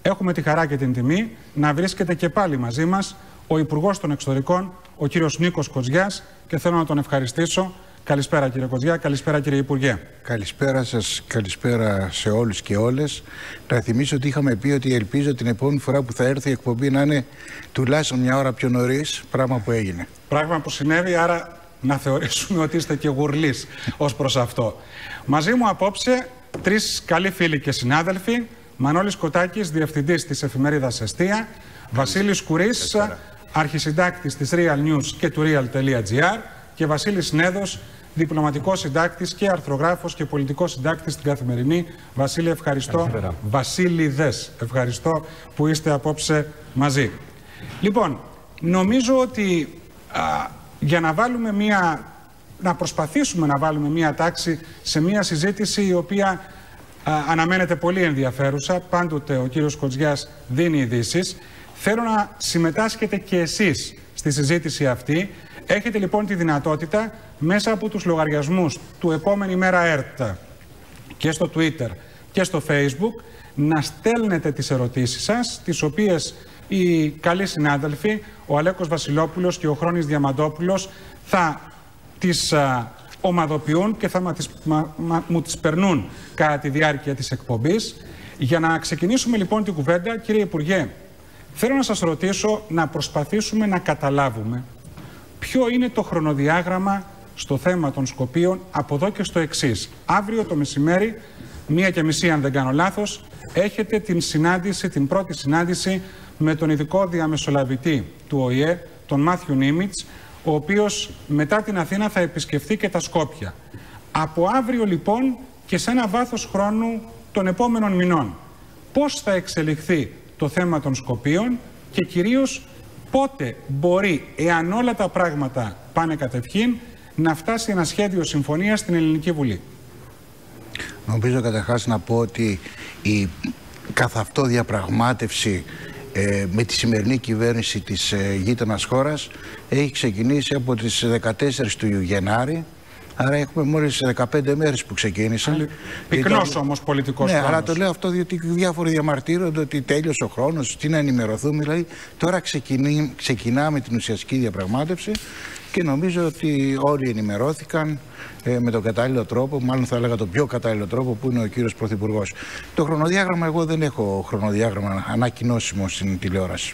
έχουμε τη χαρά και την τιμή να βρίσκεται και πάλι μαζί μας ο Υπουργός των Εξωτερικών, ο κύριος Νίκος Κοζιάς, και θέλω να τον ευχαριστήσω. Καλησπέρα κύριε Κοζιά, καλησπέρα κύριε Υπουργέ. Καλησπέρα σας, καλησπέρα σε όλους και όλες. Να θυμίσω ότι είχαμε πει ότι ελπίζω την επόμενη φορά που θα έρθει η εκπομπή να είναι τουλάχιστον μια ώρα πιο νωρίς, πράγμα που έγινε. Πράγμα που συνέβη, άρα να θεωρήσουμε ότι είστε και γουρλής ως προς αυτό. Μαζί μου απόψε τρεις καλοί φίλοι και συνάδελφοι. Μανώλης Κοτάκης, διευθυντής της εφημερίδας Εστία, Βασίλης Κουρής, αρχισυντάκτης της Real News και του Real.gr, και Βασίλης Νέδος, διπλωματικός συντάκτης και αρθρογράφος και πολιτικός συντάκτης στην Καθημερινή. Βασίλη, ευχαριστώ. Βασίληδες, ευχαριστώ που είστε απόψε μαζί. Λοιπόν, νομίζω ότι για να προσπαθήσουμε να βάλουμε μία τάξη σε μία συζήτηση η οποία αναμένεται πολύ ενδιαφέρουσα. Πάντοτε ο κύριος Κοζιάς δίνει ειδήσεις. Θέλω να συμμετάσχετε και εσείς στη συζήτηση αυτή. Έχετε λοιπόν τη δυνατότητα μέσα από τους λογαριασμούς του Επόμενη Μέρα ΕΡΤ και στο Twitter και στο Facebook να στέλνετε τις ερωτήσεις σας, τις οποίες οι καλοί συνάδελφοι, ο Αλέκος Βασιλόπουλος και ο Χρόνης Διαμαντόπουλος, θα τις ομαδοποιούν και θα μου τις περνούν κατά τη διάρκεια της εκπομπής. Για να ξεκινήσουμε λοιπόν την κουβέντα, κύριε Υπουργέ, θέλω να σας ρωτήσω να προσπαθήσουμε να καταλάβουμε ποιο είναι το χρονοδιάγραμμα στο θέμα των Σκοπίων από εδώ και στο εξής. Αύριο το μεσημέρι, 1:30 αν δεν κάνω λάθος, έχετε την πρώτη συνάντηση με τον ειδικό διαμεσολαβητή του ΟΗΕ, τον Μάθιου Νίμιτς, ο οποίος μετά την Αθήνα θα επισκεφθεί και τα Σκόπια. Από αύριο λοιπόν και σε ένα βάθος χρόνου των επόμενων μηνών, πώς θα εξελιχθεί το θέμα των Σκοπίων και κυρίως πότε μπορεί, εάν όλα τα πράγματα πάνε κατευχήν, να φτάσει ένα σχέδιο συμφωνίας στην Ελληνική Βουλή? Νομίζω καταρχάς να πω ότι η καθ' αυτό διαπραγμάτευση με τη σημερινή κυβέρνηση της γείτονας χώρας έχει ξεκινήσει από τις 14 του Γενάρη. Άρα έχουμε μόλις 15 μέρες που ξεκίνησε. Πυκνός όμως πολιτικός χρόνος. Αλλά το λέω αυτό διότι διάφοροι διαμαρτύρονται ότι τέλειωσε ο χρόνος, τι να ενημερωθούμε. Δηλαδή τώρα ξεκινάμε την ουσιαστική διαπραγμάτευση και νομίζω ότι όλοι ενημερώθηκαν με τον κατάλληλο τρόπο, μάλλον θα έλεγα τον πιο κατάλληλο τρόπο, που είναι ο κύριος Πρωθυπουργός. Το χρονοδιάγραμμα, εγώ δεν έχω χρονοδιάγραμμα ανακοινώσιμο στην τηλεόραση.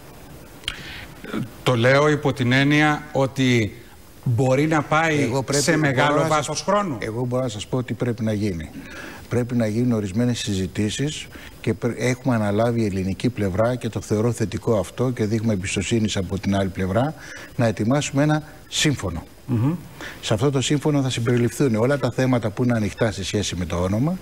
Το λέω υπό την έννοια ότι μπορεί να πάει σε μεγάλο βάθος χρόνου. Εγώ μπορώ να σας πω ότι πρέπει να γίνει. Πρέπει να γίνουν ορισμένες συζητήσεις και έχουμε αναλάβει η ελληνική πλευρά, και το θεωρώ θετικό αυτό και δείχνουμε εμπιστοσύνη από την άλλη πλευρά, να ετοιμάσουμε ένα σύμφωνο. Σε αυτό το σύμφωνο θα συμπεριληφθούν όλα τα θέματα που είναι ανοιχτά σε σχέση με το όνομα,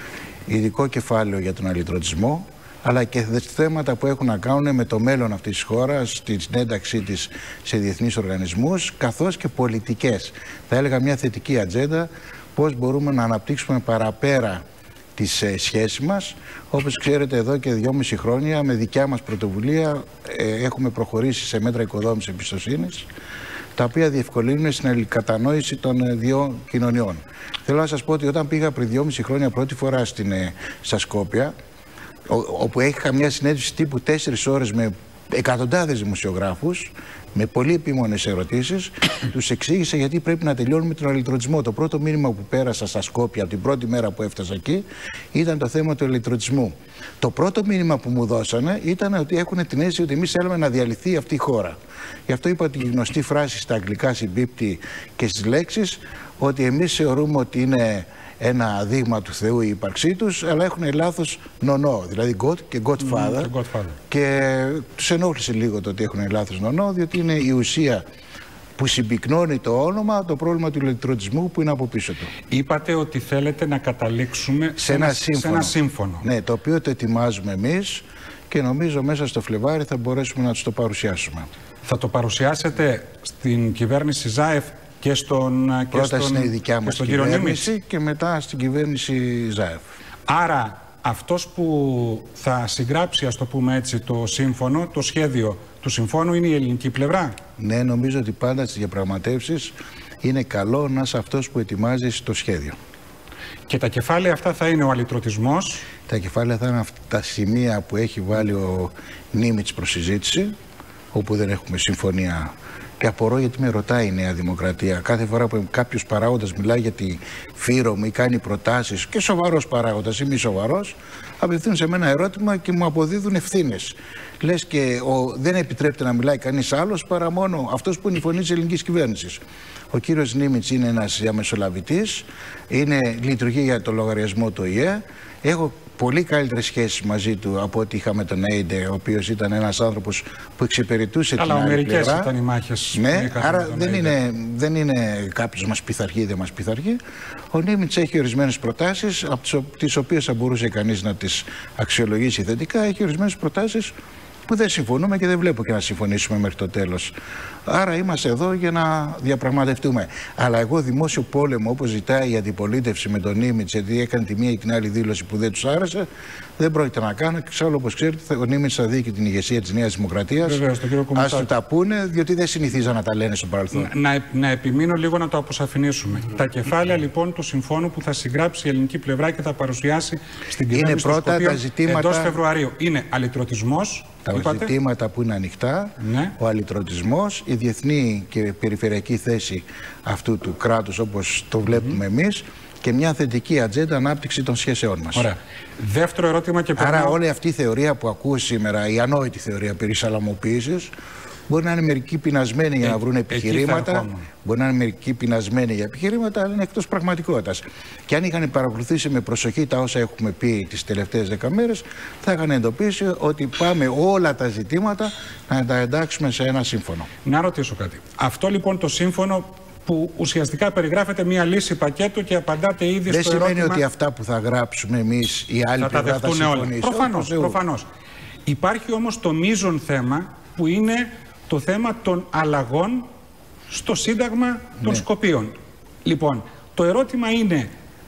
ειδικό κεφάλαιο για τον αλληλετρωτισμό, αλλά και θέματα που έχουν να κάνουν με το μέλλον αυτής της χώρας, την ένταξή της σε διεθνείς οργανισμούς, καθώς και πολιτικές. Θα έλεγα μια θετική ατζέντα, πώς μπορούμε να αναπτύξουμε παραπέρα τις σχέσεις μας. Όπως ξέρετε, εδώ και 2,5 χρόνια με δικιά μας πρωτοβουλία έχουμε προχωρήσει σε μέτρα οικοδόμησης εμπιστοσύνης, τα οποία διευκολύνουν στην αλληλοκατανόηση των δύο κοινωνιών. Θέλω να σας πω ότι όταν πήγα πριν 2,5 χρόνια πρώτη φορά στα Σκόπια, όπου είχα μια συνέντευξη τύπου 4 ώρες με εκατοντάδες δημοσιογράφους, με πολύ επίμονες ερωτήσεις, τους εξήγησα γιατί πρέπει να τελειώνουμε τον αλληλετρωτισμό. Το πρώτο μήνυμα που πέρασα στα Σκόπια από την πρώτη μέρα που έφτασα εκεί ήταν το θέμα του αλληλετρωτισμού. Το πρώτο μήνυμα που μου δώσανε ήταν ότι έχουν την αίσθηση ότι εμείς θέλουμε να διαλυθεί αυτή η χώρα. Γι' αυτό είπα ότι η γνωστή φράση στα αγγλικά συμπίπτει και στις λέξεις, ότι εμείς θεωρούμε ότι είναι ένα δείγμα του Θεού η ύπαρξή τους, αλλά έχουν λάθος νονό, δηλαδή God και Godfather. Και τους ενόχλησε λίγο το ότι έχουν λάθος νονό, διότι είναι η ουσία που συμπυκνώνει το όνομα, το πρόβλημα του ηλεκτροτισμού που είναι από πίσω του. Είπατε ότι θέλετε να καταλήξουμε σε ένα σύμφωνο. Ναι, το οποίο το ετοιμάζουμε εμείς και νομίζω μέσα στο Φλεβάρι θα μπορέσουμε να τους το παρουσιάσουμε. Θα το παρουσιάσετε στην κυβέρνηση Ζάεφ και στον είναι η δικιά μας κυβέρνηση και μετά στην κυβέρνηση Ζάεφ. Άρα αυτός που θα συγγράψει, ας το πούμε έτσι, το σύμφωνο, το σχέδιο του συμφώνου είναι η ελληνική πλευρά? Ναι, νομίζω ότι πάντα στις διαπραγματεύσεις είναι καλό να είσαι αυτός που ετοιμάζει το σχέδιο. Και τα κεφάλαια αυτά θα είναι ο αλληλετρωτισμός. Τα κεφάλαια θα είναι αυτά τα σημεία που έχει βάλει ο Νίμιτς προς συζήτηση, όπου δεν έχουμε συμφωνία. Και απορώ γιατί με ρωτάει η Νέα Δημοκρατία. Κάθε φορά που κάποιος παράγοντας μιλάει για τη Φύρο μου ή κάνει προτάσεις, και σοβαρός παράγοντας ή μη σοβαρός, απευθύνουν σε μένα ερώτημα και μου αποδίδουν ευθύνες. Λες και δεν επιτρέπεται να μιλάει κανείς άλλος παρά μόνο αυτός που είναι η φωνή της ελληνικής κυβέρνησης. Ο κύριος Νίμιτς είναι ένας διαμεσολαβητής, λειτουργεί για το λογαριασμό του ΟΗΕ. Έχω πολύ καλύτερες σχέσεις μαζί του από ό,τι είχαμε τον Έιντε, ο οποίος ήταν ένας άνθρωπος που εξυπηρετούσε την άλλη πλευρά. Αλλά ήταν οι μάχες. Ναι, άρα δεν είναι κάποιος μας πειθαρχεί ή δεν μας πειθαρχεί. Ο Νίμιτς έχει ορισμένες προτάσεις, από τις οποίες θα μπορούσε κανείς να τις αξιολογήσει θετικά. Έχει ορισμένες προτάσεις που δεν συμφωνούμε και δεν βλέπω και να συμφωνήσουμε μέχρι το τέλος. Άρα είμαστε εδώ για να διαπραγματευτούμε. Αλλά εγώ δημόσιο πόλεμο, όπως ζητάει η αντιπολίτευση με τον Νίμιτς, γιατί έκανε τη μία ή την άλλη δήλωση που δεν τους άρεσε, δεν πρόκειται να κάνω. Εξάλλου, όπως ξέρετε, ο Νίμιτς θα δει και την ηγεσία της Νέας Δημοκρατίας. Ας του τα πούνε, διότι δεν συνηθίζαν να τα λένε στο παρελθόν. Να επιμείνω λίγο να το αποσαφηνίσουμε. Τα κεφάλαια λοιπόν του συμφώνου που θα συγγράψει η ελληνική πλευρά και θα παρουσιάσει στην κυβέρνηση του Σκοπίου εντός Φεβρουαρίου είναι αλυτρωτισμός. Τα ζητήματα που είναι ανοιχτά, ναι. Ο αλυτρωτισμός, η διεθνή και περιφερειακή θέση αυτού του κράτους όπως το βλέπουμε εμείς και μια θετική ατζέντα ανάπτυξη των σχέσεών μας. Ωραία. Δεύτερο ερώτημα και περνάω. Άρα όλη αυτή η θεωρία που ακούω σήμερα, η ανόητη θεωρία περί σαλαμοποίησης, μπορεί να είναι μερικοί πεινασμένοι για να βρουν επιχειρήματα. Μπορεί να είναι μερικοί πεινασμένοι για επιχειρήματα, αλλά είναι εκτός πραγματικότητας. Και αν είχαν παρακολουθήσει με προσοχή τα όσα έχουμε πει τις τελευταίες 10 μέρες, θα είχαν εντοπίσει ότι πάμε όλα τα ζητήματα να τα εντάξουμε σε ένα σύμφωνο. Να ρωτήσω κάτι. Αυτό λοιπόν το σύμφωνο που ουσιαστικά περιγράφεται μια λύση πακέτο και απαντάτε ήδη στο ερώτημα. Δεν σημαίνει ότι αυτά που θα γράψουμε εμείς οι άλλοι θα τα δεχτούν όλα. Προφανώς. Υπάρχει όμως το μείζον θέμα που είναι το θέμα των αλλαγών στο Σύνταγμα των Σκοπίων. Λοιπόν, το ερώτημα είναι,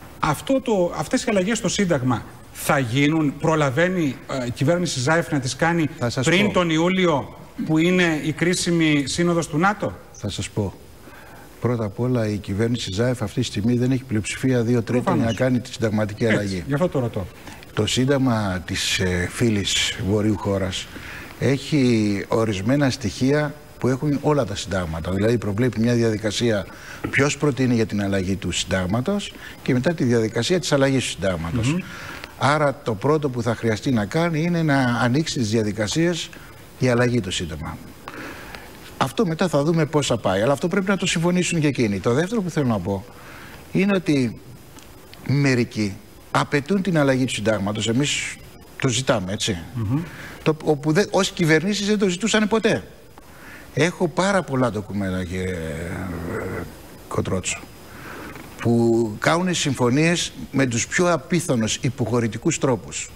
αυτές οι αλλαγές στο Σύνταγμα θα γίνουν, προλαβαίνει η κυβέρνηση Ζάεφ να τις κάνει πριν τον Ιούλιο που είναι η κρίσιμη σύνοδος του ΝΑΤΟ? Θα σας πω. Πρώτα απ' όλα η κυβέρνηση Ζάεφ αυτή τη στιγμή δεν έχει πλειοψηφία 2/3 για να κάνει τη συνταγματική αλλαγή. Γι' αυτό το ρωτώ. Το Σύνταγμα της φίλης βορείου χώρας έχει ορισμένα στοιχεία που έχουν όλα τα συντάγματα. Δηλαδή προβλέπει μια διαδικασία ποιος προτείνει για την αλλαγή του συντάγματος και μετά τη διαδικασία της αλλαγής του συντάγματος. Άρα το πρώτο που θα χρειαστεί να κάνει είναι να ανοίξει τις διαδικασίες για αλλαγή του σύνταγμα. Αυτό μετά θα δούμε πώς θα πάει. Αλλά αυτό πρέπει να το συμφωνήσουν και εκείνοι. Το δεύτερο που θέλω να πω είναι ότι μερικοί απαιτούν την αλλαγή του συντάγματος. Εμείς το ζητάμε, έτσι. Όπου ως κυβερνήσεις δεν το ζητούσαν ποτέ. Έχω πάρα πολλά ντοκουμέντα, κύριε Κοτρότσο, που κάνουν συμφωνίες με τους πιο απίθανους υποχωρητικούς τρόπους.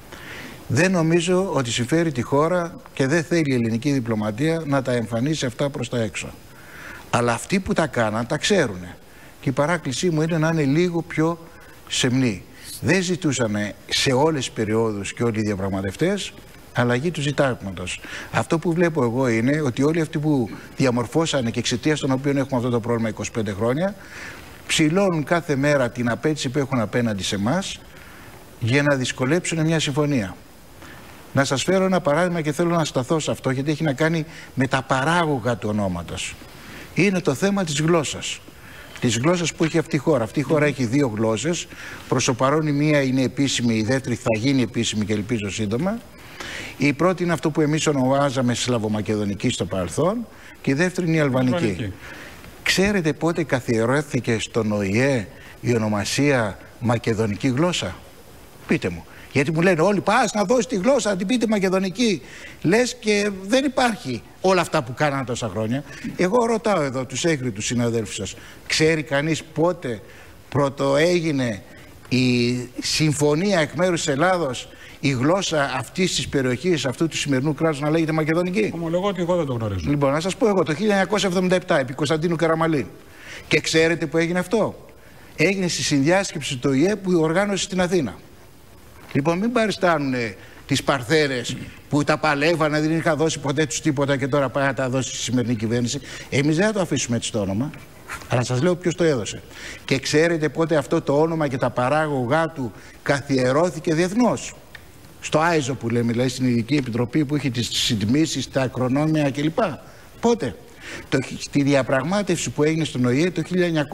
Δεν νομίζω ότι συμφέρει τη χώρα και δεν θέλει η ελληνική διπλωματία να τα εμφανίσει αυτά προς τα έξω. Αλλά αυτοί που τα κάναν τα ξέρουν. Και η παράκλησή μου είναι να είναι λίγο πιο σεμνοί. Δεν ζητούσαν σε όλες τις περιόδους και όλοι οι διαπραγματευτές αλλαγή του ζητάγματος. Αυτό που βλέπω εγώ είναι ότι όλοι αυτοί που διαμορφώσανε και εξαιτίας των οποίων έχουμε αυτό το πρόβλημα 25 χρόνια, ψηλώνουν κάθε μέρα την απέτηση που έχουν απέναντι σε εμάς για να δυσκολέψουν μια συμφωνία. Να σας φέρω ένα παράδειγμα και θέλω να σταθώ σε αυτό, γιατί έχει να κάνει με τα παράγωγα του ονόματος. Είναι το θέμα της γλώσσας. Της γλώσσας που έχει αυτή η χώρα. Αυτή η χώρα έχει δύο γλώσσες. Προς το παρόν η μία είναι επίσημη, η δεύτερη θα γίνει επίσημη και ελπίζω σύντομα. Η πρώτη είναι αυτό που εμείς ονομάζαμε Σλαβομακεδονική στο παρελθόν και η δεύτερη είναι η Αλβανική. Ξέρετε πότε καθιερώθηκε στον ΟΗΕ η ονομασία Μακεδονική γλώσσα? Πείτε μου. Γιατί μου λένε όλοι πας να δώσει τη γλώσσα, να την πείτε μακεδονική. Λες και δεν υπάρχει όλα αυτά που κάνανε τόσα χρόνια. Εγώ ρωτάω εδώ τους έγκριτους συναδέλφους σας. Ξέρει κανείς πότε πρωτοέγινε η συμφωνία εκ μέρους της Ελλάδος η γλώσσα αυτής της περιοχής, αυτού του σημερινού κράτους να λέγεται μακεδονική? Ομολογώ ότι εγώ δεν το γνωρίζω. Λοιπόν, να σας πω εγώ το 1977 επί Κωνσταντίνου Καραμαλή. Και ξέρετε που έγινε αυτό? Έγινε στη συνδιάσκεψη του ΟΗΕ που οργάνωσε στην Αθήνα. Λοιπόν, μην παριστάνουν τις παρθέρες που τα παλεύανε, δεν είχα δώσει ποτέ τους τίποτα και τώρα πάει να τα δώσει στη σημερινή κυβέρνηση. Εμείς δεν θα το αφήσουμε έτσι το όνομα. Αλλά σας λέω ποιος το έδωσε. Και ξέρετε πότε αυτό το όνομα και τα παράγωγά του καθιερώθηκε διεθνώς? Στο Άιζο που λέμε, δηλαδή στην Ειδική Επιτροπή που έχει τις συντμήσεις, τα ακρονόμια κλπ. Πότε? Στη διαπραγμάτευση που έγινε στον ΟΗΕ το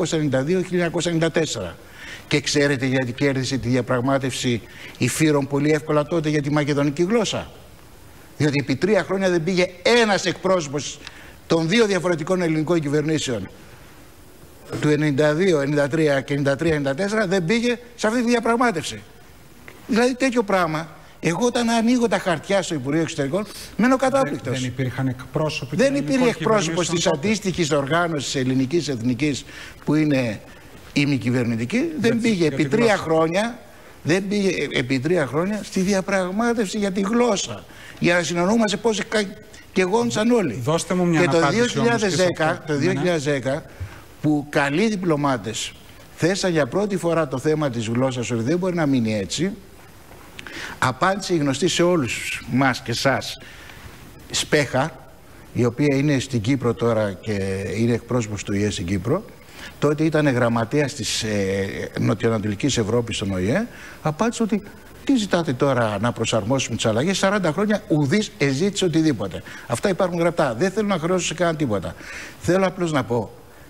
1992-1994. Και ξέρετε γιατί κέρδισε τη διαπραγμάτευση η Φύρον πολύ εύκολα τότε? για τη μακεδονική γλώσσα. Διότι επί 3 χρόνια δεν πήγε ένας εκπρόσωπος των 2 διαφορετικών ελληνικών κυβερνήσεων του 92, 93 και 93-94 δεν πήγε σε αυτή τη διαπραγμάτευση. Δηλαδή τέτοιο πράγμα, εγώ όταν ανοίγω τα χαρτιά στο Υπουργείο Εξωτερικών μένω κατάπληκτος. Δεν υπήρχαν εκπρόσωποι. Δεν υπήρχε εκπρόσωπος της αντίστοιχης οργάνωσης ελληνικής εθνικής που είναι ημικυβερνητική. Δεν πήγε επί 3 χρόνια. Δεν πήγε επί 3 χρόνια στη διαπραγμάτευση για τη γλώσσα. Για να συνεννοούμαστε πώς κεγόντουσαν όλοι. Δώστε μου μια απάντηση. Το 2010 που καλοί διπλωμάτες θέσαν για πρώτη φορά το θέμα της γλώσσας ότι δεν μπορεί να μείνει έτσι, απάντησε η γνωστή σε όλους μας και εσάς Σπέχα, η οποία είναι στην Κύπρο τώρα και είναι εκπρόσωπος του ΙΕ στην Κύπρο, τότε ήταν γραμματέας της Νοτιοανατολικής Ευρώπης στον ΟΗΕ, απάντησε ότι τι ζητάτε τώρα να προσαρμόσουμε τις αλλαγές? 40 χρόνια ουδής εζήτησε οτιδήποτε. Αυτά υπάρχουν γραπτά. Δεν θέλω να χρεώσω σε κανένα τίποτα. Θέλω απλώς να πω,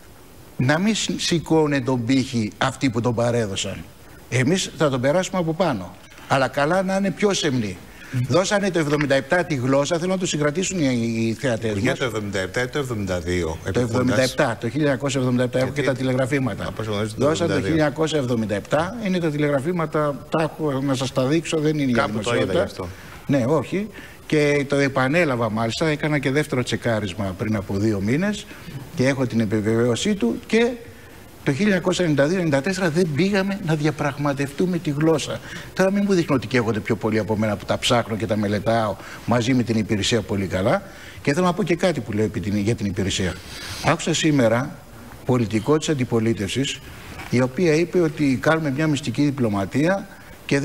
να μην σηκώνε τον πύχη αυτοί που τον παρέδωσαν. Εμείς θα τον περάσουμε από πάνω. Αλλά καλά να είναι πιο σεμνοί. Δώσανε το 77 τη γλώσσα, θέλω να το συγκρατήσουν οι θεατές μας. Για το 77 ή το 72? Το 77, το 1977 έχω και τα τηλεγραφήματα. Δώσανε το 1977, είναι τα τηλεγραφήματα, τα έχω να σας τα δείξω, δεν είναι για δημοσιότητα. Αυτό. Ναι, όχι. Και το επανέλαβα μάλιστα, έκανα και δεύτερο τσεκάρισμα πριν από 2 μήνες και έχω την επιβεβαίωσή του και το 1992-1994 δεν πήγαμε να διαπραγματευτούμε τη γλώσσα. Τώρα μην μου δείχνω ότι καίγονται πιο πολύ από μένα που τα ψάχνω και τα μελετάω μαζί με την υπηρεσία πολύ καλά. Και θέλω να πω και κάτι που λέω για την υπηρεσία. Άκουσα σήμερα πολιτικό της αντιπολίτευσης, η οποία είπε ότι κάνουμε μια μυστική διπλωματία και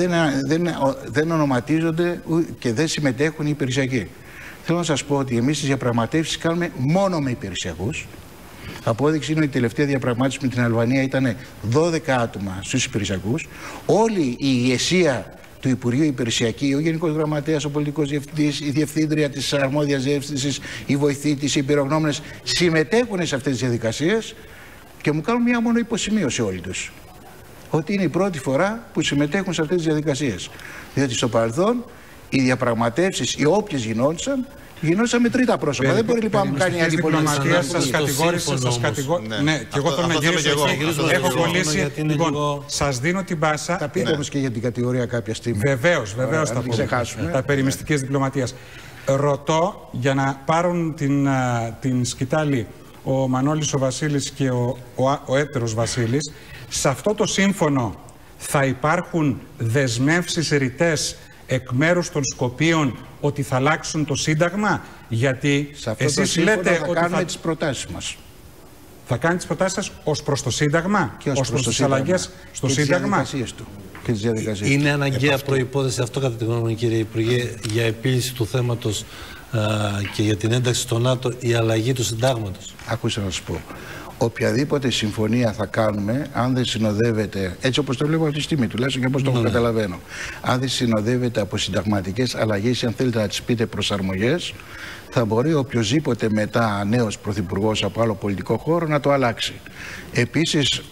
δεν ονοματίζονται και δεν συμμετέχουν οι υπηρεσιακοί. Θέλω να σας πω ότι εμείς τις διαπραγματεύσεις κάνουμε μόνο με υπηρεσιακούς. Απόδειξη είναι ότι η τελευταία διαπραγμάτευση με την Αλβανία ήταν 12 άτομα στους υπηρεσιακούς. Όλη η ηγεσία του Υπουργείου Υπηρεσιακή, ο Γενικός Γραμματέας, ο Πολιτικός Διευθυντής, η Διευθύντρια της Αρμόδιας Διεύθυνσης, οι βοηθοί της, οι εμπειρογνώμονες συμμετέχουν σε αυτές τις διαδικασίες και μου κάνουν μια μόνο υποσημείωση όλοι τους. Ότι είναι η πρώτη φορά που συμμετέχουν σε αυτές τις διαδικασίες. Διότι στο παρελθόν οι διαπραγματεύσεις, οι όποιες γινόντουσαν με τρίτα πρόσωπα. Δεν μπορεί λοιπόν να κάνει η αντιπολίτευση. Σας κατηγόρησε. Ναι, και εγώ θέλω να γυρίσω. Έχω κολλήσει. Λοιπόν, σας δίνω την πάσα. Θα πείτε όμως και για την κατηγορία κάποια στιγμή. Βεβαίως θα πούμε. Τα περί μυστικής διπλωματίας. Ρωτώ για να πάρουν την σκητάλη ο Μανώλης ο Βασίλης και ο έτερος Βασίλης. Σε αυτό το σύμφωνο θα υπάρχουν δεσμεύσεις ρητές εκ μέρους των Σκοπίων ότι θα αλλάξουν το Σύνταγμα? Γιατί σε αυτό εσείς το λέτε θα ότι κάνουμε τις προτάσεις μας. Θα κάνετε τις προτάσεις σας ως προς το Σύνταγμα και ως προς τις αλλαγές στο και Σύνταγμα? Και τις διαδικασίες του. Είναι αναγκαία προϋπόθεση αυτό, κατά τη γνώμη μου, κύριε Υπουργέ, για επίλυση του θέματος και για την ένταξη στο ΝΑΤΟ, η αλλαγή του Συντάγματος? Ακούστε να σας πω. Οποιαδήποτε συμφωνία θα κάνουμε, αν δεν συνοδεύεται, έτσι όπως το βλέπω αυτή τη στιγμή, τουλάχιστον και όπως το καταλαβαίνω, αν δεν συνοδεύεται από συνταγματικές αλλαγές, αν θέλετε να τις πείτε προσαρμογές, θα μπορεί οποιοσδήποτε μετά νέος πρωθυπουργός από άλλο πολιτικό χώρο να το αλλάξει. Επίσης,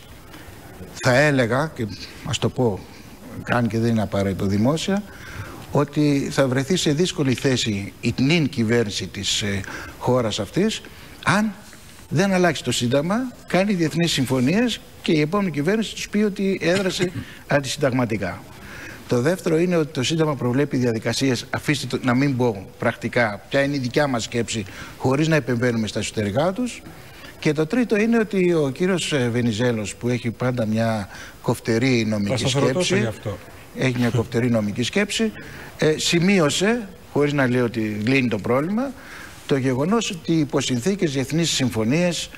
θα έλεγα, και ας το πω, αν και δεν είναι απαραίτητο δημόσια, ότι θα βρεθεί σε δύσκολη θέση η νυν κυβέρνηση της χώρας αυτής, αν δεν αλλάξει το Σύνταγμα, κάνει διεθνείς συμφωνίες και η επόμενη κυβέρνηση τους πει ότι έδρασε αντισυνταγματικά. Το δεύτερο είναι ότι το Σύνταγμα προβλέπει διαδικασίες, αφήστε το, να μην πω πρακτικά ποια είναι η δικιά μας σκέψη, χωρίς να επεμβαίνουμε στα εσωτερικά τους. Και το τρίτο είναι ότι ο κύριος Βενιζέλος, που έχει πάντα μια κοφτερή νομική σκέψη, έχει μια κοφτερή νομική σκέψη, σημείωσε, χωρίς να λέει ότι λύνει το πρόβλημα, το γεγονός ότι υπό συνθήκες διεθνείς συμφωνίες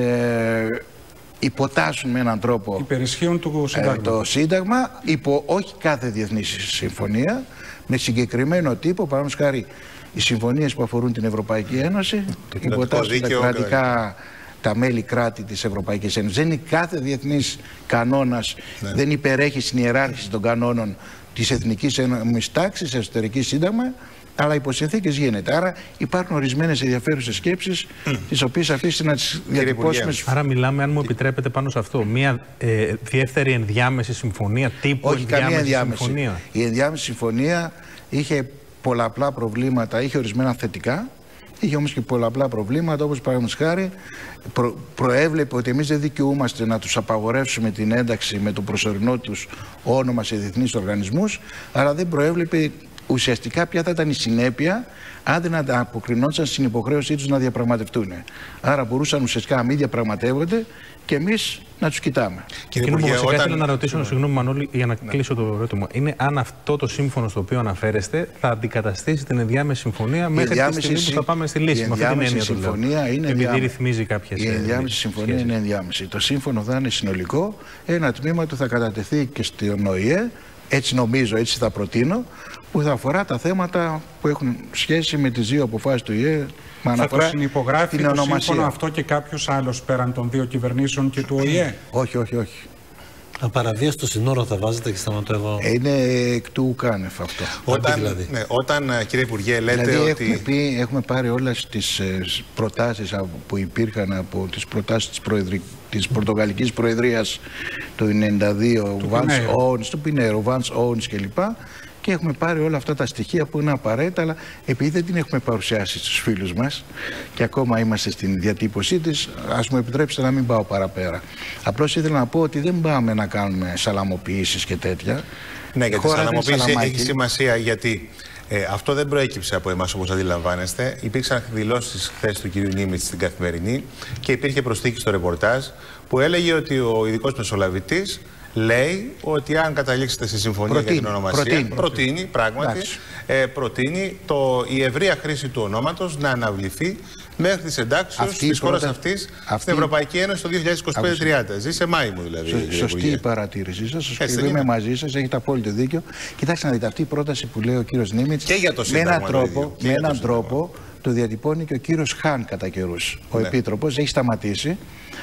υποτάσσουν με έναν τρόπο υπερισχύουν του το Σύνταγμα, υπό όχι κάθε διεθνή συμφωνία, με συγκεκριμένο τύπο, παραδείγματος χάρη οι συμφωνίες που αφορούν την Ευρωπαϊκή Ένωση, υποτάσσουν τα μέλη κράτη της Ευρωπαϊκής Ένωσης. Δεν είναι κάθε διεθνής κανόνας, δεν υπερέχει στην ιεράρχηση των κανόνων της εθνικής ένομης τάξης, εσωτερική σύνταγμα, αλλά υπό συνθήκες γίνεται. Άρα υπάρχουν ορισμένες ενδιαφέρουσες σκέψεις, τις οποίες αφήστε να τις διατυπώσουμε. Άρα μιλάμε, αν μου επιτρέπετε, πάνω σε αυτό, μια δεύτερη ενδιάμεση συμφωνία τύπου. Όχι, καμία ενδιάμεση συμφωνία. Η ενδιάμεση συμφωνία είχε πολλαπλά προβλήματα, είχε ορισμένα θετικά, είχε όμως και πολλαπλά προβλήματα, όπως παραδείγματος χάρη προέβλεπε ότι εμείς δεν δικαιούμαστε να τους απαγορεύσουμε την ένταξη με το προσωρινό τους όνομα σε διεθνείς οργανισμούς, αλλά δεν προέβλεπε ουσιαστικά ποια θα ήταν η συνέπεια αν δεν ανταποκρινόντουσαν στην υποχρέωσή τους να διαπραγματευτούν. Άρα μπορούσαν ουσιαστικά να μην διαπραγματεύονται και εμείς να τους κοιτάμε. Κύριε Υπουργέ, ήθελα να ρωτήσω, συγγνώμη Μανώλη, για να κλείσω το ερώτημα. Είναι αν αυτό το σύμφωνο στο οποίο αναφέρεστε θα αντικαταστήσει την ενδιάμεση συμφωνία μέχρι τη στιγμή που θα πάμε στη λύση. Με αυτή την έννοια συμφωνία είναι επειδή ρυθμίζει κάποιες. Η ενδιάμεση συμφωνία είναι ενδιάμεση. Το σύμφωνο θα είναι συνολικό. Ένα τμήμα του θα κατατεθεί και στον ΟΗΕ. Έτσι νομίζω, έτσι θα προτείνω, που θα αφορά τα θέματα που έχουν σχέση με τις δύο αποφάσεις του ΙΕ. Θα το συνυπογράφει το σύμφωνο αυτό και κάποιος άλλος πέραν των δύο κυβερνήσεων και του ΟΗΕ? Όχι. Απαραβίαστο συνόρο θα βάζετε και σταματώ εγώ. Είναι εκ του ουκάνευ αυτό. Όταν, κύριε Υπουργέ, λέτε δηλαδή, ότι... έχουμε πάρει όλες τις προτάσεις που υπήρχαν από τις προτάσεις της Πορτογαλικής Προεδρίας το 1992, του Πινέρο, Vance Owens κλπ. Και έχουμε πάρει όλα αυτά τα στοιχεία που είναι απαραίτητα, αλλά επειδή δεν την έχουμε παρουσιάσει στους φίλους μας και ακόμα είμαστε στην διατύπωσή της, ας μου επιτρέψετε να μην πάω παραπέρα. Απλώς ήθελα να πω ότι δεν πάμε να κάνουμε σαλαμοποιήσεις και τέτοια. Ναι, γιατί η σαλαμοποίηση έχει σημασία, γιατί αυτό δεν προέκυψε από εμάς όπως αντιλαμβάνεστε. Υπήρξαν δηλώσεις χθες του κ. Νίμιτς στην Καθημερινή και υπήρχε προσθήκη στο ρεπορτάζ που έλεγε ότι ο ειδικός μεσολαβητής λέει ότι αν καταλήξετε στη συμφωνία για την ονομασία, προτείνει πράγματι, η ευρεία χρήση του ονόματος να αναβληθεί μέχρι τις εντάξεις της χώρας αυτής στην Ευρωπαϊκή Ένωση το 2025-30. Ζει σε Μάη μου δηλαδή. Σωστή η παρατήρησή σας. Είμαι μαζί σας, έχετε απόλυτο δίκιο. Κοιτάξτε να δείτε, αυτή η πρόταση που λέει ο κύριος Νίμιτς, με έναν τρόπο το διατυπώνει και ο κύριος Χαν κατά καιρούς. Ο Επίτροπος έχει σταματήσει.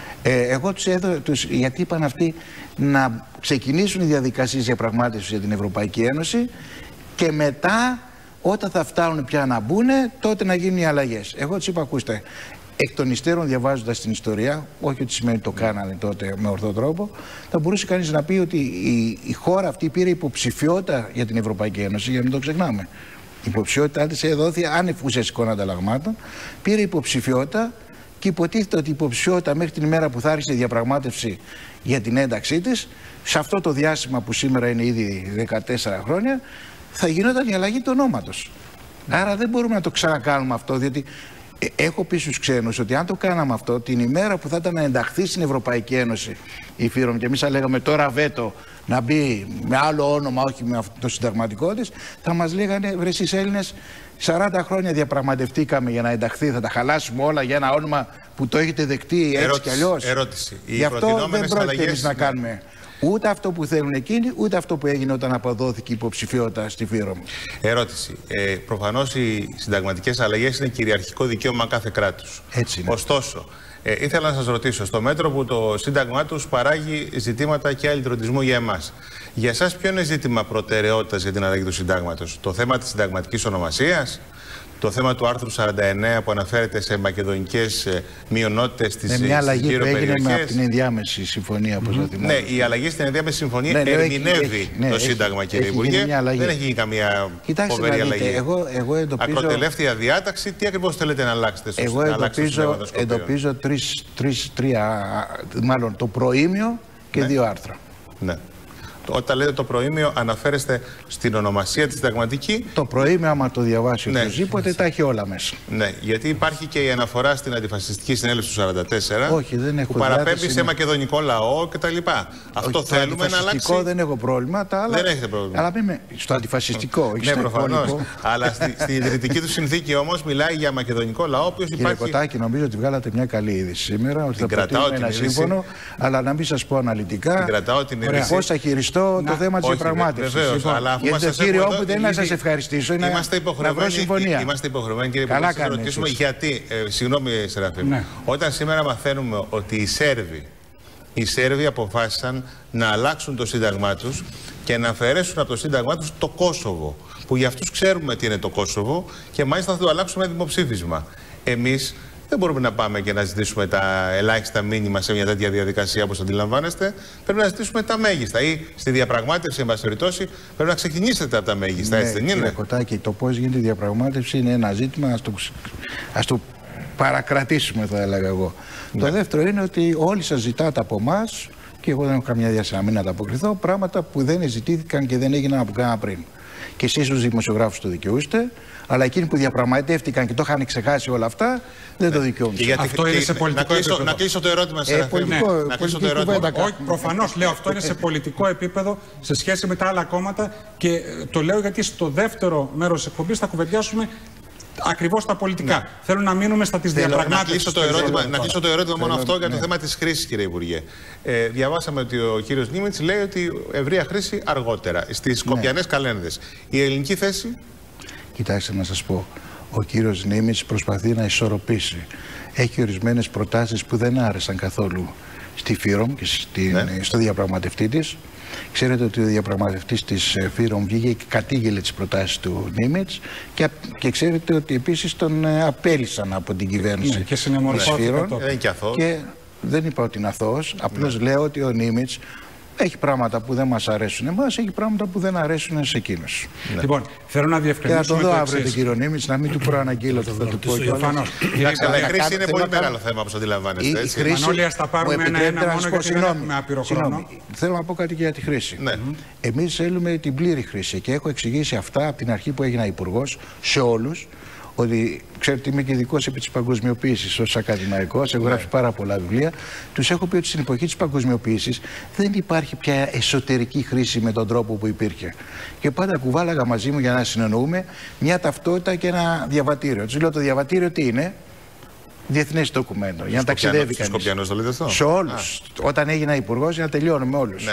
Εγώ γιατί είπαν αυτοί να ξεκινήσουν οι διαδικασίες διαπραγμάτευσης για την Ευρωπαϊκή Ένωση και μετά όταν θα φτάνουν πια να μπουν, τότε να γίνουν οι αλλαγές. Εγώ τους είπα, ακούστε, εκ των υστέρων διαβάζοντας την ιστορία, όχι ότι σημαίνει το κάνανε τότε με ορθό τρόπο, θα μπορούσε κανείς να πει ότι η χώρα αυτή πήρε υποψηφιότητα για την Ευρωπαϊκή Ένωση, για να μην το ξεχνάμε. Η υποψηφιότητά της δόθηκε άνευ ουσιαστικών ανταλλαγμάτων, πήρε υποψηφιότητα. Και υποτίθεται ότι η υποψηφιότητα μέχρι την ημέρα που θα άρχισε η διαπραγμάτευση για την ένταξή της, σε αυτό το διάστημα που σήμερα είναι ήδη 14 χρόνια, θα γινόταν η αλλαγή του ονόματος. Άρα δεν μπορούμε να το ξανακάνουμε αυτό, διότι έχω πει στους ξένους ότι αν το κάναμε αυτό, την ημέρα που θα ήταν να ενταχθεί στην Ευρωπαϊκή Ένωση η Φύρομ, και εμείς θα λέγαμε τώρα βέτο να μπει με άλλο όνομα, όχι με αυτό το συνταγματικό της, θα μας λέγανε, βρε εσείς Έλληνες, 40 χρόνια διαπραγματευτήκαμε για να ενταχθεί, θα τα χαλάσουμε όλα για ένα όνομα που το έχετε δεκτεί έτσι κι αλλιώς. Ερώτηση. Γι' αυτό δεν πρόκειται εμείς να κάνουμε ούτε αυτό που θέλουν εκείνοι, ούτε αυτό που έγινε όταν αποδόθηκε η υποψηφιότητα στη Φύρομ. Ερώτηση. Προφανώς οι συνταγματικές αλλαγές είναι κυριαρχικό δικαίωμα κάθε κράτους. Έτσι είναι. Ωστόσο, ήθελα να σας ρωτήσω, στο μέτρο που το Σύνταγμά τους παράγει ζητήματα και αλυτρωτισμού για εμάς, για εσάς ποιο είναι ζήτημα προτεραιότητας για την αλλαγή του Συντάγματος? Το θέμα της συνταγματικής ονομασίας, το θέμα του άρθρου 49 που αναφέρεται σε μακεδονικές μειονότητες στις γύρω περιοχές? Μια αλλαγή που έγινε από την ενδιάμεση συμφωνία, όπως το θυμάμαι. Ναι, η αλλαγή στην ενδιάμεση συμφωνία ερμηνεύει το Σύνταγμα, κύριε Υπουργέ. Δεν έχει γίνει καμία φοβερή αλλαγή. Εγώ εντοπίζω... Ακροτελεύτια διάταξη, τι ακριβώς θέλετε να αλλάξετε στο Σύνταγμα? Εντοπίζω μάλλον το προήμιο και δύο άρθρα. Ναι. Όταν λέτε το προήμιο, αναφέρεστε στην ονομασία της συνταγματική. Το προήμιο, άμα το διαβάσει οποιοδήποτε, τα έχει όλα μέσα. Ναι, γιατί υπάρχει και η αναφορά στην αντιφασιστική συνέλευση του 1944. Όχι, δεν έχω που παραπέμπει σε μακεδονικό λαό κτλ. Αυτό θέλουμε να αλλάξει? Στο δεν έχω πρόβλημα. Τα άλλα... Δεν έχετε πρόβλημα. Αλλά στο αντιφασιστικό, όχι ναι, στο προφανώς. Αλλά στη ιδρυτική του συνθήκη όμως μιλάει για μακεδονικό λαό, ο οποίος υπάρχει. Κύριε Κοτάκη, νομίζω ότι βγάλατε μια καλή είδηση σήμερα. Ότι θα προτείνουμε ένα σύμφωνο, αλλά να μην σας πω αναλυτικά πώς θα χειριστούμε κλειστό το θέμα της διαπραγμάτευσης. Γιατί το κύριο μου δεν είναι να σας ευχαριστήσω, είναι να βρω συμφωνία. Είμαστε υποχρεωμένοι, κύριε Υπουργέ, να σας ρωτήσουμε γιατί, συγγνώμη Σεραφείμ, όταν σήμερα μαθαίνουμε ότι οι Σέρβοι αποφάσισαν να αλλάξουν το σύνταγμά τους και να αφαιρέσουν από το σύνταγμά τους το Κόσοβο, που για αυτούς ξέρουμε τι είναι το Κόσοβο και μάλιστα θα το αλλάξουμε δημοψήφισμα. Εμείς δεν μπορούμε να πάμε και να ζητήσουμε τα ελάχιστα μήνυμα σε μια τέτοια διαδικασία, όπως αντιλαμβάνεστε. Πρέπει να ζητήσουμε τα μέγιστα. Ή στη διαπραγμάτευση, εν πάση περιπτώσει, πρέπει να ξεκινήσετε από τα μέγιστα. Έτσι δεν είναι? Κύριε Κωτάκη, το πώς γίνεται η διαπραγμάτευση είναι ένα ζήτημα. Ας το παρακρατήσουμε, θα έλεγα εγώ. Το δεύτερο είναι ότι όλοι σας ζητάτε από εμάς, και εγώ δεν έχω καμιά διάθεση να μην ανταποκριθώ, πράγματα που δεν ζητήθηκαν και δεν έγιναν από κανένα πριν. Και εσείς ως δημοσιογράφους το δικαιούστε, αλλά εκείνοι που διαπραγματεύτηκαν και το είχαν ξεχάσει όλα αυτά, δεν το δικαιούνται. Αυτό είναι σε πολιτικό επίπεδο. Να κλείσω το ερώτημα, Σεραφείμ. Όχι, προφανώς λέω αυτό είναι σε πολιτικό επίπεδο σε σχέση με τα άλλα κόμματα και το λέω γιατί στο δεύτερο μέρος της εκπομπής θα κουβεντιάσουμε ακριβώς τα πολιτικά. Θέλω να μείνουμε στα της διαπραγμάτευσης. Να κλείσω το ερώτημα μόνο αυτό για το θέμα της χρήσης, κύριε Υπουργέ. Διαβάσαμε ότι ο κύριος Νίμιτς λέει ότι ευρεία χρήση αργότερα, στις Σκοπιανές καλένδες. Η ελληνική θέση? Κοιτάξτε να σας πω. Ο κύριος Νίμιτς προσπαθεί να ισορροπήσει. Έχει ορισμένες προτάσεις που δεν άρεσαν καθόλου στη ΦΥΡΟΜ και στο διαπραγματευτή της. Ξέρετε ότι ο διαπραγματευτής της ΦΥΡΟΜ βγήκε και κατήγγειλε τις προτάσεις του Νίμιτς και ξέρετε ότι επίσης τον απέλυσαν από την κυβέρνηση της ΦΥΡΟΜ. Και δεν είπα ότι είναι αθώος, απλώς λέω ότι ο Νίμιτς έχει πράγματα που δεν μας αρέσουν εμάς, έχει πράγματα που δεν αρέσουν σε εκείνους. Λοιπόν, θέλω να διευκρινίσουμε. Και να τον δω αύριο τον κύριο Νίμιτς, να μην του προαναγγείλω το θα του πω κιόλας. Αλλά η χρήση είναι πολύ μεγάλο θέμα, όπως αντιλαμβάνεστε. Μανώλη, ας τα πάρουμε ένα-ένα μόνο γιατί δεν έχουμε άπειρο χρόνο. Θέλω να πω κάτι και για τη χρήση. Εμείς θέλουμε την πλήρη χρήση και έχω εξηγήσει αυτά από την αρχή που έγινα υπουργός σε όλους. Ότι ξέρετε, είμαι και ειδικός επί της παγκοσμιοποίησης ως ακαδημαϊκός, έχω γράψει πάρα πολλά βιβλία. Τους έχω πει ότι στην εποχή της παγκοσμιοποίησης δεν υπάρχει πια εσωτερική χρήση με τον τρόπο που υπήρχε. Και πάντα κουβάλαγα μαζί μου για να συνεννοούμε μια ταυτότητα και ένα διαβατήριο. Τους λέω το διαβατήριο τι είναι? Διεθνές ντοκουμέντο. Για να ταξιδεύει κανείς. Σε όλους. Όταν έγινα υπουργός, για να τελειώνουμε όλους.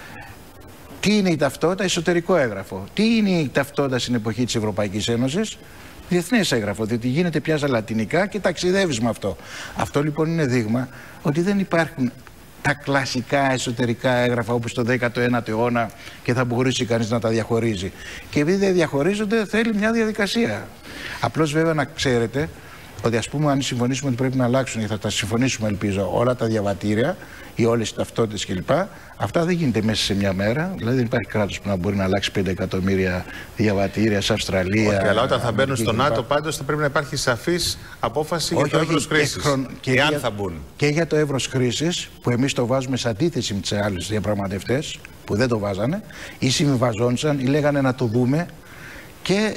Τι είναι η ταυτότητα? Εσωτερικό έγγραφο. Τι είναι η ταυτότητα στην εποχή της Ευρωπαϊκής Ένωσης? Διεθνές έγγραφο, διότι γίνεται πια λατινικά και ταξιδεύεις με αυτό. Αυτό λοιπόν είναι δείγμα ότι δεν υπάρχουν τα κλασικά εσωτερικά έγγραφα όπως το 19ο αιώνα και θα μπορούσε κανείς να τα διαχωρίζει. Και επειδή δεν διαχωρίζονται, θέλει μια διαδικασία. Απλώς βέβαια να ξέρετε ότι ας πούμε αν συμφωνήσουμε ότι πρέπει να αλλάξουν, και θα τα συμφωνήσουμε ελπίζω, όλα τα διαβατήρια ή όλες οι ταυτότητες κλπ. Αυτά δεν γίνεται μέσα σε μια μέρα. Δηλαδή δεν υπάρχει κράτος που να μπορεί να αλλάξει 5 εκατομμύρια διαβατήρια σε Αυστραλία. Όχι, αλλά όταν θα μπαίνουν στο ΝΑΤΟ πάντως θα πρέπει να υπάρχει σαφής απόφαση για το εύρος χρήσης. Και αν θα μπουν. Και για το εύρος χρήσης που εμείς το βάζουμε σε αντίθεση με τις άλλες διαπραγματευτές που δεν το βάζανε ή συμβιβαζόντουσαν ή λέγανε να το δούμε. Και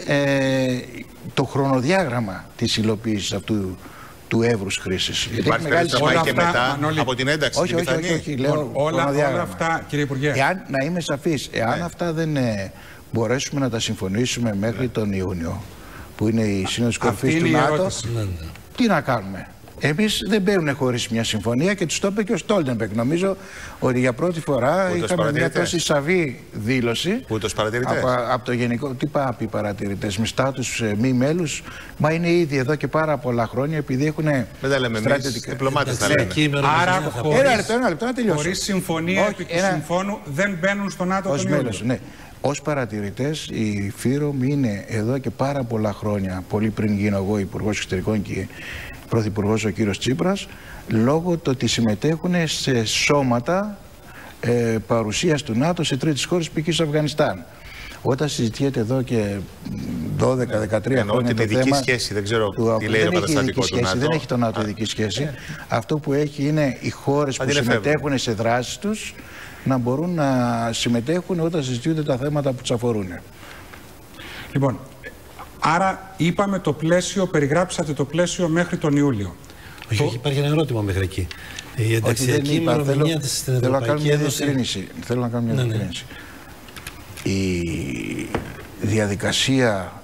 το χρονοδιάγραμμα της υλοποίησης αυτού του εύρους χρήσης. Υπάρχει περίπτωση να πάει και μετά από την ένταξη στην πιθανή. Όχι, λέω όλα αυτά, κύριε Υπουργέ. Να είμαι σαφής, εάν αυτά δεν μπορέσουμε να τα συμφωνήσουμε μέχρι τον Ιούνιο, που είναι η Σύνοδος Κορυφής του ΝΑΤΟ, τι να κάνουμε? Εμείς δεν παίρνουν χωρίς μια συμφωνία και τους το είπε και ο Στόλτεμπεργκ. Νομίζω ότι για πρώτη φορά είχαμε μια τόσο σαβή δήλωση από το γενικό. Τι πάποι παρατηρητές με στάτους μη μέλους, μα είναι ήδη εδώ και πάρα πολλά χρόνια επειδή έχουν στρατιωτικά. Άρα χωρίς συμφωνία επί του συμφώνου δεν μπαίνουν στο ΝΑΤΟ τον Ιούνιο. Ως παρατηρητές η ΦΥΡΟΜ είναι εδώ και πάρα πολλά χρόνια, πολύ πριν γίνω εγώ Υπουργός Εξωτερικών και Πρωθυπουργός ο κύριος Τσίπρας, λόγω του ότι συμμετέχουν σε σώματα παρουσίας του ΝΑΤΟ σε τρίτες χώρες π.χ. στο Αφγανιστάν. Όταν συζητιέται εδώ και 12-13 χρόνια την ειδική σχέση, δεν ξέρω τι λέει το καταστατικό του ΝΑΤΟ. Δεν έχει το ΝΑΤΟ ειδική σχέση. Αυτό που έχει είναι οι χώρες που συμμετέχουν σε δράσεις τους να μπορούν να συμμετέχουν όταν συζητιούνται τα θέματα που τους αφορούν. Λοιπόν, άρα είπαμε το πλαίσιο, περιγράψατε το πλαίσιο μέχρι τον Ιούλιο. Όχι, υπάρχει ένα ερώτημα μέχρι εκεί. Η ενταξιακή ημερομηνία στην Ευρωπαϊκή Ένωση. Θέλω να κάνω μια διευκρίνηση. Η διαδικασία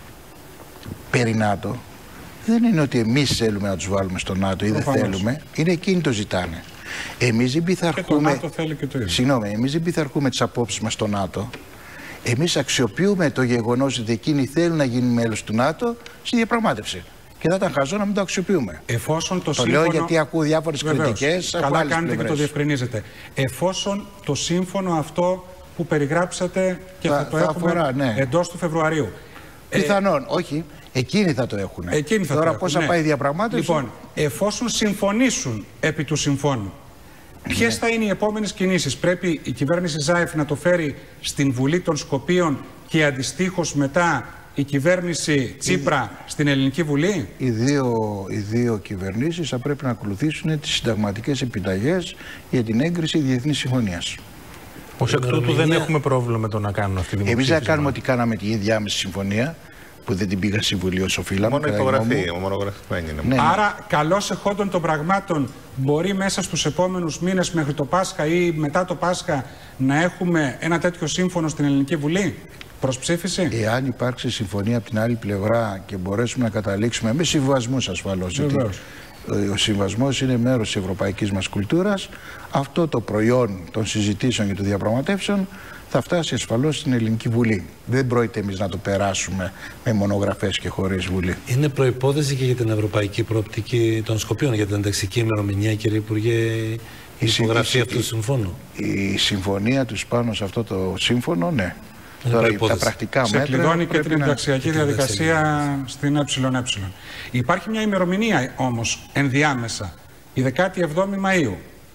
περί ΝΑΤΟ δεν είναι ότι εμείς θέλουμε να τους βάλουμε στο ΝΑΤΟ ή δεν θέλουμε. Είναι εκείνοι το ζητάνε. Εμείς δεν πειθαρχούμε. Και το ΝΑΤΟ θέλει και το ίδιο. Συγγνώμη, εμείς δεν πειθαρχούμε τις απόψεις μας στο ΝΑΤΟ. Εμείς αξιοποιούμε το γεγονός ότι εκείνοι θέλουν να γίνουν μέλος του ΝΑΤΟ στη διαπραγμάτευση. Και θα ήταν χαζό να μην το αξιοποιούμε. Εφόσον το σύμφωνο... λέω γιατί ακούω διάφορες κριτικές. Καλά κάνετε και το διευκρινίζετε. Εφόσον το σύμφωνο αυτό που περιγράψατε και θα το έχουμε εντός του Φεβρουαρίου. Πιθανόν, όχι. Εκείνοι θα το έχουν. Τώρα πώς θα πάει η διαπραγμάτευση. Λοιπόν, εφόσον συμφωνήσουν επί του συμφώνου, ποιες θα είναι οι επόμενες κινήσεις? Πρέπει η κυβέρνηση Ζάεφ να το φέρει στην Βουλή των Σκοπίων και αντιστοίχως μετά η κυβέρνηση Τσίπρα στην Ελληνική Βουλή? Οι δύο κυβερνήσεις θα πρέπει να ακολουθήσουν τις συνταγματικές επιταγές για την έγκριση διεθνής συμφωνίας. Ως εκ τούτου δεν έχουμε πρόβλημα με το να κάνουν αυτή τη δημοψήφισμα. Εμείς δεν κάνουμε ότι κάναμε τη διάμεση συμφωνία που δεν την πήγα στη Βουλή όσο οφείλαμε. Μόνο υπογραφή, ομολογραφημένη είναι. Ναι. Άρα, καλώς εχόντων των πραγμάτων, μπορεί μέσα στους επόμενους μήνες μέχρι το Πάσχα ή μετά το Πάσχα να έχουμε ένα τέτοιο σύμφωνο στην Ελληνική Βουλή προς ψήφιση? Εάν υπάρξει συμφωνία από την άλλη πλευρά και μπορέσουμε να καταλήξουμε με συμβασμούς ασφαλώς. Ο συμβασμός είναι μέρος της ευρωπαϊκής μας κουλτούρας. Αυτό το προϊόν των συζητήσεων και των διαπραγματεύσεων θα φτάσει ασφαλώς στην Ελληνική Βουλή. Δεν πρόκειται εμείς να το περάσουμε με μονογραφές και χωρίς Βουλή. Είναι προϋπόθεση και για την ευρωπαϊκή προοπτική των Σκοπίων, για την ενταξική ημερομηνία, κύριε Υπουργέ, η υπογραφή αυτού του συμφώνου? Η συμφωνία τους πάνω σε αυτό το σύμφωνο, ναι. Τώρα τα πρακτικά μέτρα κλειδώνει και την ενταξιακή διαδικασία στην ΕΕ. Υπάρχει μια ημερομηνία όμως ενδιάμεσα, η 17η Μαΐου.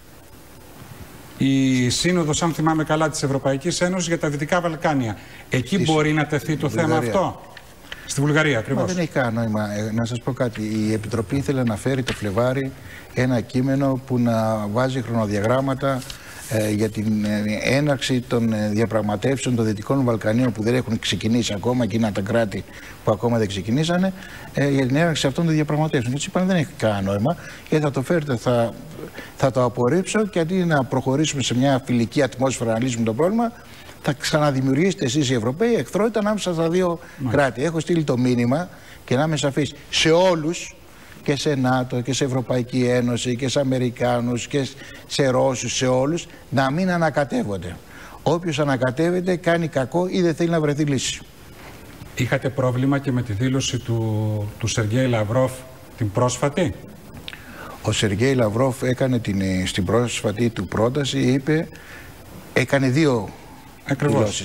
Η Σύνοδος, αν θυμάμαι καλά, της Ευρωπαϊκής Ένωσης για τα Δυτικά Βαλκάνια. Εκεί μπορεί να τεθεί το θέμα αυτό? Στη Βουλγαρία ακριβώς. Δεν έχει κανένα νόημα. Να σας πω κάτι. Η Επιτροπή ήθελε να φέρει το Φλεβάρι ένα κείμενο που να βάζει χρονοδιαγράμματα για την έναρξη των διαπραγματεύσεων των Δυτικών Βαλκανίων που δεν έχουν ξεκινήσει ακόμα, εκείνα τα κράτη που ακόμα δεν ξεκινήσανε, για την έναρξη αυτών των διαπραγματεύσεων. Έτσι είπαν δεν έχει κανένα νόημα, γιατί θα το φέρετε, θα το απορρίψω και αντί να προχωρήσουμε σε μια φιλική ατμόσφαιρα να λύσουμε το πρόβλημα, θα ξαναδημιουργήσετε εσείς οι Ευρωπαίοι εχθρότητα ανάμεσα στα δύο κράτη. Έχω στείλει το μήνυμα και να είμαι σαφής σε όλους, και σε ΝΑΤΟ και σε Ευρωπαϊκή Ένωση και σε Αμερικάνους και σε Ρώσους, σε όλους, να μην ανακατεύονται. Όποιος ανακατεύεται κάνει κακό ή δεν θέλει να βρεθεί λύση. Είχατε πρόβλημα και με τη δήλωση του Σεργέη Λαυρόφ την πρόσφατη? Ο Σεργέη Λαυρόφ έκανε στην πρόσφατη του πρόταση, έκανε δύο δηλώσεις.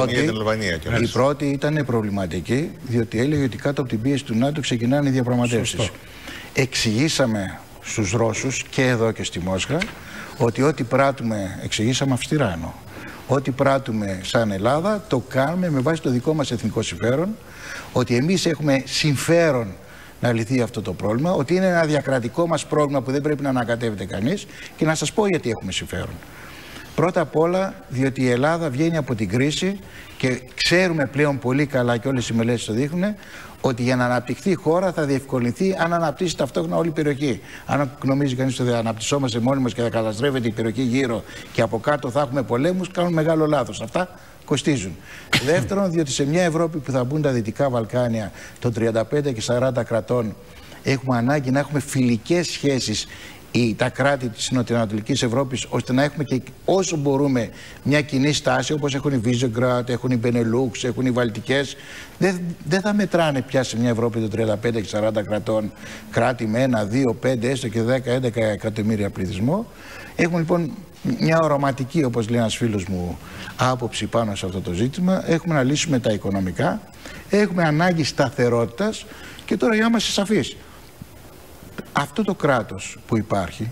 Η πρώτη ήταν προβληματική, διότι έλεγε ότι κάτω από την πίεση του ΝΑΤΟ ξεκινάνε οι διαπραγματεύσεις. Εξηγήσαμε στους Ρώσους και εδώ και στη Μόσχα ότι ό,τι πράττουμε, εξηγήσαμε αυστηρά εννοώ, ό,τι πράττουμε σαν Ελλάδα το κάνουμε με βάση το δικό μας εθνικό συμφέρον, ότι εμείς έχουμε συμφέρον να λυθεί αυτό το πρόβλημα, ότι είναι ένα διακρατικό μας πρόβλημα που δεν πρέπει να ανακατεύεται κανείς, και να σας πω γιατί έχουμε συμφέρον. Πρώτα απ' όλα, διότι η Ελλάδα βγαίνει από την κρίση και ξέρουμε πλέον πολύ καλά, και όλες οι μελέτες το δείχνουν, ότι για να αναπτυχθεί η χώρα θα διευκολυνθεί αν αναπτύσσει ταυτόχρονα όλη η περιοχή. Αν νομίζει κανείς ότι θα αναπτυσσόμαστε μόνοι μας και θα καταστρέφεται η περιοχή γύρω και από κάτω θα έχουμε πολέμους, κάνουν μεγάλο λάθος. Αυτά κοστίζουν. Δεύτερον, διότι σε μια Ευρώπη που θα μπουν τα Δυτικά Βαλκάνια των 35 και 40 κρατών, έχουμε ανάγκη να έχουμε φιλικές σχέσεις τα κράτη της Νοτιοανατολικής Ευρώπης, ώστε να έχουμε και όσο μπορούμε μια κοινή στάση, όπως έχουν οι Βίζεγκρατ, έχουν οι Μπενελούξ, έχουν οι Βαλτικές. Δεν θα μετράνε πια σε μια Ευρώπη των 35 και 40 κρατών κράτη με 1, 2, 5, έστω και 10-11 εκατομμύρια πληθυσμό. Έχουμε λοιπόν μια οραματική, όπως λέει ένας φίλος μου, άποψη πάνω σε αυτό το ζήτημα. Έχουμε να λύσουμε τα οικονομικά, έχουμε ανάγκη σταθερότητας, και τώρα για να είμαστε σαφείς, αυτό το κράτος που υπάρχει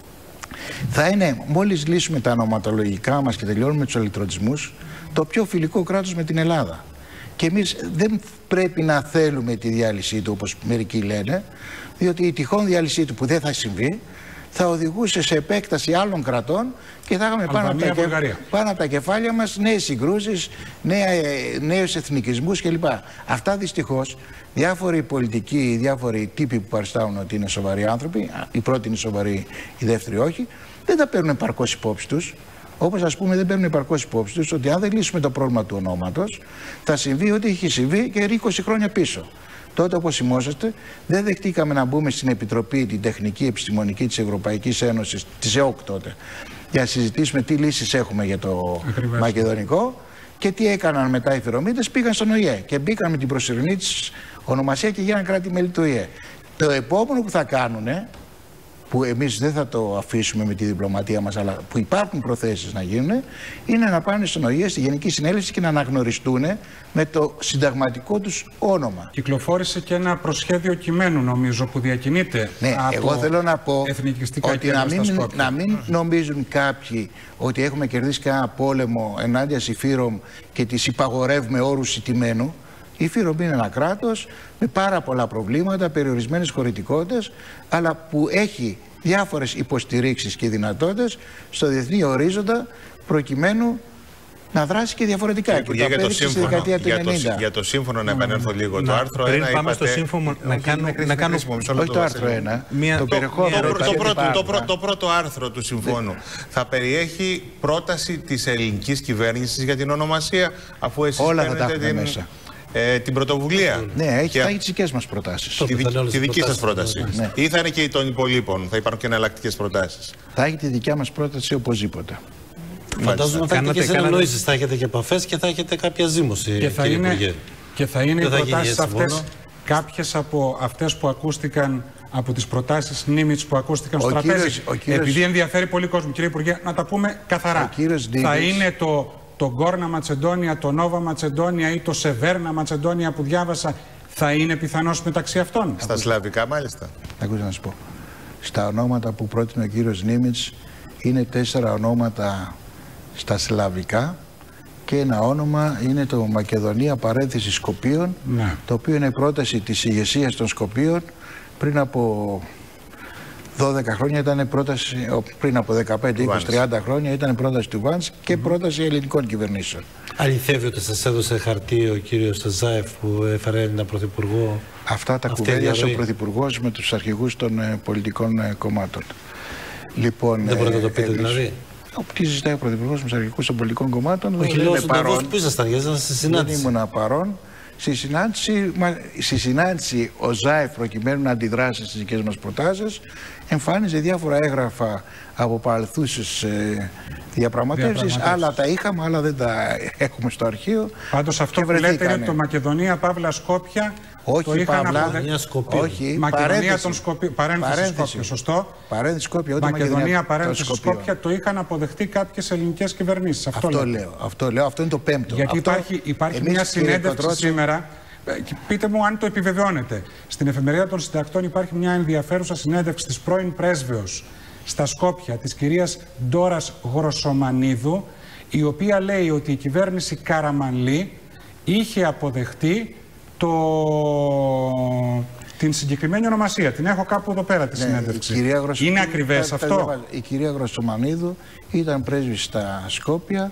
θα είναι, μόλις λύσουμε τα ονοματολογικά μας και τελειώνουμε τους ελεκτροτισμούς, το πιο φιλικό κράτος με την Ελλάδα. Και εμείς δεν πρέπει να θέλουμε τη διάλυσή του, όπως μερικοί λένε, διότι η τυχόν διάλυσή του, που δεν θα συμβεί, θα οδηγούσε σε επέκταση άλλων κρατών και θα είχαμε πάνω από τα κεφάλια μας νέες συγκρούσεις, νέους εθνικισμούς κλπ. Αυτά δυστυχώς διάφοροι πολιτικοί, διάφοροι τύποι που παριστάουν ότι είναι σοβαροί άνθρωποι, η πρώτη είναι σοβαρή, η δεύτερη όχι, δεν τα παίρνουν επαρκώς υπόψη τους. Όπως ας πούμε δεν παίρνουν επαρκώς υπόψη τους ότι αν δεν λύσουμε το πρόβλημα του ονόματος, θα συμβεί ό,τι έχει συμβεί και 20 χρόνια πίσω. Τότε, όπως θυμόσαστε, δεν δεχτήκαμε να μπούμε στην Επιτροπή την Τεχνική Επιστημονική της Ευρωπαϊκής Ένωσης, της ΕΟΚ τότε, για να συζητήσουμε τι λύσεις έχουμε για το μακεδονικό και τι έκαναν μετά οι Φερομίτες. Πήγαν στον ΟΗΕ και μπήκαν με την προσωρινή της ονομασία και γίναν κράτη-μέλη του ΟΗΕ. Το επόμενο που θα κάνουν, που εμείς δεν θα το αφήσουμε με τη διπλωματία μας, αλλά που υπάρχουν προθέσεις να γίνουν, είναι να πάνε στον ΟΗΕ, στη Γενική Συνέλευση και να αναγνωριστούν με το συνταγματικό τους όνομα. Κυκλοφόρησε και ένα προσχέδιο κειμένου, νομίζω, που διακινείται. Ναι, από εγώ θέλω να πω ότι να μην νομίζουν κάποιοι ότι έχουμε κερδίσει κανένα πόλεμο ενάντια στη Φύρομ και τις υπαγορεύουμε όρους ηττημένου. Η Φύρομ είναι ένα κράτος με πάρα πολλά προβλήματα, περιορισμένες χωρητικότητες, αλλά που έχει διάφορες υποστηρίξεις και δυνατότητες στο διεθνή ορίζοντα προκειμένου να δράσει και διαφορετικά. Και για το σύμφωνο να επανέλθω λίγο. Το άρθρο 1. Πριν πάμε στο σύμφωνο, να κάνω. Όχι το άρθρο 1. Το περιεχόμενο. Το πρώτο άρθρο του συμφώνου θα περιέχει πρόταση της ελληνικής κυβέρνησης για την ονομασία, αφού εσείς παίρνετε μέσα. Την πρωτοβουλία. Ναι, έχει τις δικές μας προτάσεις. Τη δική σας πρόταση. Ναι. Ή θα είναι και των υπολείπων, θα υπάρχουν και εναλλακτικές προτάσεις. Θα έχει τη δικιά μας πρόταση οπωσδήποτε. Φαντάζομαι θα έχετε και συνεννοήσεις, θα έχετε και επαφές και θα έχετε κάποια ζήμωση. Και θα είναι οι προτάσεις αυτές, κάποιες από αυτές που ακούστηκαν από τις προτάσεις Νίμιτς που ακούστηκαν στο τραπέζι. Επειδή ενδιαφέρει πολύ κόσμο, κύριε Υπουργέ, να τα πούμε καθαρά. Θα είναι το Γκόρνα Ματσεντόνια, το Νόβα Ματσεντόνια ή το Σεβέρνα Ματσεντόνια που διάβασα, θα είναι πιθανώς μεταξύ αυτών? Στα σλαβικά μάλιστα. Ακούστε να σου πω. Στα ονόματα που πρότεινε ο κύριος Νίμιτς είναι 4 ονόματα στα σλαβικά και ένα όνομα είναι το Μακεδονία παρένθεση Σκοπίων, ναι, το οποίο είναι πρόταση της ηγεσίας των Σκοπίων πριν από 12 χρόνια, ήταν πρόταση, πριν από 15, 20, 30 χρόνια ήταν πρόταση του Βάνς και πρόταση ελληνικών κυβερνήσεων. Αληθεύει ότι σας έδωσε χαρτί ο κύριος Ζάεφ που έφερε Έλληνα πρωθυπουργό? Αυτά τα κουβέντιασε ο πρωθυπουργός με τους αρχηγούς των πολιτικών κομμάτων. Λοιπόν, δεν μπορείτε να το πείτε δηλαδή? Τι συζητάει ο πρωθυπουργός με τους αρχηγούς των πολιτικών κομμάτων? Όχι, λέω στον Ταβός που ήσασταν, γιατί ήσασταν στη συνάντηση. Δεν ήμουν παρόν. Στη συνάντηση ο Ζάεφ, προκειμένου να αντιδράσει στις δικές μας προτάσεις, εμφάνιζε διάφορα έγγραφα από παρελθούσες διαπραγματεύσεις. Άλλα τα είχαμε, άλλα δεν τα έχουμε στο αρχείο. Πάντως αυτό που λέτε είναι το Μακεδονία Παύλα Σκόπια. Όχι, Παύλα, όχι, Μακεδονία των Σκοπίων. Παρένθεση Σκόπια, σωστό. Παρένθεση Σκόπια, όχι Μακεδονία παρένθεση Σκόπια, το είχαν αποδεχτεί κάποιες ελληνικές κυβερνήσεις. Αυτό λέω, αυτό είναι το πέμπτο. Γιατί υπάρχει μια συνέντευξη σήμερα. Πείτε μου αν το επιβεβαιώνετε. Στην Εφημερίδα των Συντακτών υπάρχει μια ενδιαφέρουσα συνέντευξη της πρώην πρέσβεως στα Σκόπια, της κυρίας Ντόρας Γροσομανίδου, η οποία λέει ότι η κυβέρνηση Καραμανλή είχε αποδεχτεί την συγκεκριμένη ονομασία. Την έχω κάπου εδώ πέρα τη συνέντευξη. Είναι ακριβές αυτό? Η κυρία Γροσομανίδου ήταν πρέσβη στα Σκόπια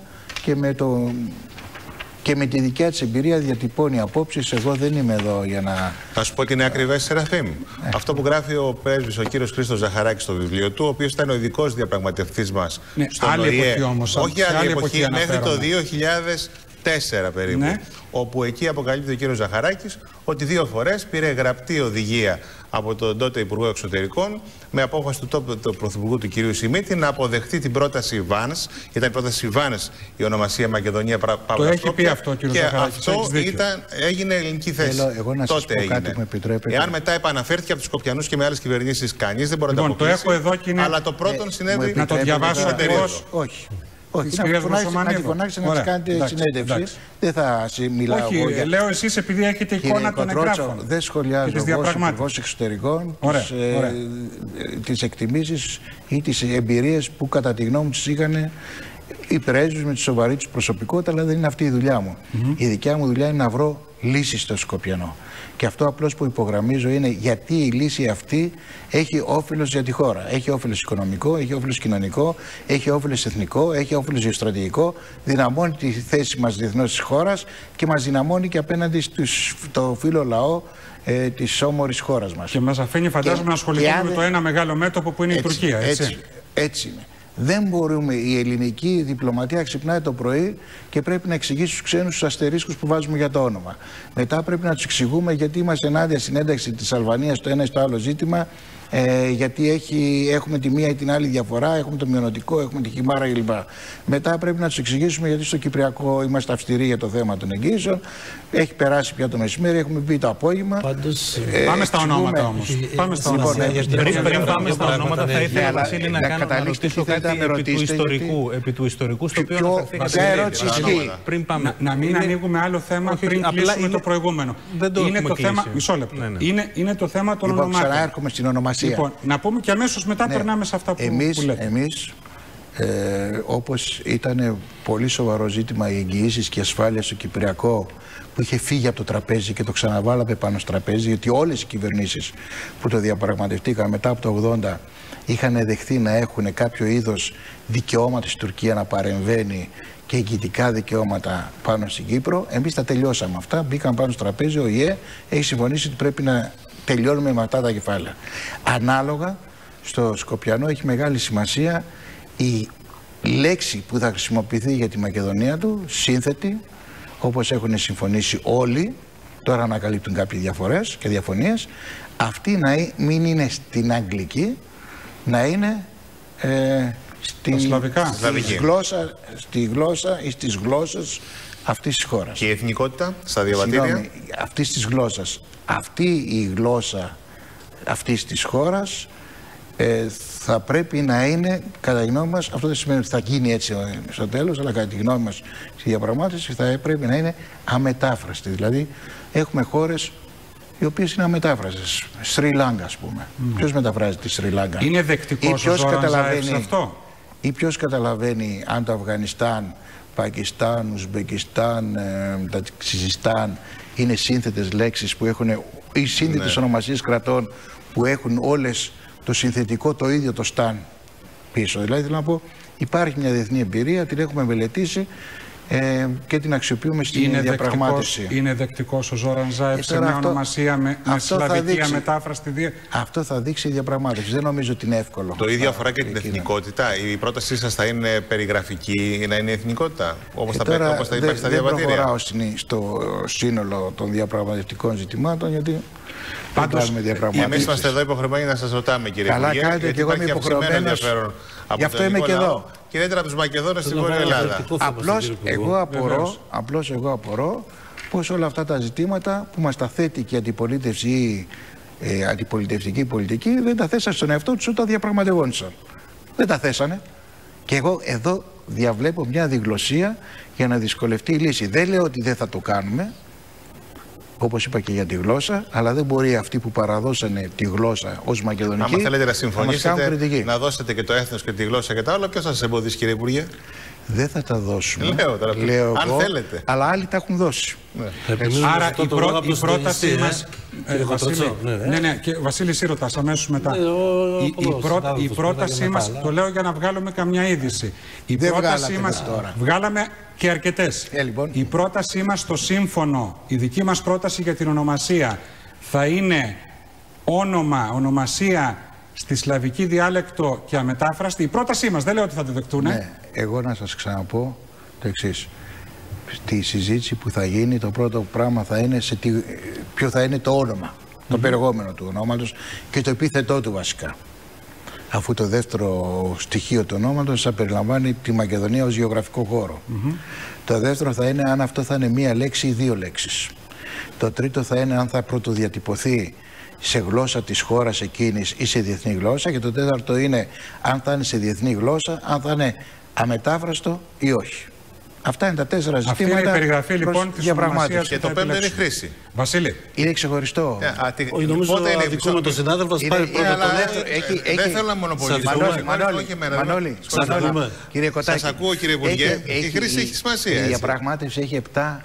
και με τη δικιά της εμπειρία διατυπώνει απόψεις. Εγώ δεν είμαι εδώ για να... Θα σου πω ότι είναι ακριβές, Σεραφείμ. Αυτό που γράφει ο πρέσβης, ο κύριος Χρήστος Ζαχαράκης στο βιβλίο του, ο οποίος ήταν ο ειδικός διαπραγματευτής μας στον ΟΗΕ. Όχι άλλη εποχή, μέχρι το 2004 περίπου. Ναι. Όπου εκεί αποκαλύπτει ο κύριος Ζαχαράκης ότι 2 φορές πήρε γραπτή οδηγία από τον τότε Υπουργό Εξωτερικών με απόφαση του Πρωθυπουργού του κυρίου Σιμίτη να αποδεχτεί την πρόταση Βάνς. Ήταν η πρόταση Βάνς η ονομασία Μακεδονία Παύλα Σκόπια. Το έχει πει αυτό ο κύριος Ζαχαράκης. Και αυτό έγινε ελληνική θέση. Εγώ να σας πω κάτι που με επιτρέπετε. Εάν μετά επαναφέρθηκε από τους Σκοπιανούς και με άλλες κυβερνήσεις, κανείς δεν μπορεί να το αποκλείσει. Το έχω εδώ και είναι... Αλλά το πρώτον συνέβη... Να το διαβάσω ακριβώς. Όχι. Όχι, να τη φωνάξετε να της κάνετε συνέντευξη. Δεν θα μιλάω εγώ. Όχι, λέω εσείς επειδή έχετε εικόνα των εγγράφων. Δεν σχολιάζω εγώ ως Υπουργός Εξωτερικών τις εκτιμήσεις ή τις εμπειρίες που κατά τη γνώμη τους είχαν οι πρέσβεις με τη σοβαρή τους προσωπικότητα, αλλά δεν είναι αυτή η δουλειά μου. Η δικιά μου δουλειά είναι να βρω λύσεις στο Σκοπιανό. Και αυτό απλώς που υπογραμμίζω είναι γιατί η λύση αυτή έχει όφελος για τη χώρα. Έχει όφελος οικονομικό, έχει όφελος κοινωνικό, έχει όφελος εθνικό, έχει όφελος γεωστρατηγικό, δυναμώνει τη θέση μας διεθνώς της χώρας και μας δυναμώνει και απέναντι στο φίλο λαό της όμορης χώρας μας. Και μας αφήνει, φαντάζομαι, να ασχοληθούμε με το ένα μεγάλο μέτωπο που είναι η Τουρκία. Έτσι είναι. Δεν μπορούμε, η ελληνική διπλωματία ξυπνάει το πρωί και πρέπει να εξηγήσει στους ξένους τους αστερίσκους που βάζουμε για το όνομα. Μετά πρέπει να τους εξηγούμε γιατί είμαστε ενάντια στην ένταξη της Αλβανίας στο ένα ή στο άλλο ζήτημα, γιατί έχουμε τη μία ή την άλλη διαφορά, έχουμε το μειονοτικό, έχουμε τη χιμάρα κλπ. Μετά πρέπει να τους εξηγήσουμε γιατί στο Κυπριακό είμαστε αυστηροί για το θέμα των εγγύσεων. Έχει περάσει πια το μεσημέρι, έχουμε πει το απόγευμα. Πάμε στα ονόματα όμως. Πάμε στα ονόματα. Πριν πάμε στα ονόματα, θα ήθελα, Βασίλη, να ρωτήσω κάτι επί του ιστορικού, στο οποίο αναφερθήκατε πριν πάμε. Να μην ανοίγουμε άλλο θέμα πριν κλείσουμε το προηγούμενο. Είναι το θέμα. Μισό λεπτό. Είναι το θέμα των ονομάτων. Ξαναέρχομαι στην ονομασία. Λοιπόν, να πούμε και αμέσως μετά περνάμε σε αυτά που λέτε. Εμείς, όπως ήταν πολύ σοβαρό ζήτημα οι εγγυήσεις και η ασφάλεια στο Κυπριακό, που είχε φύγει από το τραπέζι και το ξαναβάλαμε πάνω στο τραπέζι, γιατί όλες οι κυβερνήσεις που το διαπραγματευτήκαν μετά από το 80 είχαν δεχθεί να έχουν κάποιο είδος δικαιώματα στην Τουρκία να παρεμβαίνει και εγγυητικά δικαιώματα πάνω στην Κύπρο. Εμείς τα τελειώσαμε αυτά, μπήκαν πάνω στο τραπέζι, ο ΙΕ έχει συμφωνήσει ότι πρέπει να τελειώνουμε με αυτά τα κεφάλαια. Ανάλογα, στο Σκοπιανό έχει μεγάλη σημασία η λέξη που θα χρησιμοποιηθεί για τη Μακεδονία του, σύνθετη, όπως έχουν συμφωνήσει όλοι, τώρα ανακαλύπτουν κάποιες διαφορές και διαφωνίες, αυτή να μην είναι στην αγγλική, να είναι στη γλώσσα ή στις γλώσσες αυτής της χώρας. Και η εθνικότητα στα διαβατήρια? Αυτής της γλώσσας. Αυτή η γλώσσα αυτής της χώρας θα πρέπει να είναι, κατά τη γνώμη μας, αυτό δεν σημαίνει ότι θα γίνει έτσι στο τέλος, αλλά κατά τη γνώμη μας στη διαπραγμάτευση θα πρέπει να είναι αμετάφραστη. Δηλαδή έχουμε χώρες οι οποίες είναι αμετάφραστες. Σρι Λάγκα, ας πούμε. Ποιος μεταφράζει τη Σρι Λάγκα? Είναι δεκτικός ο Ζόραν Ζάεφ αυτό? Ή ποιος καταλαβαίνει αν το Αφγανιστάν, Πακιστάν, Ουσμπεκιστάν, Τατζικιστάν είναι σύνθετες λέξεις που έχουν, ή σύνθετες ονομασίες κρατών που έχουν όλες το συνθετικό το ίδιο το σταν πίσω. Δηλαδή θέλω να πω, υπάρχει μια διεθνή εμπειρία, την έχουμε μελετήσει και την αξιοποιούμε στην διαπραγμάτευση. Είναι δεκτικός ο Ζόραν Ζάεφ σε μια ονομασία με σλαβική αμετάφραστη? Αυτό θα δείξει η διαπραγμάτευση. Δεν νομίζω ότι είναι εύκολο. Το ίδιο αφορά και την εθνικότητα. Η πρότασή σας θα είναι περιγραφική, να είναι εθνικότητα, όπως θα υπάρχει στα διαβατήρια? Δεν προχωράω στο σύνολο των διαπραγματευτικών ζητημάτων, γιατί πάντως εμείς είμαστε εδώ υποχρεωμένοι να σας ρωτάμε, κύριε Υπουργέ. Καλά κάνετε, και εγώ είμαι υποχρεωμένος. Γι' αυτό είμαι και εδώ. Και ιδιαίτερα από τους Μακεδόνες στην Βόρεια Ελλάδα. Απλώς εγώ απορώ πως όλα αυτά τα ζητήματα που μας τα θέτει και η αντιπολίτευση ή αντιπολιτευτική πολιτική δεν τα θέσαν στον εαυτό τους όταν διαπραγματευόντουσαν. Δεν τα θέσανε. Και εγώ εδώ διαβλέπω μια διγλωσία για να δυσκολευτεί η λύση. Δεν λέω ότι δεν θα το κάνουμε, όπως είπα και για τη γλώσσα, αλλά δεν μπορεί αυτοί που παραδώσανε τη γλώσσα ως μακεδονική. Αν θέλετε να συμφωνήσετε, να δώσετε και το έθνος και τη γλώσσα και τα άλλα, ποιος θα σας εμποδίσει, κύριε Υπουργέ? Δεν θα τα δώσουμε. Λέω αν εγώ, θέλετε. Αλλά άλλοι τα έχουν δώσει. Άρα η πρότασή μας. Βασίλη Σύρωτας, αμέσως μετά. Η πρότασή μας, το λέω για να βγάλουμε καμιά είδηση. Η πρότασή μας, βγάλαμε και αρκετές. Η πρότασή μας στο σύμφωνο, η δική μας πρόταση για την ονομασία θα είναι ονομασία στη σλαβική διάλεκτο και αμετάφραστη. Η πρότασή μας, δεν λέω ότι θα τη δεκτούν. Ναι, εγώ να σας ξαναπώ το εξής. Στη συζήτηση που θα γίνει, το πρώτο πράγμα θα είναι ποιο θα είναι το όνομα, το περιεχόμενο του ονόματος και το επίθετό του βασικά. Αφού το δεύτερο στοιχείο του ονόματος θα περιλαμβάνει τη Μακεδονία ως γεωγραφικό χώρο. Το δεύτερο θα είναι αν αυτό θα είναι μία λέξη ή δύο λέξεις. Το τρίτο θα είναι αν θα πρωτοδιατυπωθεί σε γλώσσα της χώρας εκείνης ή σε διεθνή γλώσσα. Και το τέταρτο είναι αν θα είναι σε διεθνή γλώσσα, αν θα είναι αμετάφραστο ή όχι. Αυτά είναι τα τέσσερα ζητήματα. Αυτή είναι η περιγραφή λοιπόν της ονομασίας. Και το πέμπτο είναι η χρήση. Βασίλη. Είναι ξεχωριστό. Νομίζω ότι αδικό με τον συνάδελφο πάρει πρώτα το δεύτερο. Δεν θέλω να μονοπολίσω. Μανώλη, κύριε Κοτάκη. Σας ακούω, κύριε Υπουργέ. Η χρήση έχει σημασία. Η διαπραγμάτευση έχει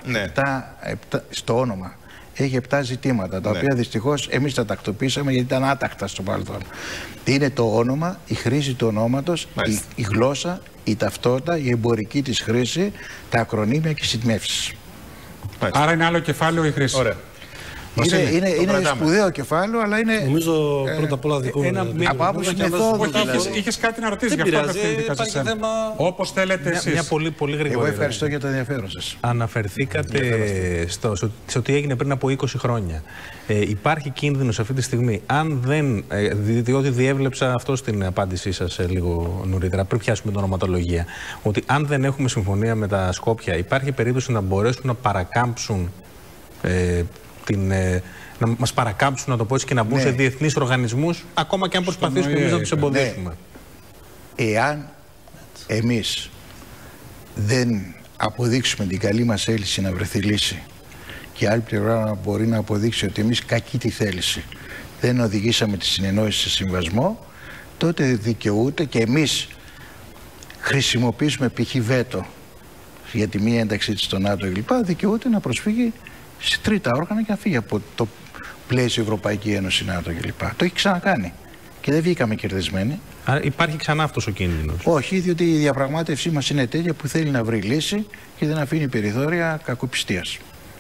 7 στο όνομα. Έχει 7 ζητήματα, τα οποία δυστυχώς εμείς τα τακτοποίησαμε γιατί ήταν άτακτα στο παρελθόν. Είναι το όνομα, η χρήση του ονόματος, η γλώσσα, η ταυτότητα, η εμπορική της χρήση, τα ακρονίμια και οι συντμεύσεις. Άρα είναι άλλο κεφάλαιο η χρήση. Ωραία. Είναι σπουδαίο κεφάλαιο, αλλά είναι. Νομίζω πρώτα απ' όλα δικό μου. Από άποψη μεθόδου. Είχες κάτι να ρωτήσεις, γι' αυτό απευθύνθηκα σε εσένα. Όπως θέλετε εσείς. Μια πολύ γρήγορη. Εγώ ευχαριστώ για το ενδιαφέρον σας. Αναφερθήκατε σε ό,τι έγινε πριν από 20 χρόνια. Υπάρχει κίνδυνος αυτή τη στιγμή, αν δεν. Διότι διέβλεψα αυτό στην απάντησή σας λίγο νωρίτερα, πριν πιάσουμε την ονοματολογία, ότι αν δεν έχουμε συμφωνία με τα Σκόπια, υπάρχει περίπτωση να μπορέσουν να παρακάμψουν. Να μας παρακάμψουν, να το πω έτσι, και να μπουν σε διεθνείς οργανισμούς, ακόμα και αν προσπαθήσουμε εμείς να τους εμποδίσουμε. Εάν εμείς δεν αποδείξουμε την καλή μας θέληση να βρεθεί λύση και η άλλη πλευρά μπορεί να αποδείξει ότι εμείς κακή τη θέληση δεν οδηγήσαμε τη συνεννόηση σε συμβασμό, τότε δικαιούται και εμείς χρησιμοποιήσουμε π.χ. βέτο για τη μία ένταξή της στο ΝΑΤΟ κλπ. Δικαιούται να προσφύγει σε τρίτα όργανα και να φύγει από το πλαίσιο Ευρωπαϊκή Ένωση, ΝΑΤΟ κλπ. Το έχει ξανακάνει και δεν βγήκαμε κερδισμένοι. Άρα υπάρχει ξανά αυτός ο κίνδυνος? Όχι, διότι η διαπραγμάτευσή μας είναι τέτοια που θέλει να βρει λύση και δεν αφήνει περιθώρια κακοπιστίας.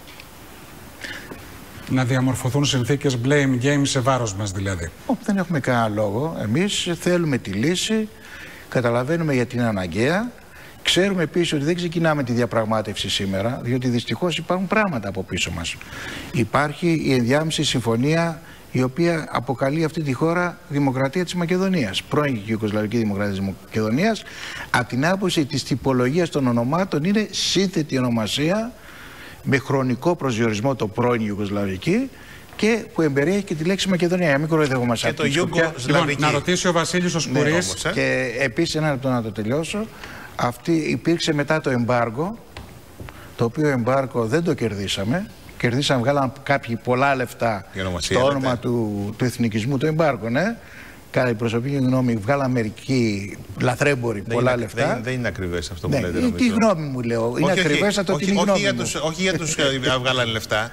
Να διαμορφωθούν συνθήκες blame game σε βάρος μας δηλαδή. Δεν έχουμε κανένα λόγο. Εμείς θέλουμε τη λύση, καταλαβαίνουμε γιατί είναι αναγκαία. Ξέρουμε επίσης ότι δεν ξεκινάμε τη διαπραγμάτευση σήμερα, διότι δυστυχώς υπάρχουν πράγματα από πίσω μας. Υπάρχει η ενδιάμεση συμφωνία, η οποία αποκαλεί αυτή τη χώρα Δημοκρατία της Μακεδονίας, πρώην Ιουγκοσλαβική Δημοκρατία της Μακεδονίας. Από την άποψη της τυπολογίας των ονομάτων είναι σύνθετη ονομασία, με χρονικό προσδιορισμό το πρώην Ιουγκοσλαβική, και που εμπεριέχει και τη λέξη Μακεδονία. Για μην κοροϊδεύομαστε. Και το Ιουγκοσλαβική. Να ρωτήσει ο Βασίλης ο Σκουρής. Και επίσης, ένα λεπτό να το τελειώσω. Αυτή υπήρξε μετά το εμπάργο, το οποίο εμπάργο δεν το κερδίσαμε. Κερδίσαμε, βγάλαν κάποιοι πολλά λεφτά στο όνομα του εθνικισμού, το εμπάργο, ναι. Κατά την προσωπική γνώμη, βγάλαν μερικοί λαθρέμποροι πολλά λεφτά. Δεν είναι ακριβές αυτό που λέτε. Τι γνώμη μου λέω. Είναι ακριβές από την γνώμη μου. Όχι για τους βγάλαν λεφτά.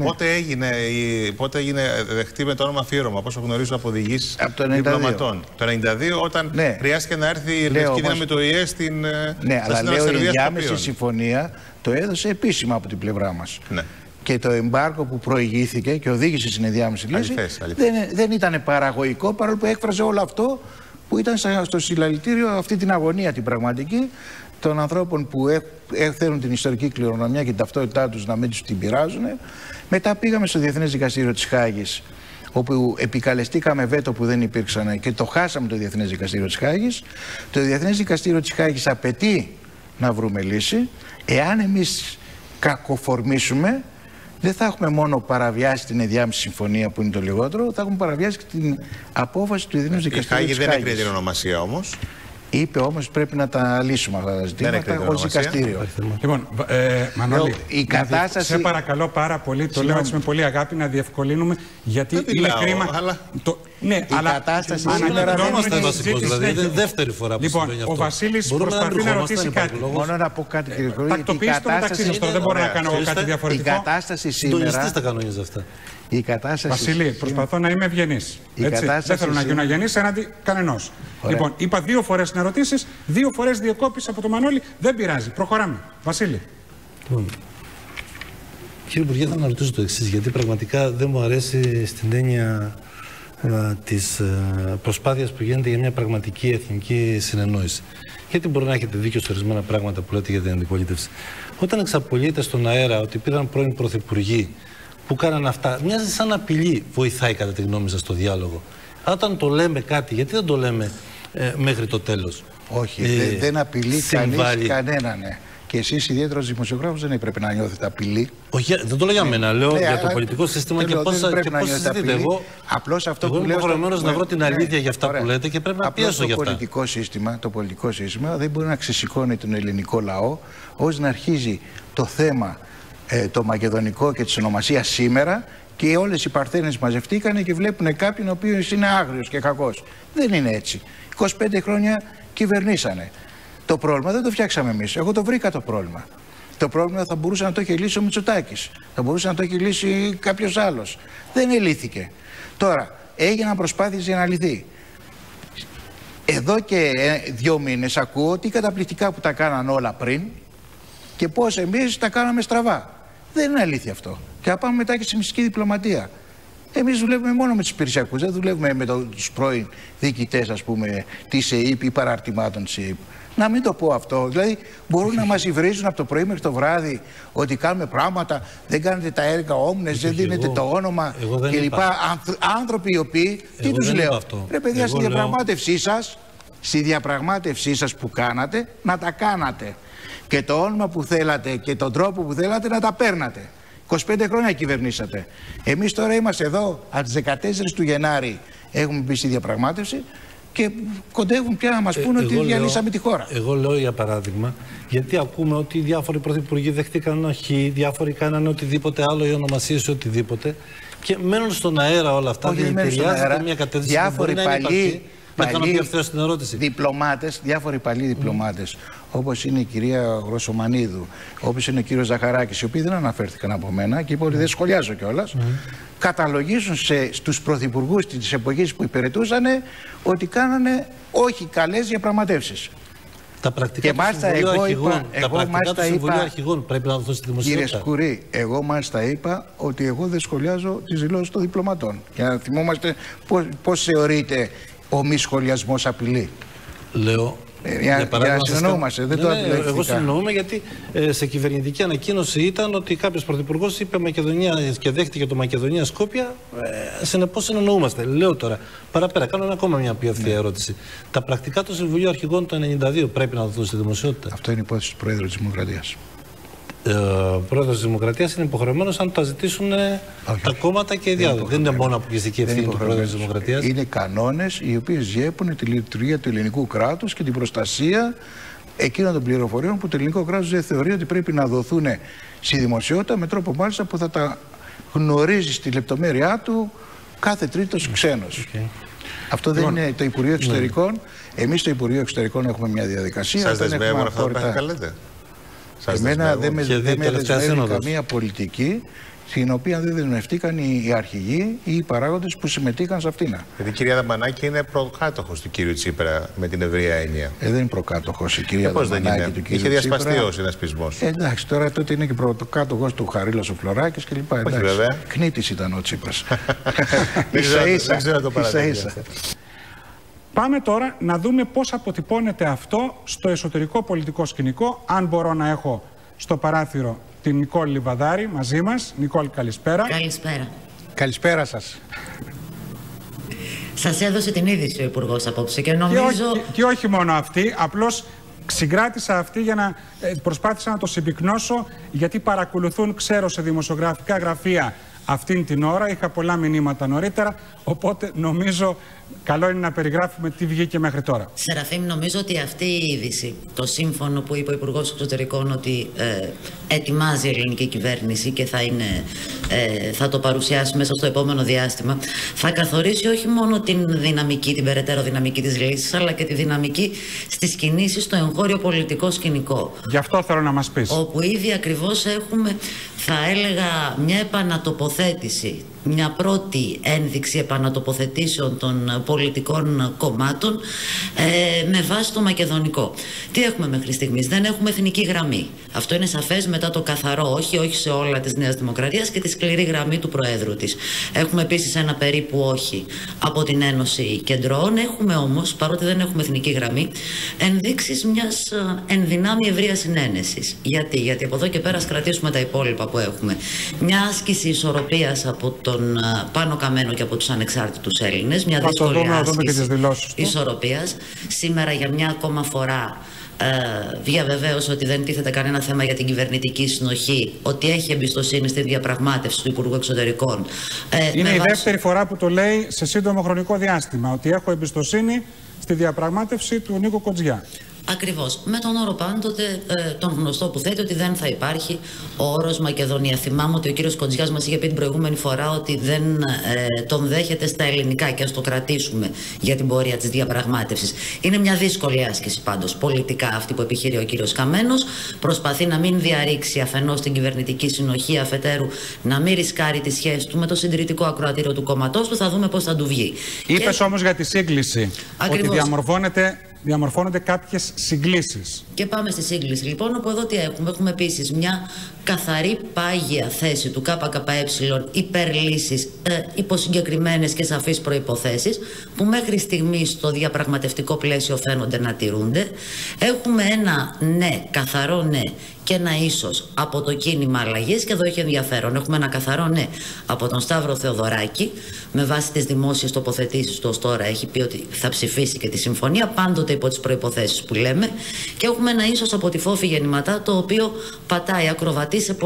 Πότε έγινε δεχτή με το όνομα αφιέρωμα, όπως γνωρίζω από οδηγήσεις διπλωματών. Το 1992, όταν χρειάστηκε να έρθει η λευκή δύναμη του ΟΗΕ στην Σερβία. Ναι, αλλά λέω η διάμεση συμφωνία το έδωσε επίσημα από την πλευρά μας. Και το εμπάργκο που προηγήθηκε και οδήγησε στην ενδιάμεση λύση δεν ήταν παραγωγικό, παρόλο που έκφραζε όλο αυτό που ήταν στο συλλαλητήριο, αυτή την αγωνία την πραγματική των ανθρώπων που θέλουν την ιστορική κληρονομιά και την ταυτότητά τους να μην τους την πειράζουν. Μετά πήγαμε στο Διεθνές Δικαστήριο της Χάγης, όπου επικαλεστήκαμε βέτο που δεν υπήρξαν και το χάσαμε το Διεθνές Δικαστήριο της Χάγης. Το Διεθνές Δικαστήριο της Χάγης απαιτεί να βρούμε λύση. Εάν εμείς κακοφορμήσουμε, δεν θα έχουμε μόνο παραβιάσει την ενδιάμεση συμφωνία που είναι το λιγότερο, θα έχουμε παραβιάσει και την απόφαση του Διεθνούς Δικαστηρίου της Χάγης. Η Χάγη δεν έκρινε την ονομασία όμως. Είπε όμως πρέπει να τα λύσουμε αυτά τα ζητήματα ως δικαστήριο. Λοιπόν, Μανώλη, σε παρακαλώ πάρα πολύ, το λέω έτσι με πολύ αγάπη, να διευκολύνουμε, γιατί είναι κρίμα. Ναι, η κατάσταση σήμερα δεν είμαστε βασικός, δηλαδή είναι δεύτερη φορά που συμβαίνει αυτό. Ο Βασίλης προσπαθεί να ρωτήσει κάτι. Μόνο να πω κάτι, κύριε Κρούη. Τακτοποιήστε το μεταξύ σας, δεν μπορώ να κάνω κάτι διαφορετικό. Η κατάσταση σήμερα... Συντονιστείς τα κανόνες αυτά. Βασίλη, προσπαθώ να είμαι ευγενής. Δεν θέλω να γίνω αγενής έναντι κανενός. Λοιπόν, είπα 2 φορές να ρωτήσεις, 2 φορές διεκόπης από το Μανώλη. Δεν πειράζει. Προχωράμε. Βασίλη. Κύριε Υπουργέ, θα να ρωτήσω το εξής, γιατί πραγματικά δεν μου αρέσει στην έννοια της προσπάθειας που γίνεται για μια πραγματική εθνική συνεννόηση. Γιατί μπορεί να έχετε δίκιο σε ορισμένα πράγματα που λέτε για την αντιπολίτευση. Όταν εξαπολύεται στον αέρα ότι υπήρχαν πρώην πρωθυπουργοί που κάναν αυτά, μοιάζει σαν απειλή. Βοηθάει κατά τη γνώμη σας το διάλογο? Όταν το λέμε κάτι, γιατί δεν το λέμε μέχρι το τέλος? Όχι, δεν απειλεί κανείς κανέναν. Και εσείς ιδιαίτερα δημοσιογράφος δεν έπρεπε να νιώθετε απειλή. Όχι, δεν το λέω για μένα, λέω για το πολιτικό σύστημα και πώς συζητείτε. Εγώ απλώς αυτό που λέω. Είμαι υποχρεωμένος να βρω την αλήθεια για αυτά που λέτε και πρέπει να πιέσω για αυτά. Το πολιτικό σύστημα δεν μπορεί να ξεσηκώνει τον ελληνικό λαό ώστε να αρχίζει το θέμα το μακεδονικό και της ονομασίας σήμερα και όλες οι παρθένες μαζευτήκανε και βλέπουν κάποιον ο οποίος είναι άγριος και κακός. Δεν είναι έτσι. 25 χρόνια κυβερνήσανε. Το πρόβλημα δεν το φτιάξαμε εμείς. Εγώ το βρήκα το πρόβλημα. Το πρόβλημα θα μπορούσε να το έχει λύσει ο Μητσοτάκης. Θα μπορούσε να το έχει λύσει κάποιος άλλος. Δεν ελύθηκε. Τώρα έγιναν προσπάθειες για να λυθεί. Εδώ και 2 μήνες ακούω ότι καταπληκτικά που τα κάναν όλα πριν και πώς εμείς τα κάναμε στραβά. Δεν είναι αλήθεια αυτό. Και να πάμε μετά και στη μυστική διπλωματία. Εμείς δουλεύουμε μόνο με τους υπηρεσιακούς, δεν δουλεύουμε με τους πρώην διοικητές, ας πούμε, της ΕΕΠ ή παραρτημάτων της ΕΕΠ. Να μην το πω αυτό. Δηλαδή, μπορούν να μας υβρίζουν από το πρωί μέχρι το βράδυ ότι κάνουμε πράγματα, δεν κάνετε τα έργα όμνες, δεν δίνετε το όνομα κλπ. Άνθρωποι οι οποίοι, τι τους λέω, ρε παιδιά, στη διαπραγμάτευσή σας που κάνατε, να τα κάνατε. Και το όνομα που θέλατε και τον τρόπο που θέλατε να τα παίρνατε. 25 χρόνια κυβερνήσατε. Εμείς τώρα είμαστε εδώ, από τις 14 του Γενάρη έχουμε μπει στη διαπραγμάτευση και κοντεύουν πια να μας πούνε ότι διαλύσαμε τη χώρα. Εγώ λέω για παράδειγμα, γιατί ακούμε ότι διάφοροι πρωθυπουργοί δεχτήκαν όχι, διάφοροι κάνανε οτιδήποτε άλλο, οι ονομασίες οτιδήποτε και μένουν στον αέρα όλα αυτά. Όχι, δεν επηρεάζεται μια κατεύθυνση. Διάφοροι παλιοί διπλωμάτες, διάφοροι παλιοί διπλωμάτες, όπως είναι η κυρία Γροσομανίδου, όπως είναι ο κύριος Ζαχαράκης, οι οποίοι δεν αναφέρθηκαν από μένα και είπα ότι δεν σχολιάζω κιόλας, καταλογίζουν στους πρωθυπουργούς της εποχής που υπηρετούσαν ότι κάνανε όχι καλές διαπραγματεύσεις. Τα πρακτικά του Συμβουλίου Αρχηγών πρέπει να δοθούν στη δημοσιότητα. Κύριε Σκουρή, εγώ μάλιστα είπα ότι εγώ δεν σχολιάζω τις δηλώσεις των διπλωματών. Για να θυμόμαστε πώς θεωρείται ο μη σχολιασμός απειλή. Λέω. Για να συνεννοούμαστε, δεν το απειλεύτηκα. Εγώ συνεννοούμαι γιατί σε κυβερνητική ανακοίνωση ήταν ότι κάποιος πρωθυπουργός είπε Μακεδονία και δέχτηκε το Μακεδονία Σκόπια. Συνεπώς συνεννοούμαστε. Λέω τώρα, παραπέρα, κάνω ακόμα μια πιο ευθεία ερώτηση. Τα πρακτικά του Συμβουλίου Αρχηγών το 1992 πρέπει να δοθούν στη δημοσιότητα. Αυτό είναι υπόθεση του Προέδρου της Δημοκρατίας. Ο πρόεδρος της Δημοκρατίας είναι υποχρεωμένος αν τα ζητήσουν τα κόμματα και οι διάδοχοι. Δεν είναι μόνο αποκλειστική ευθύνη του Πρόεδρου της Δημοκρατίας. Είναι κανόνες οι οποίες διέπουν τη λειτουργία του ελληνικού κράτους και την προστασία εκείνων των πληροφοριών που το ελληνικό κράτος δεν θεωρεί ότι πρέπει να δοθούν στη δημοσιότητα με τρόπο μάλιστα που θα τα γνωρίζει στη λεπτομέρειά του κάθε τρίτος ξένος. Αυτό δεν είναι το Υπουργείο Εξωτερικών. Εμείς στο Υπουργείο Εξωτερικών έχουμε μια διαδικασία. Σας δεσμεύουν αυτά που καλέτε? Εμένα δεν με δεσμεύει καμία πολιτική στην οποία δεν δεσμευτήκαν οι αρχηγοί ή οι παράγοντες που συμμετείχαν σε αυτήν. Γιατί η κυρία Δαμανάκη είναι προκάτοχος του κύριου Τσίπρα με την ευρεία έννοια. Δεν είναι προκάτοχος η κυρία Δαμανάκη του κύριου Τσίπρα. Είχε διασπαστεί ο συνασπισμός. Εντάξει, τώρα τότε είναι και προκάτοχος του Χαρίλος ο Φλωράκης κλπ. Όχι βέβαια. Κνήτης ήταν ο Τσίπρας. Δεν ξέρω το παράδειγμα. Πάμε τώρα να δούμε πώς αποτυπώνεται αυτό στο εσωτερικό πολιτικό σκηνικό. Αν μπορώ να έχω στο παράθυρο την Νικόλ Λιβαδάρη μαζί μας. Νικόλ, καλησπέρα. Καλησπέρα. Καλησπέρα σας. Σας έδωσε την είδηση ο Υπουργός απόψε και νομίζω... Και όχι μόνο αυτή, απλώς συγκράτησα αυτή για να προσπάθησα να το συμπυκνώσω, γιατί παρακολουθούν, ξέρω, σε δημοσιογραφικά γραφεία αυτήν την ώρα. Είχα πολλά μηνύματα νωρίτερα, οπότε νομίζω καλό είναι να περιγράφουμε τι βγήκε μέχρι τώρα. Σεραφείμ, νομίζω ότι αυτή η είδηση, το σύμφωνο που είπε ο Υπουργός Εξωτερικών ότι ετοιμάζει η ελληνική κυβέρνηση και θα το παρουσιάσει μέσα στο επόμενο διάστημα, θα καθορίσει όχι μόνο την δυναμική, την περαιτέρω δυναμική της λύσης, αλλά και τη δυναμική στις κινήσεις στο εγχώριο πολιτικό σκηνικό. Γι' αυτό θέλω να μας πεις. Όπου ήδη ακριβώς έχουμε, θα έλεγα, μια επανατοποθέτηση, μια πρώτη ένδειξη επανατοποθετήσεων των πολιτικών κομμάτων με βάση το μακεδονικό. Τι έχουμε μέχρι στιγμής? Δεν έχουμε εθνική γραμμή. Αυτό είναι σαφές μετά το καθαρό όχι σε όλα της Νέας Δημοκρατίας και τη σκληρή γραμμή του Προέδρου της. Έχουμε επίσης ένα περίπου όχι από την Ένωση Κεντρών. Έχουμε όμως, παρότι δεν έχουμε εθνική γραμμή, ενδείξεις μιας ενδυνάμει ευρείας συνένεσης. Γιατί από εδώ και πέρα κρατήσουμε τα υπόλοιπα που έχουμε. Μια άσκηση ισορροπίας από τον Πάνο Καμένο και από τους ανεξάρτητους Έλληνες. Μια δύσκολη άσκηση ισορροπίας. Σήμερα για μια ακόμα φορά διαβεβαίωσε ότι δεν τίθεται κανένα θέμα για την κυβερνητική συνοχή, ότι έχει εμπιστοσύνη στη διαπραγμάτευση του Υπουργού Εξωτερικών. Είναι η δεύτερη φορά που το λέει σε σύντομο χρονικό διάστημα, ότι έχω εμπιστοσύνη στη διαπραγμάτευση του Νίκο Κοντζιά. Ακριβώς. Με τον όρο πάντοτε τον γνωστό που θέτει ότι δεν θα υπάρχει ο όρος Μακεδονία. Θυμάμαι ότι ο κύριος Κοντζιάς μας είχε πει την προηγούμενη φορά ότι δεν τον δέχεται στα ελληνικά και ας το κρατήσουμε για την πορεία της διαπραγμάτευσης. Είναι μια δύσκολη άσκηση πάντως πολιτικά αυτή που επιχειρεί ο κύριος Καμένος. Προσπαθεί να μην διαρρήξει αφενός την κυβερνητική συνοχή, αφετέρου να μην ρισκάρει τη σχέση του με το συντηρητικό ακροατήριο του κόμματός του. Θα δούμε πώς θα του βγει. Είπες όμως για τη σύγκληση, ότι διαμορφώνεται διαμορφώνονται κάποιες συγκλήσεις. Και πάμε στη σύγκληση λοιπόν, όπου εδώ τι έχουμε. Έχουμε επίσης μια καθαρή πάγια θέση του ΚΚΕ υπέρ λύσης υπό συγκεκριμένες και σαφείς προϋποθέσεις, που μέχρι στιγμής στο διαπραγματευτικό πλαίσιο φαίνονται να τηρούνται. Έχουμε ένα ναι, καθαρό ναι, και ένα ίσως από το κίνημα αλλαγής, και εδώ έχει ενδιαφέρον. Έχουμε ένα καθαρό ναι από τον Σταύρο Θεοδωράκη, με βάση τις δημόσιες τοποθετήσεις του ως τώρα έχει πει ότι θα ψηφίσει και τη συμφωνία, πάντοτε υπό τις προϋποθέσεις που λέμε. Και έχουμε ένα ίσως από τη Φόφη Γεννηματά, το οποίο πατάει, ακροβατεί σε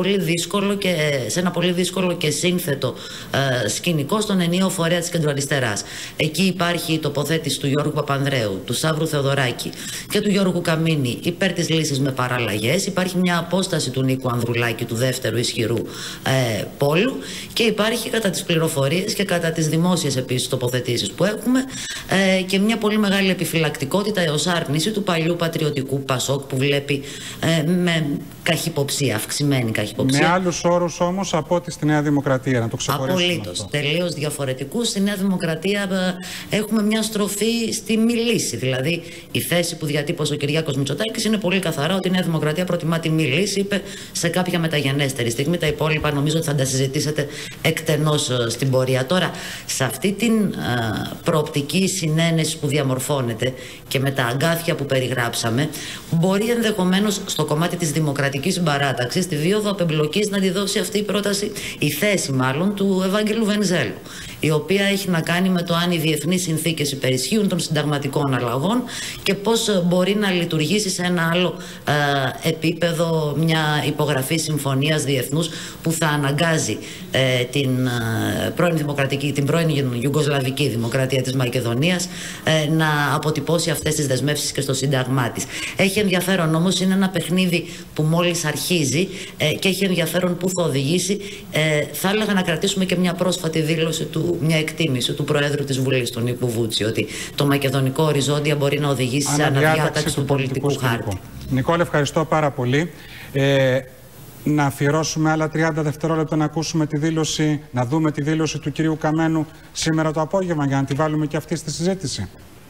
ένα πολύ δύσκολο και σύνθετο σκηνικό στον ενιαίο φορέα της κεντροαριστεράς. Εκεί υπάρχει η τοποθέτηση του Γιώργου Παπανδρέου, του Σταύρου Θεοδωράκη και του Γιώργου Καμίνη υπέρ της λύσης με παραλλαγές. Υπάρχει μια απόσταση του Νίκου Ανδρουλάκη, του δεύτερου ισχυρού πόλου, και υπάρχει, κατά τις πληροφορίες και κατά τις δημόσιες επίσης τοποθετήσεις που έχουμε, και μια πολύ μεγάλη επιφυλακτικότητα έως άρνηση του παλιού πατριωτικού Πασόκ, που βλέπει με καχυποψία, αυξημένη καχυποψία. Με άλλους όρους όμως από ό,τι στη Νέα Δημοκρατία, να το ξεχωρίσουμε. Απολύτως. Τελείως διαφορετικούς. Στη Νέα Δημοκρατία έχουμε μια στροφή στη μη λύση. Δηλαδή, η θέση που διατύπωσε ο Κυριάκος Μητσοτάκης είναι πολύ καθαρά ότι η Νέα Δημοκρατία προτιμά τη μη λύση. Είπε σε κάποια μεταγενέστερη στιγμή. Τα υπόλοιπα νομίζω ότι θα τα συζητήσετε εκτενώς στην πορεία. Τώρα, σε αυτή την προοπτική συνένεση που διαμορφώνεται και με τα αγκάθια που περιγράψαμε, μπορεί ενδεχομένως στο κομμάτι της δημοκρατικής συμπαράταξης, τη δίωδο απεμπλοκής, να τη δώσει αυτή η πρόταση, η θέση μάλλον, του Ευάγγελου Βενιζέλου, η οποία έχει να κάνει με το αν οι διεθνείς συνθήκες υπερισχύουν των συνταγματικών αλλαγών και πώς μπορεί να λειτουργήσει σε ένα άλλο επίπεδο μια υπογραφή συμφωνίας διεθνούς που θα αναγκάζει την πρώην Ιουγκοσλαβική Δημοκρατία της Μακεδονίας να αποτυπώσει αυτές τις δεσμεύσεις και στο Σύνταγμά της. Έχει ενδιαφέρον όμως, είναι ένα παιχνίδι που μόλις αρχίζει και έχει ενδιαφέρον που θα οδηγήσει. Θα έλεγα να κρατήσουμε και μια πρόσφατη δήλωση μια εκτίμηση του Προέδρου της Βουλής, του Νίκου Βούτση, ότι το μακεδονικό οριζόντια μπορεί να οδηγήσει σε αναδιάταξη του πολιτικού χάρτη. Νικόλα, ευχαριστώ πάρα πολύ. Να αφιερώσουμε άλλα 30 δευτερόλεπτα να ακούσουμε τη δήλωση, να δούμε τη δήλωση του κυρίου Καμένου σήμερα το απόγευμα, για να τη βάλουμε και αυτή στη συζήτηση.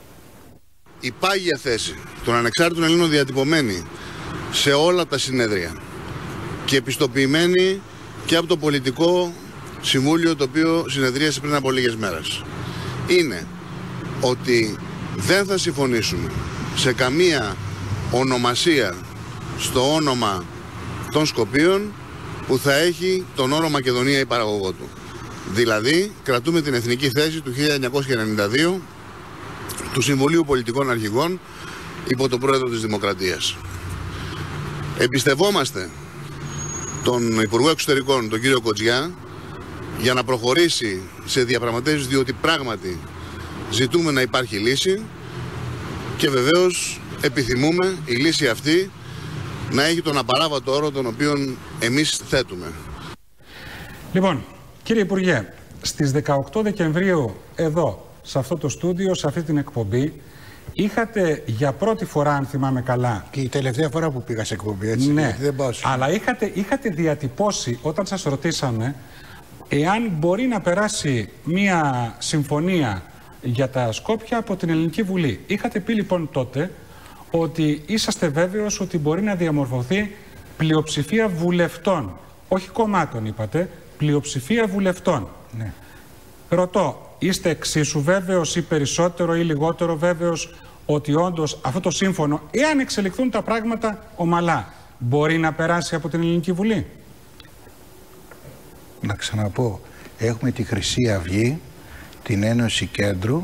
Η πάγια θέση των ανεξάρτητων Ελλήνων διατυπωμένη σε όλα τα συνέδρια και επιστοποιημένη και από το πολιτικό συμβούλιο, το οποίο συνεδρίασε πριν από λίγες μέρες, είναι ότι δεν θα συμφωνήσουμε σε καμία ονομασία στο όνομα των Σκοπίων που θα έχει τον όρο Μακεδονία η παραγωγό του. Δηλαδή, κρατούμε την εθνική θέση του 1992 του Συμβουλίου Πολιτικών Αρχηγών υπό τον Πρόεδρο της Δημοκρατίας. Εμπιστευόμαστε τον Υπουργό Εξωτερικών, τον κύριο Κοτζιά, για να προχωρήσει σε διαπραγματεύσεις, διότι πράγματι ζητούμε να υπάρχει λύση και βεβαίως επιθυμούμε η λύση αυτή να έχει τον απαράβατο όρο τον οποίο εμείς θέτουμε. Λοιπόν, κύριε Υπουργέ, στις 18 Δεκεμβρίου εδώ, σε αυτό το στούντιο, σε αυτή την εκπομπή, είχατε για πρώτη φορά, αν θυμάμαι καλά... Και η τελευταία φορά που πήγα σε εκπομπή, έτσι. Ναι, δεν πάω αλλά είχατε διατυπώσει όταν σας ρωτήσαμε εάν μπορεί να περάσει μία συμφωνία για τα Σκόπια από την Ελληνική Βουλή. Είχατε πει λοιπόν τότε ότι είσαστε βέβαιος ότι μπορεί να διαμορφωθεί πλειοψηφία βουλευτών. Όχι κομμάτων είπατε, πλειοψηφία βουλευτών. Ναι. Ρωτώ, είστε εξίσου βέβαιος ή περισσότερο ή λιγότερο βέβαιος ότι όντως αυτό το σύμφωνο, εάν εξελιχθούν τα πράγματα ομαλά, μπορεί να περάσει από την Ελληνική Βουλή? Να ξαναπώ, έχουμε τη Χρυσή Αυγή, την Ένωση Κέντρου,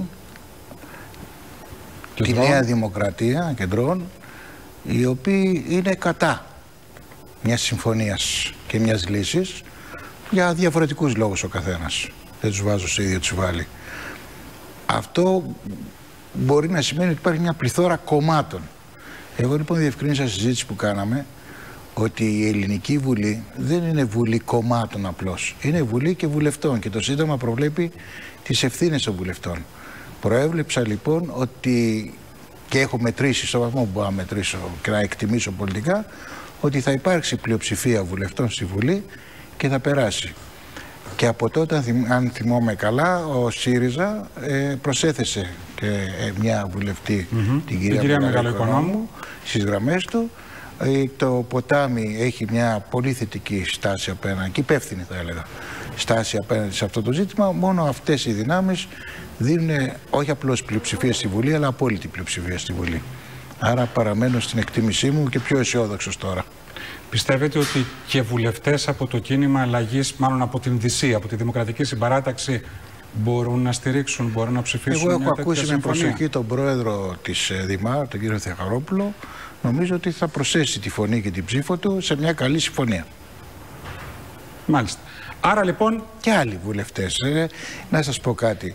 τη Νέα Δημοκρατία Κεντρών, οι οποίοι είναι κατά μιας συμφωνίας και μιας λύσης για διαφορετικούς λόγους ο καθένας. Δεν τους βάζω σε ίδιο τους βάλει. Αυτό μπορεί να σημαίνει ότι υπάρχει μια πληθώρα κομμάτων. Εγώ λοιπόν διευκρίνησα στη συζήτηση που κάναμε ότι η Ελληνική Βουλή δεν είναι βουλή κομμάτων απλώς. Είναι βουλή και βουλευτών και το Σύνταγμα προβλέπει τις ευθύνες των βουλευτών. Προέβλεψα λοιπόν ότι, και έχω μετρήσει στο βαθμό που μπορώ να μετρήσω και να εκτιμήσω πολιτικά, ότι θα υπάρξει πλειοψηφία βουλευτών στη Βουλή και θα περάσει. Και από τότε, αν θυμόμαι καλά, ο ΣΥΡΙΖΑ προσέθεσε και μια βουλευτή, την κυρία Μεγαλοοικονόμου, στις γραμμές του. Το ποτάμι έχει μια πολύ θετική στάση απέναντι, και υπεύθυνη θα έλεγα, στάση απέναντι σε αυτό το ζήτημα. Μόνο αυτές οι δυνάμεις δίνουν όχι απλώς πλειοψηφία στη Βουλή, αλλά απόλυτη πλειοψηφία στη Βουλή. Άρα παραμένω στην εκτίμησή μου και πιο αισιόδοξος τώρα. Πιστεύετε ότι και βουλευτές από το κίνημα αλλαγής, μάλλον από την ΔΥΣΥ, από τη Δημοκρατική Συμπαράταξη, μπορούν να στηρίξουν, μπορούν να ψηφίσουν? Εγώ έχω ακούσει με προσοχή τον πρόεδρο της ΔΥΜΑ, τον κύριο Θεοχαρόπουλο. Νομίζω ότι θα προσθέσει τη φωνή και την ψήφο του σε μια καλή συμφωνία. Μάλιστα. Άρα λοιπόν... Και άλλοι βουλευτές. Να σας πω κάτι.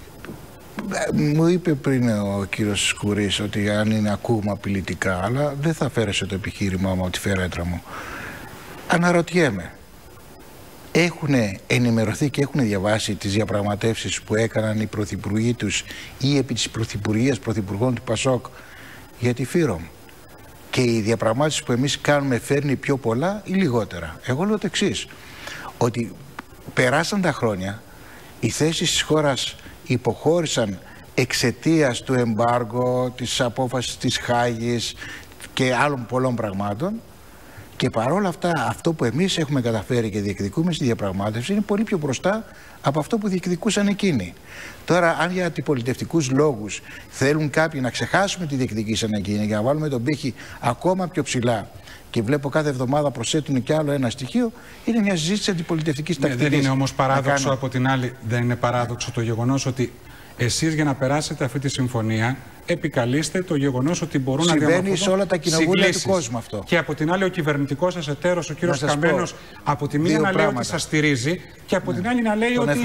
Μου είπε πριν ο κύριος Σκουρής ότι αν είναι ακούγμα απειλητικά, αλλά δεν θα φέρεσε το επιχείρημά μου ότι φέρετρα μου. Αναρωτιέμαι. Έχουν ενημερωθεί και έχουν διαβάσει τις διαπραγματεύσεις που έκαναν οι πρωθυπουργοί τους ή επί της πρωθυπουργίας πρωθυπουργών του ΠΑΣΟΚ για τη ΦΥΡΟΜ? Και η διαπραγμάτευση που εμείς κάνουμε φέρνει πιο πολλά ή λιγότερα? Εγώ λέω το εξής, ότι περάσαν τα χρόνια, οι θέσεις της χώρας υποχώρησαν εξαιτίας του εμπάργου, της απόφασης της Χάγης και άλλων πολλών πραγμάτων, και παρόλα αυτά αυτό που εμείς έχουμε καταφέρει και διεκδικούμε στη διαπραγμάτευση είναι πολύ πιο μπροστά από αυτό που διεκδικούσαν εκείνοι. Τώρα, αν για αντιπολιτευτικούς λόγους θέλουν κάποιοι να ξεχάσουμε τι διεκδικήσαν εκείνοι για να βάλουμε τον πύχη ακόμα πιο ψηλά, και βλέπω κάθε εβδομάδα προσθέτουν κι άλλο ένα στοιχείο, είναι μια συζήτηση αντιπολιτευτικής τακτικής. Δεν είναι όμως παράδοξο από την άλλη, δεν είναι παράδοξο το γεγονός ότι εσείς για να περάσετε αυτή τη συμφωνία επικαλείστε το γεγονός ότι μπορούν να διαμορφωθούν σε όλα τα κοινοβούλια του κόσμου αυτό. Και από την άλλη ο κυβερνητικός σας εταίρος, ο κύριος Καμένος, από τη μία να λέει ότι σας στηρίζει και από την άλλη να λέει ότι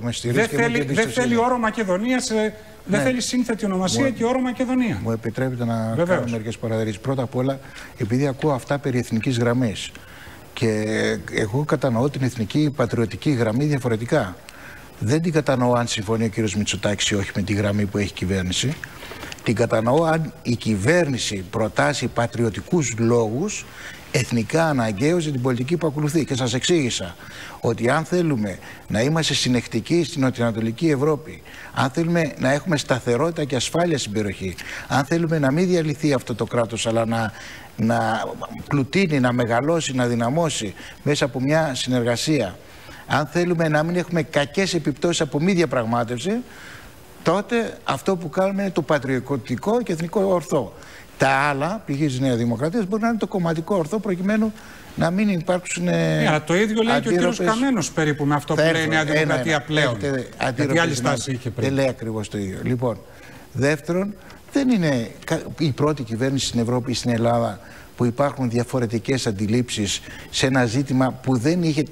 δεν θέλει όρο Μακεδονίας, δεν θέλει σύνθετη ονομασία και όρο Μακεδονία. Μου επιτρέπετε να κάνω μερικές παρατηρήσεις? Πρώτα απ' όλα, επειδή ακούω αυτά περί εθνικής γραμμής, και εγώ κατανοώ την εθνική πατριωτική γραμμή διαφορετικά. Δεν την κατανοώ αν συμφωνεί ο κύριος Μητσοτάκης ή όχι με τη γραμμή που έχει η κυβέρνηση. Την κατανοώ αν η κυβέρνηση προτάσει πατριωτικούς λόγους εθνικά αναγκαίως για την πολιτική που ακολουθεί. Και σας εξήγησα ότι αν θέλουμε να είμαστε συνεχτικοί στην νοτιοανατολική Ευρώπη, αν θέλουμε να έχουμε σταθερότητα και ασφάλεια στην περιοχή, αν θέλουμε να μην διαλυθεί αυτό το κράτος, αλλά να πλουτίνει, να μεγαλώσει, να δυναμώσει μέσα από μια συνεργασία, αν θέλουμε να μην έχουμε κακές επιπτώσεις από μη διαπραγμάτευση, τότε αυτό που κάνουμε είναι το πατριωτικό και εθνικό ορθό. Τα άλλα, π.χ. της Νέας Δημοκρατίας, μπορεί να είναι το κομματικό ορθό, προκειμένου να μην υπάρξουν. Αλλά το ίδιο λέει και ο κύριος Καμένος περίπου με αυτό που λέει η Νέα Δημοκρατία πλέον. Γιατί άλλη στάση είχε πριν. Δεν λέει ακριβώς το ίδιο. Λοιπόν, δεύτερον, δεν είναι η πρώτη κυβέρνηση στην Ευρώπη ή στην Ελλάδα που υπάρχουν διαφορετικές αντιλήψεις σε ένα ζήτημα που δεν είχε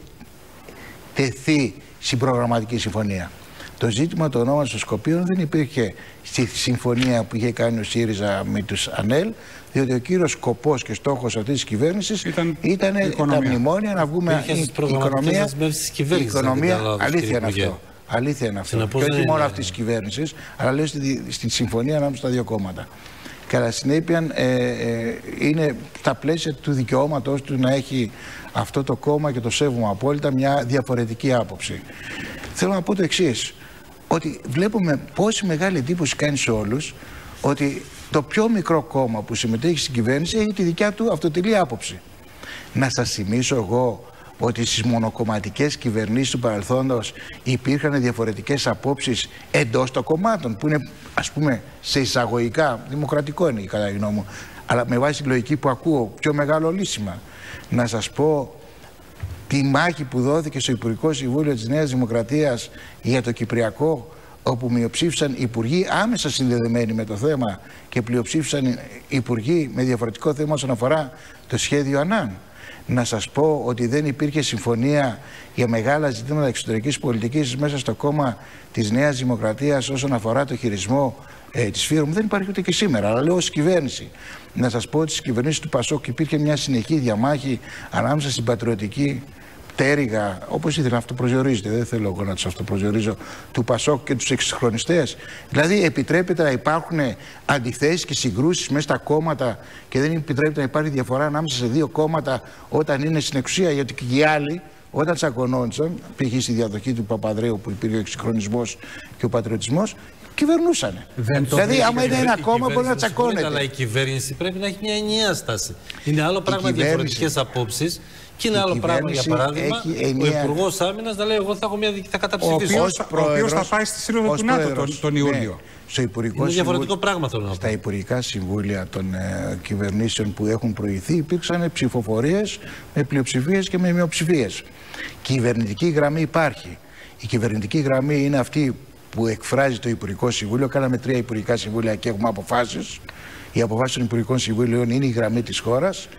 τεθεί στην προγραμματική συμφωνία. Το ζήτημα του ονόματος των Σκοπίων δεν υπήρχε στη συμφωνία που είχε κάνει ο ΣΥΡΙΖΑ με τους ΑΝΕΛ, διότι ο κύριος σκοπός και στόχος αυτής της κυβέρνησης ήταν τα μνημόνια, να βγούμε η οικονομία. Αλήθεια είναι αυτό. Αλήθεια είναι αυτό. Και όχι μόνο αυτής της κυβέρνησης, αλλά λέω στη συμφωνία ανάμεσα στα δύο κόμματα. Κατά συνέπεια, είναι στα πλαίσια του δικαιώματος του να έχει αυτό το κόμμα, και το σέβομαι απόλυτα, μια διαφορετική άποψη. Θέλω να πω το εξής, ότι βλέπουμε πόση μεγάλη εντύπωση κάνει σε όλους ότι το πιο μικρό κόμμα που συμμετέχει στην κυβέρνηση έχει τη δικιά του αυτοτελή άποψη. Να σας θυμίσω εγώ ότι στις μονοκομματικές κυβερνήσεις του παρελθόντος υπήρχαν διαφορετικές απόψεις εντός των κομμάτων, που είναι, ας πούμε, σε εισαγωγικά, δημοκρατικό είναι κατά τη γνώμη μου, αλλά με βάση τη λογική που ακούω, πιο μεγάλο λύσιμα. Να σας πω τη μάχη που δόθηκε στο Υπουργικό Συμβούλιο της Νέας Δημοκρατίας για το Κυπριακό, όπου μειοψήφισαν υπουργοί άμεσα συνδεδεμένοι με το θέμα και πλειοψήφισαν υπουργοί με διαφορετικό θέμα όσον αφορά το σχέδιο ΑΝΑΝ. Να σας πω ότι δεν υπήρχε συμφωνία για μεγάλα ζητήματα εξωτερικής πολιτικής μέσα στο κόμμα της Νέας Δημοκρατίας όσον αφορά το χειρισμό της ΦΥΡΟΜ. Δεν υπάρχει ούτε και σήμερα, αλλά λέω ως κυβέρνηση. Να σας πω ότι στις κυβερνήσεις του ΠΑΣΟΚ υπήρχε μια συνεχή διαμάχη ανάμεσα στην πατριωτική πτέρυγα, όπως ήθελε να αυτοπροσδιορίζεται, δεν θέλω εγώ να τους αυτοπροσδιορίζω, του ΠΑΣΟΚ και τους εξυγχρονιστές. Δηλαδή επιτρέπεται να υπάρχουν αντιθέσεις και συγκρούσεις μέσα στα κόμματα και δεν επιτρέπεται να υπάρχει διαφορά ανάμεσα σε δύο κόμματα όταν είναι στην εξουσία, γιατί και οι άλλοι Όταν τσακωνόντουσαν, π.χ. στη διαδοχή του Παπανδρέου που υπήρχε ο εξυγχρονισμός και ο πατριωτισμός, κυβερνούσαν. Δηλαδή, άμα είναι ένα κόμμα, μπορεί να τσακώνεται. Αλλά η κυβέρνηση πρέπει να έχει μια ενιαία στάση. Είναι άλλο πράγμα διαφορετικές απόψεις. Και είναι άλλο πράγμα, για παράδειγμα, ο Υπουργός Άμυνας να λέει: εγώ θα καταψηφίσω. Ο οποίος θα πάει στη Σύνοδο του ΝΑΤΟ τον Ιούλιο. Είναι διαφορετικό πράγμα το ΝΑΤΟ. Στα υπουργικά συμβούλια των κυβερνήσεων που έχουν προηγηθεί υπήρξαν ψηφοφορίες με πλειοψηφίες και με μειοψηφίες. Κυβερνητική γραμμή υπάρχει. Η κυβερνητική γραμμή είναι αυτή που εκφράζει το Υπουργικό Συμβούλιο. Κάναμε 3 υπουργικά συμβούλια και έχουμε αποφάσεις. Οι αποφάσεις των Υπουργικών Συμβούλων είναι η γραμμή της χώρας.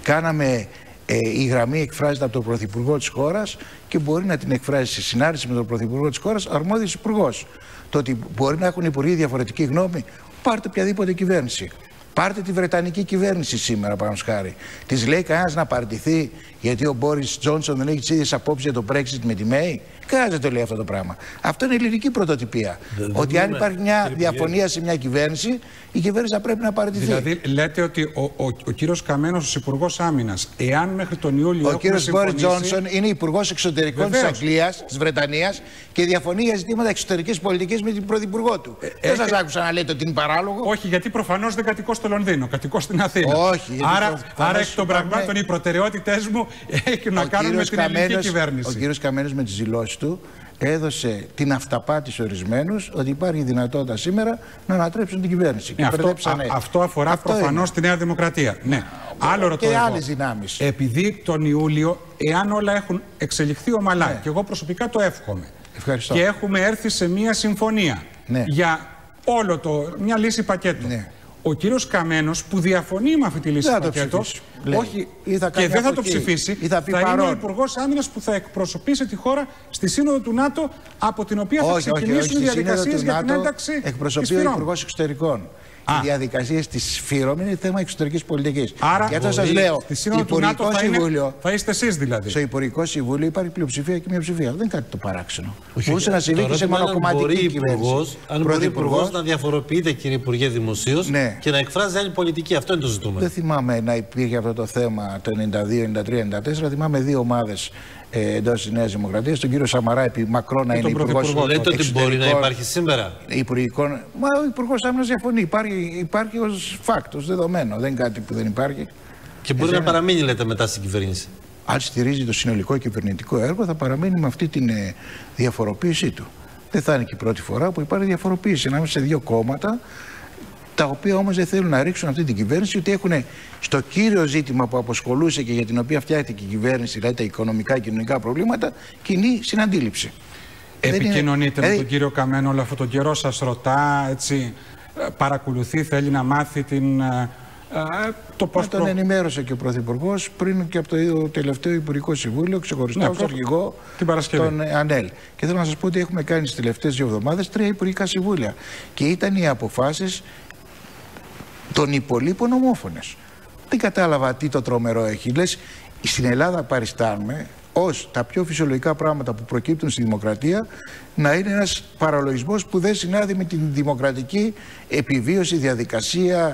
Η γραμμή εκφράζεται από τον Πρωθυπουργό της χώρας και μπορεί να την εκφράσει σε συνάρτηση με τον Πρωθυπουργό της χώρας αρμόδιος υπουργός. Το ότι μπορεί να έχουν υπουργοί διαφορετική γνώμη, πάρτε οποιαδήποτε κυβέρνηση. Πάρτε τη Βρετανική κυβέρνηση σήμερα, παραδείγματος χάρη. Της λέει κανένας να παρτιθεί γιατί ο Μπόρις Τζόνσον δεν έχει τις ίδιες απόψεις για το Brexit με τη Μέη. Κανένας δεν το λέει αυτό το πράγμα. Αυτό είναι ελληνική πρωτοτυπία. Ότι αν υπάρχει μια διαφωνία σε μια κυβέρνηση, η κυβέρνηση θα πρέπει να παρτιθεί. Δηλαδή, λέτε ότι ο κύριος Καμένος, ως Υπουργός Άμυνας, εάν μέχρι τον Ιούλιο. Ο κύριος Μπόρις Τζόνσον είναι Υπουργός Εξωτερικών της Αγγλίας, της Βρετανίας και διαφωνεί για ζητήματα εξωτερικής πολιτικής με την Πρωθυπουργό του. Δεν σας άκουσα να λέτε ότι είναι παράλογο. Όχι, γιατί προφανώς δεν κατοικώ στο Λονδίνο, κατοικώ στην Αθήνα. Όχι, άρα εκ των πραγμάτων οι προτεραιότητες μου έχουν να κάνουν με την ελληνική κυβέρνηση. Ο κύριος Καμένος με τις δηλώσεις του έδωσε την αυταπάτη σε ορισμένους ότι υπάρχει δυνατότητα σήμερα να ανατρέψουν την κυβέρνηση. Αυτό αφορά προφανώς τη Νέα Δημοκρατία. Ναι. Άλλο ρωτώ και άλλες δυνάμεις. Επειδή τον Ιούλιο, εάν όλα έχουν εξελιχθεί ομαλά, και εγώ προσωπικά το εύχομαι, και έχουμε έρθει σε μια συμφωνία για μια λύση πακέτο. Ο κύριος Καμένος που διαφωνεί με αυτή τη λύση πακέτο, και δεν θα το ψηφίσει, θα είναι ο Υπουργός Άμυνας που θα εκπροσωπήσει τη χώρα στη Σύνοδο του ΝΑΤΟ, από την οποία θα ξεκινήσουν οι διαδικασίες για την ένταξη. Εκπροσωπεί ο Υπουργός Εξωτερικών. Οι διαδικασίες της ΦΥΡΟΜ είναι θέμα εξωτερικής πολιτικής. Άρα, για αυτό σας λέω, στη Σύνοδο του ΝΑΤΟ θα είστε εσείς δηλαδή. Στο Υπουργικό Συμβούλιο υπάρχει πλειοψηφία και μειοψηφία. Δεν είναι κάτι το παράξενο. Μπορούσε να συμβεί και σε μονοκομματική κυβέρνηση. Αν μπορεί ο Υπουργός να διαφοροποιείται, κύριε Υπουργέ, δημοσίως και να εκφράζει άλλη πολιτική. Αυτό είναι το ζητούμενο. Δεν θυμάμαι να υπήρχε αυτό το θέμα το 92, 93, 94. Θυμάμαι 2 ομάδες εντός της Νέας Δημοκρατίας, τον κύριο Σαμαρά επί μακρόν να είναι υπουργός. Λέτε ότι μπορεί να υπάρχει σήμερα. Μα ο Υπουργός Άμυνας διαφωνεί. Υπάρχει ως φάκτος, δεδομένο. Δεν είναι κάτι που δεν υπάρχει. Και μπορεί να παραμείνει, λέτε, μετά στην κυβέρνηση. Αν στηρίζει το συνολικό κυβερνητικό έργο, θα παραμείνει με αυτή τη διαφοροποίησή του. Δεν θα είναι και η πρώτη φορά που υπάρχει διαφοροποίηση ανάμεσα σε 2 κόμματα, τα οποία όμως δεν θέλουν να ρίξουν αυτή την κυβέρνηση, ότι έχουν στο κύριο ζήτημα που απασχολούσε και για την οποία φτιάχτηκε η κυβέρνηση, δηλαδή τα οικονομικά και κοινωνικά προβλήματα, κοινή συναντήληψη. Επικοινωνείτε με τον κύριο Καμένο όλο αυτόν τον καιρό, σας ρωτά, έτσι, παρακολουθεί, θέλει να μάθει το πώς. Τον ενημέρωσε και ο Πρωθυπουργός πριν και από το τελευταίο Υπουργικό Συμβούλιο, ξεχωριστά ως αρχηγό τον ΑΝΕΛ. Και θέλω να σας πω ότι έχουμε κάνει στις τελευταίες 2 εβδομάδες 3 Υπουργικά Συμβούλια. Και ήταν οι αποφάσεις των υπολείπων ομόφωνες. Δεν κατάλαβα τι το τρομερό έχει. Λες, στην Ελλάδα παριστάνουμε ως τα πιο φυσιολογικά πράγματα που προκύπτουν στη δημοκρατία να είναι ένας παραλογισμός που δεν συνάδει με την δημοκρατική επιβίωση, διαδικασία,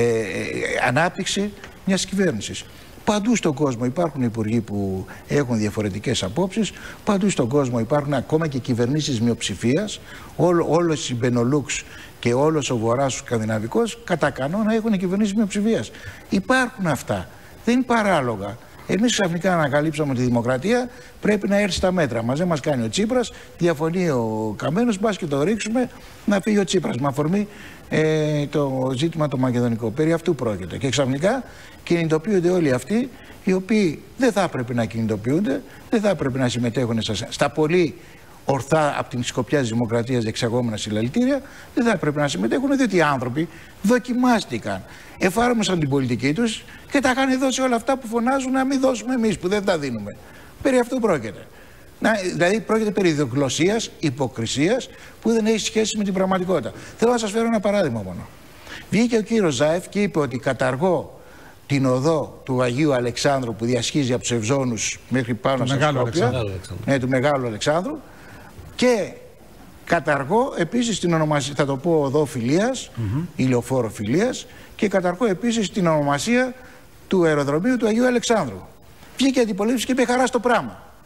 ανάπτυξη μιας κυβέρνησης. Παντού στον κόσμο υπάρχουν υπουργοί που έχουν διαφορετικές απόψεις, παντού στον κόσμο υπάρχουν ακόμα και κυβερνήσεις μειοψηφίας, όλος η Μπενολούξ και όλος ο Βορράς ο Σκανδιναβικός κατά κανόνα έχουν κυβερνήσεις μειοψηφίας. Υπάρχουν αυτά, δεν είναι παράλογα. Εμείς ξαφνικά ανακαλύψαμε ότι η δημοκρατία πρέπει να έρθει στα μέτρα μας. Δεν μας κάνει ο Τσίπρας, διαφωνεί ο Καμένος, μπας και το ρίξουμε να φύγει ο Τσίπρας. Με αφορμή το ζήτημα το μακεδονικό. Περί αυτού πρόκειται. Και ξαφνικά κινητοποιούνται όλοι αυτοί οι οποίοι δεν θα έπρεπε να κινητοποιούνται, δεν θα έπρεπε να συμμετέχουν στα πολύ ορθά από την σκοπιά της δημοκρατίας διεξαγόμενα συλλαλητήρια, δεν θα έπρεπε να συμμετέχουν, διότι οι άνθρωποι δοκιμάστηκαν, εφάρμοσαν την πολιτική τους και τα είχαν δώσει όλα αυτά που φωνάζουν να μην δώσουμε εμείς, που δεν τα δίνουμε. Περί αυτού πρόκειται. Δηλαδή πρόκειται περί ιδιογλωσσίας, υποκρισίας που δεν έχει σχέση με την πραγματικότητα. Θέλω να σας φέρω ένα παράδειγμα μόνο. Βγήκε ο κύριος Ζάεφ και είπε ότι καταργώ την οδό του Αγίου Αλεξάνδρου που διασχίζει από τους Ευζώνους μέχρι πάνω στα Σκόπια, του Μεγάλου Αλεξάνδρου, και καταργώ επίσης την ονομασία, θα το πω οδό Φιλίας, ηλιοφόρο Φιλίας, και καταργώ επίσης την ονομασία του αεροδρομίου του Αγίου Αλεξάνδρου. Βγήκε αντιπολίτευση και είπε χαρά στο πράγμα.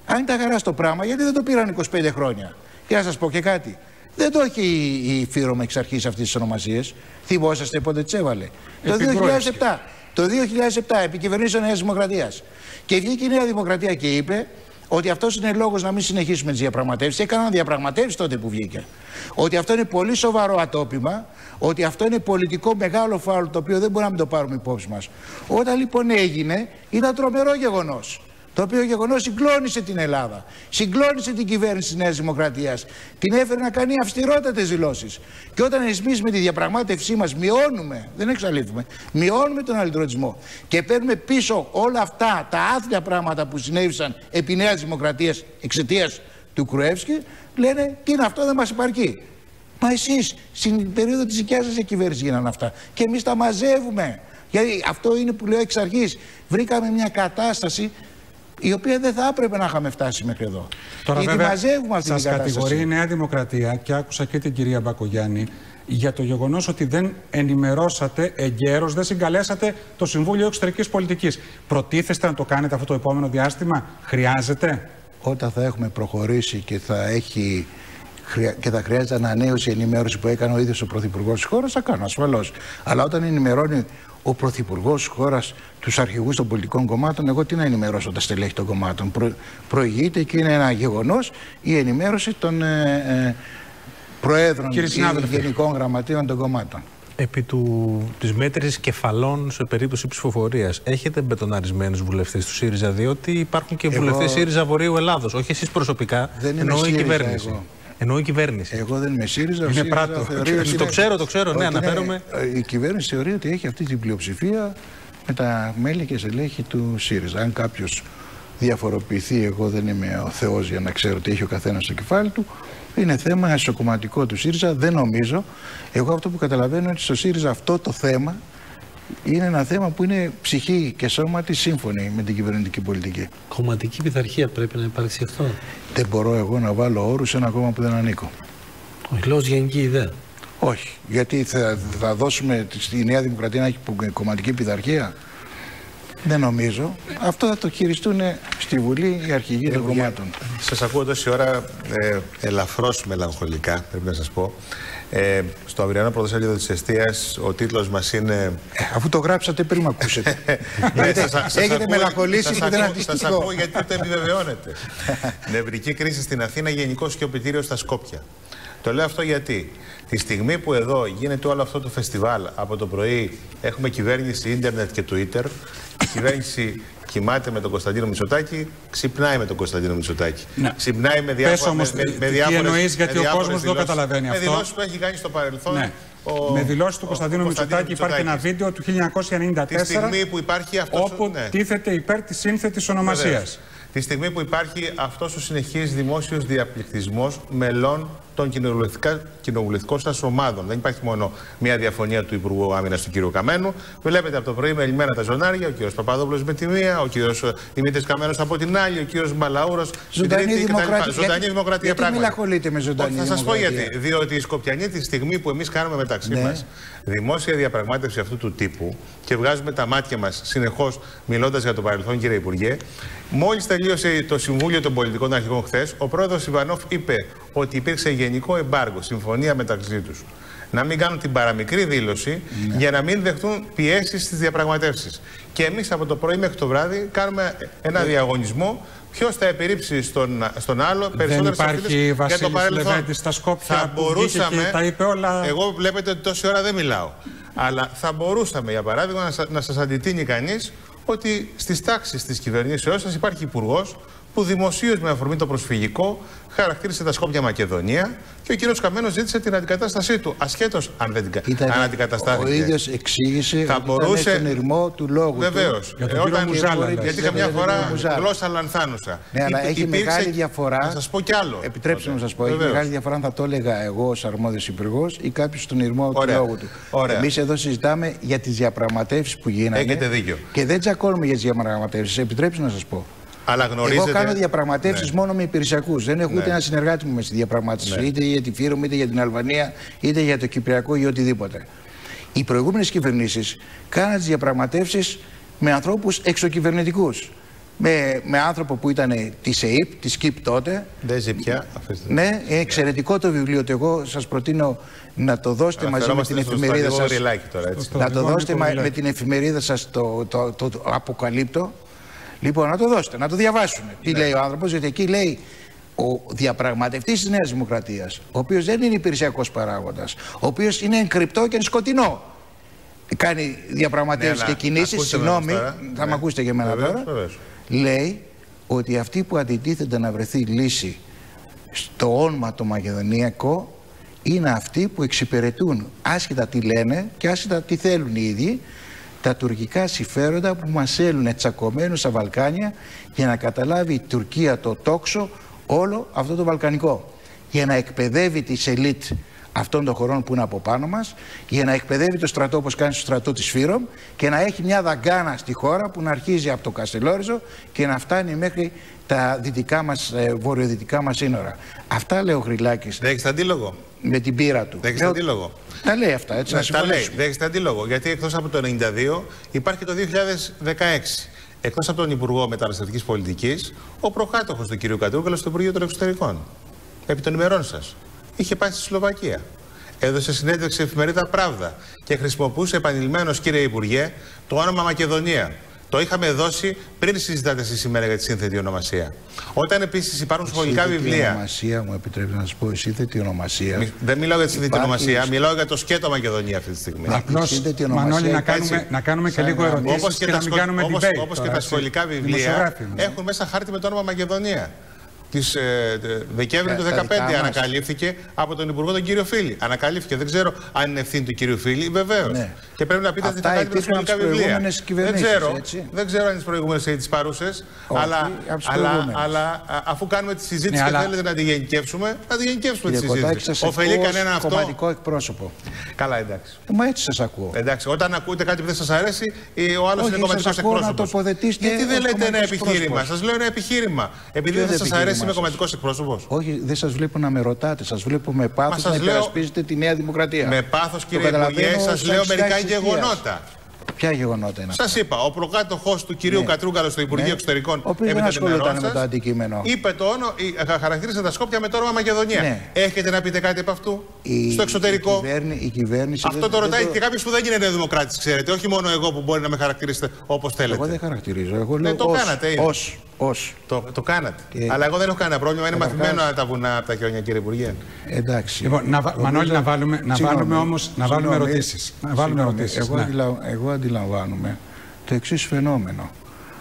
Αν είναι τα χαρά στο πράγμα, γιατί δεν το πήραν 25 χρόνια. Και να σας πω και κάτι. Δεν το έχει η Φύρωμα εξ αρχής αυτές τις ονομασίες. Θυμόσαστε πότε τις έβαλε? Το 2007. Το 2007, επί κυβερνήσεων Νέας Δημοκρατίας. Και βγήκε η Νέα Δημοκρατία και είπε ότι αυτός είναι λόγος να μην συνεχίσουμε τις διαπραγματεύσεις. Έκαναν διαπραγματεύσεις τότε που βγήκε. Ότι αυτό είναι πολύ σοβαρό ατόπιμα, ότι αυτό είναι πολιτικό μεγάλο φάουλ το οποίο δεν μπορούμε να μην το πάρουμε υπόψη μας. Όταν λοιπόν έγινε, ήταν τρομερό γεγονός. Το οποίο γεγονός συγκλώνησε την Ελλάδα, συγκλώνησε την κυβέρνηση της Νέας Δημοκρατίας, την έφερε να κάνει αυστηρότατες δηλώσεις. Και όταν εμείς με τη διαπραγμάτευσή μας μειώνουμε, δεν εξαλείφουμε, μειώνουμε τον αλυτρωτισμό και παίρνουμε πίσω όλα αυτά τα άθλια πράγματα που συνέβησαν επί Νέας Δημοκρατίας εξαιτίας του Κρουεύσκη, λένε τι είναι αυτό, δεν μας υπαρκεί. Μα εσείς στην περίοδο της δικιάς σας κυβέρνησης γίνανε αυτά και εμείς τα μαζεύουμε. Γιατί αυτό είναι που λέω εξ αρχής. Βρήκαμε μια κατάσταση η οποία δεν θα έπρεπε να είχαμε φτάσει μέχρι εδώ. Τώρα βέβαια σας κατηγορεί η Νέα Δημοκρατία και άκουσα και την κυρία Μπακογιάννη για το γεγονός ότι δεν ενημερώσατε εγκαίρως, δεν συγκαλέσατε το Συμβούλιο Εξωτερικής Πολιτικής. Προτίθεστε να το κάνετε αυτό το επόμενο διάστημα? Χρειάζεται? Όταν θα έχουμε προχωρήσει και θα χρειάζεται ανανέωση ενημέρωση που έκανε ο ίδιος ο Πρωθυπουργός της χώρας, θα κάνω ασφαλώς. Αλλά όταν ενημερώνει ο Πρωθυπουργός της χώρας τους αρχηγούς των πολιτικών κομμάτων, εγώ τι να ενημερώσω τα στελέχη των κομμάτων? Προηγείται και είναι ένα γεγονός η ενημέρωση των προέδρων και γενικών γραμματείων των κομμάτων. Επί της μέτρησης κεφαλών σε περίπτωση ψηφοφορίας, έχετε μπετοναρισμένους βουλευτές του ΣΥΡΙΖΑ? Διότι υπάρχουν και βουλευτές ΣΥΡΙΖΑ Βορείου Ελλάδος. Όχι εσείς προσωπικά, εννοώ η κυβέρνηση. Εννοώ η κυβέρνηση. Εγώ δεν είμαι ΣΥΡΙΖΑ. Είναι πράτο. Το ξέρω, ναι, αναφέρομαι. Η κυβέρνηση θεωρεί ότι έχει αυτή την πλειοψηφία με τα μέλη και στελέχη του ΣΥΡΙΖΑ. Αν κάποιος διαφοροποιηθεί, εγώ δεν είμαι ο Θεός για να ξέρω τι έχει ο καθένας στο κεφάλι του. Είναι θέμα εσωκομματικό του ΣΥΡΙΖΑ. Δεν νομίζω. Εγώ αυτό που καταλαβαίνω είναι ότι στο ΣΥΡΙΖΑ αυτό το θέμα είναι ένα θέμα που είναι ψυχή και σώμα της σύμφωνη με την κυβερνητική πολιτική. Κομματική πειθαρχία πρέπει να υπάρξει αυτό. Δεν μπορώ εγώ να βάλω όρους σε ένα κόμμα που δεν ανήκω. Όχι, λέω ως γενική ιδέα. Όχι. Γιατί θα δώσουμε στη Νέα Δημοκρατία να έχει κομματική πειθαρχία? Δεν νομίζω. Αυτό θα το χειριστούν στη Βουλή οι αρχηγοί των κομμάτων. Σας ακούω τόση ώρα ελαφρώς μελαγχολικά, πρέπει να σας πω. Στο αυριανό πρωτοσέλιδο της Εστίας ο τίτλος μας είναι... Αφού το γράψατε πριν με ακούσετε. Έχετε μελαγχολήσει και δεν αντιστοιχώ. Σας ακούω γιατί το επιβεβαιώνετε. Νευρική κρίση στην Αθήνα, γενικό σιωπητήριο στα Σκόπια. Το λέω αυτό γιατί τη στιγμή που εδώ γίνεται όλο αυτό το φεστιβάλ, από το πρωί έχουμε κυβέρνηση ίντερνετ και Twitter, η κυβέρνηση κοιμάται με τον Κωνσταντίνο Μητσοτάκη, ξυπνάει με τον Κωνσταντίνο Μητσοτάκη. Ναι. Ξυπνάει με διάφορες... Τι εννοείς, γιατί ο κόσμος δεν το καταλαβαίνει αυτό. Με δηλώσεις που έχει κάνει στο παρελθόν. Ναι. Με δηλώσεις του Κωνσταντίνου Μητσοτάκη υπάρχει ένα βίντεο του 1994 τη στιγμή που υπάρχει αυτός, όπου τίθεται υπέρ της σύνθετης ονομασίας. Τη στιγμή που υπάρχει αυτός ο συνεχής δημόσιος διαπληκτισμός μελών των κοινοβουλευτικών σας ομάδων. Δεν υπάρχει μόνο μια διαφωνία του Υπουργού Άμυνας του κ. Καμένου. Βλέπετε από το πρωί με ελμένα τα ζωνάρια, ο κ. Παπαδόπουλος με τη μία, ο κ. Δημήτρης Καμένος από την άλλη, ο κ. Μπαλαούρος στην τρίτη κτλ. Ζωντανή δημοκρατία πράγματι. Γιατί μιλαχολείτε με ζωντανή δημοκρατία? Θα σας πω γιατί. Διότι οι Σκοπιανοί τη στιγμή που εμείς κάνουμε μεταξύ μας δημόσια διαπραγμάτευση αυτού του τύπου και βγάζουμε τα μάτια μας συνεχώς μιλώντας για το παρελθόν, κύριε Υπουργέ, μόλις τελείωσε το Συμβούλιο των Πολιτικών Αρχηγών χθες, ο πρόεδρος Ιβανόφ είπε ότι υπήρξε γενικό εμπάργο, συμφωνία μεταξύ τους. Να μην κάνουν την παραμικρή δήλωση για να μην δεχτούν πιέσεις στις διαπραγματεύσεις. Και εμείς από το πρωί μέχρι το βράδυ κάνουμε ένα διαγωνισμό. Ποιος θα επιρρύψει στον άλλο περισσότερες ευθύνες για το παρελθόν? Στα Σκόπια θα μπορούσαμε, και τα είπε όλα... Εγώ βλέπετε ότι τόση ώρα δεν μιλάω. Αλλά θα μπορούσαμε, για παράδειγμα, να σας αντιτείνει κανείς ότι στις τάξεις της κυβερνήσεώς σας υπάρχει υπουργός που δημοσίως με αφορμή το προσφυγικό χαρακτήρισε τα Σκόπια Μακεδονία και ο κύριος Καμένος ζήτησε την αντικατάστασή του, ασχέτως αν δεν την αντικαταστάθηκε. Ο ίδιος εξήγησε θα ότι μπορούσε... ήταν στον ηρμό του λόγου. Βεβαίως. Γιατί καμιά φορά γλώσσα λανθάνουσα. Ναι, αλλά έχει μεγάλη διαφορά. Να σας πω κι άλλο. Επιτρέψτε να σας πω, έχει μεγάλη διαφορά αν θα το έλεγα εγώ ως αρμόδιος υπουργός ή κάποιος στον ηρμό του λόγου του. Εμείς εδώ συζητάμε για τις διαπραγματεύσεις που γίνανε. Έχετε δίκιο. Και δεν τσακώνουμε για τις διαπραγματεύσεις. Επιτρέψτε να σας πω. Αλλά γνωρίζετε... Εγώ κάνω διαπραγματεύσεις μόνο με υπηρεσιακούς. Δεν έχω ούτε ένα συνεργάτη μου με στη διαπραγμάτευση. Είτε για τη Φύρωμα, είτε για την Αλβανία, είτε για το Κυπριακό ή οτιδήποτε. Οι προηγούμενες κυβερνήσεις κάναν τις διαπραγματεύσεις με ανθρώπους εξωκυβερνητικούς. με άνθρωπο που ήταν της ΕΕΠ, της ΚΙΠ τότε. Δεν ζει πια. Ναι, εξαιρετικό το βιβλίο του. Εγώ σας προτείνω να το δώσετε μαζί με την εφημερίδα σας. Να το δώσετε με την εφημερίδα σας, το Αποκαλύπτο. Λοιπόν, να το δώσετε, να το διαβάσουμε. Τι λέει ο άνθρωπος, γιατί εκεί λέει ο διαπραγματευτής της Νέας Δημοκρατίας, ο οποίος δεν είναι υπηρεσιακός παράγοντας, ο οποίος είναι κρυπτό και σκοτεινό. Κάνει διαπραγματεύσεις και κινήσεις, συγγνώμη, θα με ακούσετε και εμένα τώρα. Λέει ότι αυτοί που αντιτίθενται να βρεθεί λύση στο όνομα το μακεδονιακό είναι αυτοί που εξυπηρετούν, άσχετα τι λένε και άσχετα τι θέλουν οι ίδιοι, τα τουρκικά συμφέροντα που μας έλουν τσακωμένους στα Βαλκάνια για να καταλάβει η Τουρκία το τόξο όλο αυτό το βαλκανικό. Για να εκπαιδεύει τις ελίτ αυτών των χωρών που είναι από πάνω μας, για να εκπαιδεύει το στρατό όπως κάνει στο στρατό της Φύρομ και να έχει μια δαγκάνα στη χώρα που να αρχίζει από το Καστελόριζο και να φτάνει μέχρι τα δυτικά μας, βορειοδυτικά μας σύνορα. Αυτά λέει ο Χρυλάκης. Δεν έχεις αντίλογο. Με την πείρα του. Δεν έχεις αντίλογο. Τα λέει αυτά, έτσι. Ναι, τα λέει. Δεν έχεις αντίλογο. Γιατί εκτός από το 1992 υπάρχει το 2016. Εκτός από τον Υπουργό Μεταναστευτικής Πολιτικής, ο προκάτοχος του κ. Κατρούγκαλου στο Υπουργείο των Εξωτερικών. Επί των ημερών σας. Είχε πάει στη Σλοβακία. Έδωσε συνέντευξη εφημερίδα Pravda και χρησιμοποιούσε επανειλημμένος, κύριε Υπουργέ, το όνομα Μακεδονία. Το είχαμε δώσει πριν συζητάτε εσείς σήμερα για τη σύνθετη ονομασία. Όταν επίσης υπάρχουν σχολικά βιβλία. Η ονομασία, μου επιτρέπει να σας πω, η σύνθετη ονομασία. Δεν μιλάω για τη σύνθετη ονομασία, μιλάω για το σκέτο Μακεδονία αυτή τη στιγμή. Απλώς, Μανώλη, να κάνουμε και λίγο ερωτήσεις και να μην κάνουμε debate. Όπως και τα σχολικά βιβλία έχουν μέσα χάρτη με το όνομα Μακεδονία. Της Δεκέμβρη του 2015 ανακαλύφθηκε από τον Υπουργό τον κύριο Φίλη. Ανακαλύφθηκε. Δεν ξέρω αν είναι ευθύνη του κύριου Φίλη, βεβαίως. Ναι. Και πρέπει να πείτε τι θα κάνετε με σχολικά βιβλία. Δεν ξέρω αν είναι τις προηγούμενες ή τις παρούσες. Αλλά αφού κάνουμε τη συζήτηση και θέλετε να τη γενικεύσουμε, να τη γενικεύσουμε τη συζήτηση. Οφελεί κανένα αυτό. Κομματικό εκπρόσωπο. Καλά, εντάξει. Μα έτσι σας ακούω. Εντάξει, όταν ακούτε κάτι που δεν σας αρέσει, ο άλλος είναι κομματικός εκπρόσωπος. Γιατί δεν λέτε ένα επιχείρημα. Σας λέω ένα επιχείρημα. Επειδή δεν σας αρέσει. Είμαι κομματικός εκπρόσωπος. Όχι, δεν σας βλέπω να με ρωτάτε. Σας βλέπω με πάθος να υπερασπίζετε τη Νέα Δημοκρατία. Με πάθος, κύριε Υπουργέ, σας λέω μερικά γεγονότα. Ποια γεγονότα είναι αυτά? Σας είπα, ο προκάτοχος του κυρίου Κατρούγκαλου στο Υπουργείο Εξωτερικών, ο οποίος δεν ασχολούνταν με το αντικείμενο, είπε το όνομα, χαρακτήρισε τα Σκόπια με το όνομα Μακεδονία. Έχετε να πείτε κάτι από αυτού στο εξωτερικό? Η κυβέρνηση. Αυτό το ρωτάει και κάποιος που δεν είναι δημοκράτης, ξέρετε. Όχι μόνο εγώ που μπορεί να με χαρακτηρίσετε όπως θέλετε. Εγώ δεν χαρακτηρίζω. Εγώ λέω το κάνατε. Το κάνατε. Αλλά εγώ δεν έχω κανένα πρόβλημα. Είναι μαθημένα τα βουνά από τα χιόνια, κύριε Υπουργέ. Εντάξει. Λοιπόν, Μανώλη, να βάλουμε ερωτήσεις. Εγώ αντιλαμβάνομαι το εξής φαινόμενο.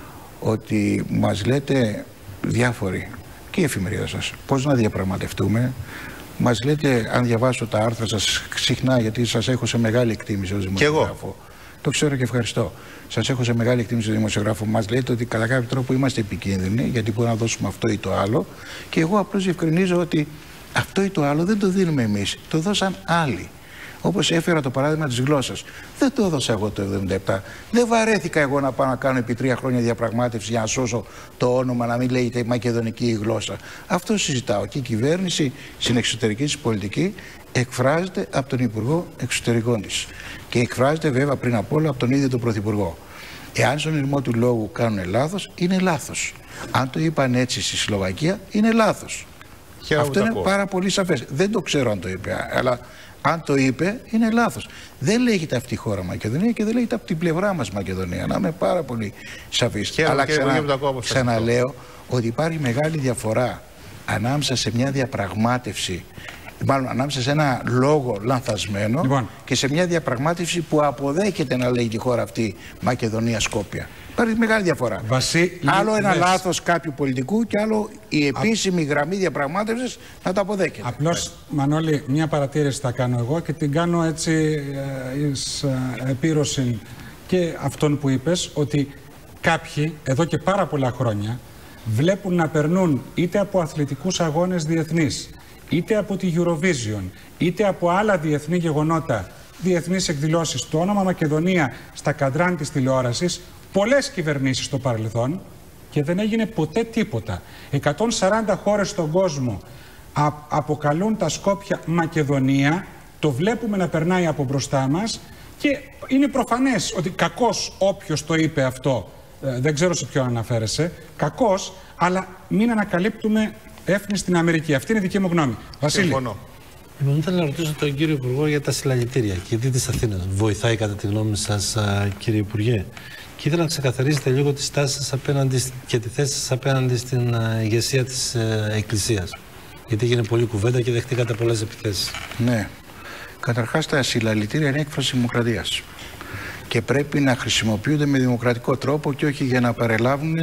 Ότι μας λέτε διάφοροι, και η εφημερίδα σας, πώς να διαπραγματευτούμε. Μας λέτε, αν διαβάσω τα άρθρα σας συχνά, γιατί σας έχω σε μεγάλη εκτίμηση ως δημοσιογράφο. Το ξέρω και ευχαριστώ. Σας έχω σε μεγάλη εκτίμηση ως δημοσιογράφο. Μας λέτε ότι κατά κάποιο τρόπο είμαστε επικίνδυνοι, γιατί μπορούμε να δώσουμε αυτό ή το άλλο. Και εγώ απλώς διευκρινίζω ότι αυτό ή το άλλο δεν το δίνουμε εμείς. Το δώσαν άλλοι. Όπως έφερα το παράδειγμα της γλώσσας. Δεν το έδωσα εγώ το 1977. Δεν βαρέθηκα εγώ να πάω να κάνω επί 3 χρόνια διαπραγμάτευση για να σώσω το όνομα, να μην λέγεται η μακεδονική γλώσσα. Αυτό συζητάω. Και η κυβέρνηση στην εξωτερική της πολιτική εκφράζεται από τον Υπουργό Εξωτερικών της. Και εκφράζεται βέβαια πριν απ' όλα από τον ίδιο τον Πρωθυπουργό. Εάν στον ηρμό του λόγου κάνουν λάθος, είναι λάθος. Αν το είπαν έτσι στη Σλοβακία, είναι λάθος. Αυτό είναι πάρα πολύ σαφές. Δεν το ξέρω αν το είπε, αλλά αν το είπε, είναι λάθος. Δεν λέγεται αυτή η χώρα Μακεδονία και δεν λέγεται από την πλευρά μας Μακεδονία. Να είμαι πάρα πολύ σαφής. Αλλά ξαναλέω ότι υπάρχει μεγάλη διαφορά ανάμεσα σε μια διαπραγμάτευση, μάλλον ανάμεσα σε ένα λόγο λανθασμένο και σε μια διαπραγμάτευση που αποδέχεται να λέγει τη χώρα αυτή Μακεδονία Σκόπια. Υπάρχει μεγάλη διαφορά. Άλλο ένα λάθος κάποιου πολιτικού και άλλο η επίσημη γραμμή διαπραγμάτευσης να το αποδέχεται. Απλώς, Μανώλη, μια παρατήρηση θα κάνω εγώ και την κάνω έτσι εις επίρρωση και αυτόν που είπες, ότι κάποιοι εδώ και πάρα πολλά χρόνια βλέπουν να περνούν είτε από αθλητικούς αγώνες διεθνείς, είτε από τη Eurovision, είτε από άλλα διεθνή γεγονότα, διεθνείς εκδηλώσεις, το όνομα Μακεδονία στα καντράν της τηλεόρασης, πολλές κυβερνήσεις στο παρελθόν και δεν έγινε ποτέ τίποτα. 140 χώρες στον κόσμο αποκαλούν τα Σκόπια Μακεδονία, το βλέπουμε να περνάει από μπροστά μας και είναι προφανές ότι κακώς όποιος το είπε αυτό δεν ξέρω σε ποιον αναφέρεσαι, κακός, αλλά μην ανακαλύπτουμε έθνη στην Αμερική. Αυτή είναι η δική μου γνώμη. Βασίλη. Συμφωνώ. Λοιπόν, ήθελα να ρωτήσω τον κύριο Υπουργό για τα συλλαλητήρια. Γιατί της Αθήνας βοηθάει κατά τη γνώμη σας, κύριε Υπουργέ? Και ήθελα να ξεκαθαρίσετε λίγο τη στάση σας απέναντι και τη θέση σας απέναντι στην ηγεσία της Εκκλησίας. Γιατί έγινε πολλή κουβέντα και δεχτήκατε πολλές επιθέσεις. Ναι. Καταρχάς, τα συλλαλητήρια είναι έκφραση δημοκρατίας. Και πρέπει να χρησιμοποιούνται με δημοκρατικό τρόπο και όχι για να παρελάβουν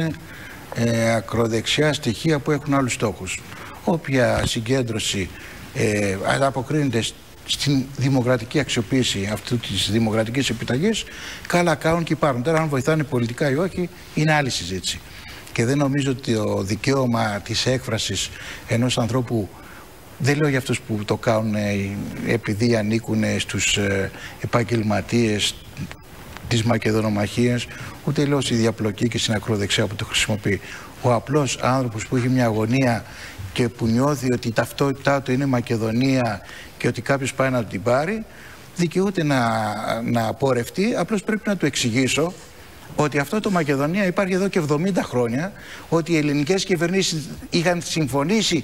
ακροδεξιά στοιχεία που έχουν άλλους στόχους. Όποια συγκέντρωση αποκρίνεται στην δημοκρατική αξιοποίηση αυτού της δημοκρατικής επιταγής, καλά κάνουν και υπάρχουν. Τώρα, αν βοηθάνε πολιτικά ή όχι, είναι άλλη συζήτηση. Και δεν νομίζω ότι το δικαίωμα της έκφρασης ενός ανθρώπου, δεν λέω για αυτούς που το κάνουν επειδή ανήκουν στους επαγγελματίες της Μακεδονομαχίας, ούτε λέω στη διαπλοκή και στην ακροδεξιά που το χρησιμοποιεί. Ο απλός άνθρωπος που έχει μια αγωνία και που νιώθει ότι η ταυτότητά του είναι Μακεδονία και ότι κάποιος πάει να την πάρει, δικαιούται να πορευτεί. Απλώς πρέπει να του εξηγήσω ότι αυτό το Μακεδονία υπάρχει εδώ και 70 χρόνια, ότι οι ελληνικές κυβερνήσεις είχαν συμφωνήσει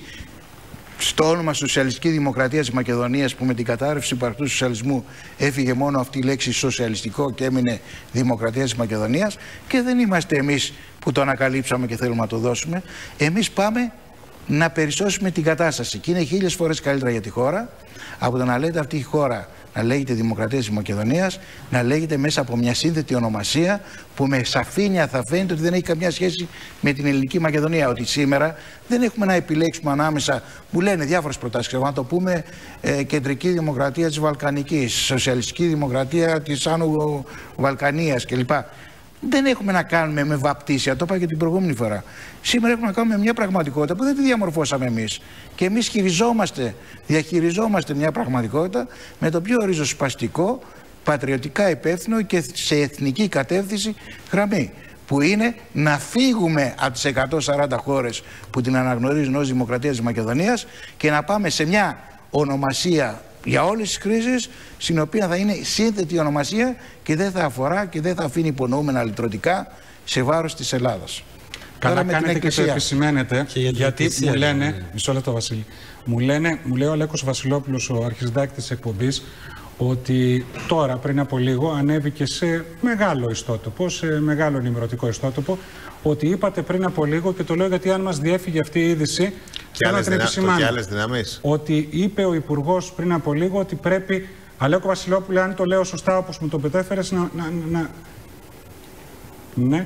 στο όνομα Σοσιαλιστική Δημοκρατία της Μακεδονίας, που με την κατάρρευση του υπαρκτού σοσιαλισμού έφυγε μόνο αυτή η λέξη σοσιαλιστικό και έμεινε Δημοκρατία της Μακεδονίας, και δεν είμαστε εμείς που το ανακαλύψαμε και θέλουμε να το δώσουμε. Εμείς πάμε να περισσώσουμε την κατάσταση και είναι 1000 φορές καλύτερα για τη χώρα από το να λέτε αυτή η χώρα να λέγεται Δημοκρατία της Μακεδονίας, να λέγεται μέσα από μια σύνθετη ονομασία που με σαφήνεια θα φαίνεται ότι δεν έχει καμιά σχέση με την ελληνική Μακεδονία. Ότι σήμερα δεν έχουμε να επιλέξουμε ανάμεσα, που λένε διάφορες προτάσεις, να το πούμε κεντρική δημοκρατία της Βαλκανικής, σοσιαλιστική δημοκρατία της Άνω Βαλκανίας κλπ. Δεν έχουμε να κάνουμε με βαπτίσια, το είπα και την προηγούμενη φορά. Σήμερα έχουμε να κάνουμε μια πραγματικότητα που δεν τη διαμορφώσαμε εμείς. Και εμείς διαχειριζόμαστε μια πραγματικότητα με το πιο ριζοσπαστικό, πατριωτικά υπεύθυνο και σε εθνική κατεύθυνση γραμμή. Που είναι να φύγουμε από τις 140 χώρες που την αναγνωρίζουν ως Δημοκρατία της Μακεδονίας και να πάμε σε μια ονομασία για όλες τις κρίσεις, στην οποία θα είναι σύνθετη ονομασία και δεν θα αφορά και δεν θα αφήνει υπονοούμενα λυτρωτικά σε βάρος της Ελλάδας. Καλά κάνετε και το επισημαίνετε, γιατί μου λένε, μισό λεπτό Βασίλη, μου λέει ο Αλέκος Βασιλόπουλος, ο αρχισυντάκτης της εκπομπής, ότι τώρα πριν από λίγο ανέβηκε σε μεγάλο ιστότοπο, σε μεγάλο ενημερωτικό ιστότοπο, ότι είπατε πριν από λίγο, και το λέω γιατί αν μας διέφυγε αυτή η είδηση, και άλλες δυνάμεις. Ότι είπε ο Υπουργός πριν από λίγο ότι πρέπει, Αλέκο Βασιλόπουλε, αν το λέω σωστά όπως μου το μετέφερες, ναι.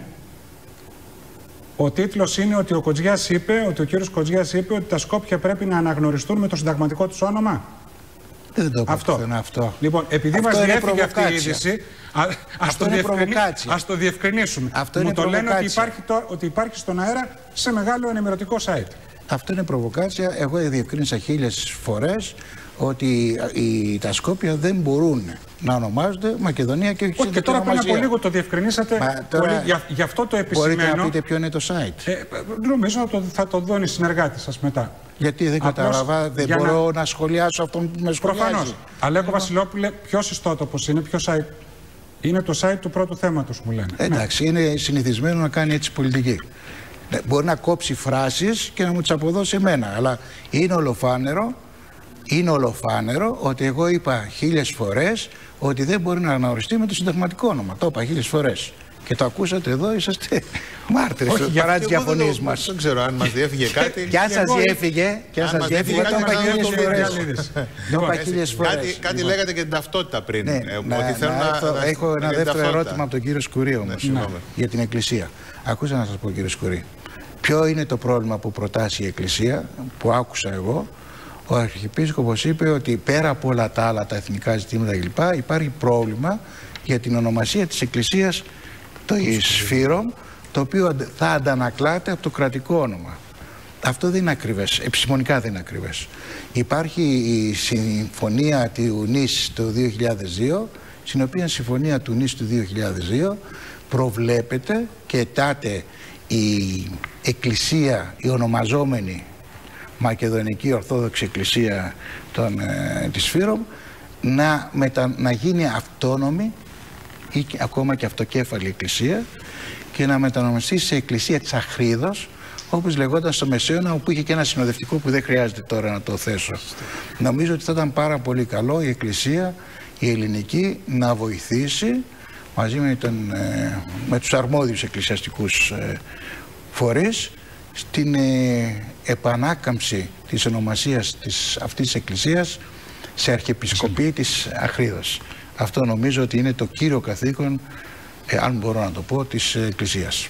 Ο τίτλος είναι ότι ο κύριος Κοτζιάς είπε ότι τα Σκόπια πρέπει να αναγνωριστούν με το συνταγματικό τους όνομα. Δεν το αυτό. Λοιπόν, επειδή μας διέφυγε αυτή η είδηση, ας το διευκρινίσουμε. Μου το λένε ότι υπάρχει στον αέρα σε μεγάλο ενημερωτικό site. Αυτό είναι προβοκάτσια. Εγώ διευκρίνησα 1000 φορές ότι τα Σκόπια δεν μπορούν να ονομάζονται Μακεδονία και όχι. Και τώρα πριν από λίγο το διευκρινίσατε. Γι' αυτό το επισημαίνω. Μπορείτε να πείτε ποιο είναι το site. Νομίζω θα το δουν οι συνεργάτες σας μετά. Γιατί δεν κατάλαβα, δεν μπορώ να σχολιάσω αυτόν που με σχολιάζει. Προφανώς. Αλέκο Βασιλόπουλε, ποιος ιστότοπος είναι, ποιο site? Είναι το site του πρώτου θέματος, μου λένε. Εντάξει, είναι συνηθισμένο να κάνει έτσι πολιτική. Μπορεί να κόψει φράσεις και να μου τις αποδώσει εμένα, αλλά είναι ολοφάνερο ότι εγώ είπα 1000 φορές ότι δεν μπορεί να αναγνωριστεί με το συνταγματικό όνομα. Το είπα 1000 φορές. Και το ακούσατε εδώ, είσαστε μάρτυρες παρά τις διαφωνίες μας. Δεν ξέρω αν μας διέφυγε κάτι. Κι αν σας διέφυγε, το είπα 1000 φορές. Κάτι λέγατε και την ταυτότητα πριν. Έχω ένα δεύτερο ερώτημα από τον κύριο Σκουρί όμως, για την Εκκλησία. Ακούστε να σας πω, κύριε Σκουρί. Ποιο είναι το πρόβλημα που προτάσει η Εκκλησία, που άκουσα εγώ? Ο Αρχιεπίσκοπος είπε ότι πέρα από όλα τα άλλα τα εθνικά ζητήματα κλπ. Υπάρχει πρόβλημα για την ονομασία της Εκκλησίας, το Ισφύρον, το οποίο θα αντανακλάται από το κρατικό όνομα. Αυτό δεν είναι ακριβές, επιστημονικά δεν είναι ακριβές. Υπάρχει η συμφωνία του Νης το 2002, στην οποία συμφωνία του Νης του 2002 προβλέπεται και τάτε η Εκκλησία, η ονομαζόμενη Μακεδονική Ορθόδοξη Εκκλησία της Φύρομ, να γίνει αυτόνομη ή ακόμα και αυτοκέφαλη εκκλησία, και να μετανομαστεί σε εκκλησία της Αχρίδος, όπως λεγόταν στο Μεσαίωνα, όπου είχε και ένα συνοδευτικό που δεν χρειάζεται τώρα να το θέσω. Νομίζω ότι θα ήταν πάρα πολύ καλό η εκκλησία, η ελληνική, να βοηθήσει μαζί με τους αρμόδιους εκκλησιαστικούς φορείς στην επανάκαμψη της ονομασίας αυτής της εκκλησίας σε αρχιεπισκοπή της Αχρίδος. Αυτό νομίζω ότι είναι το κύριο καθήκον, αν μπορώ να το πω, της εκκλησίας.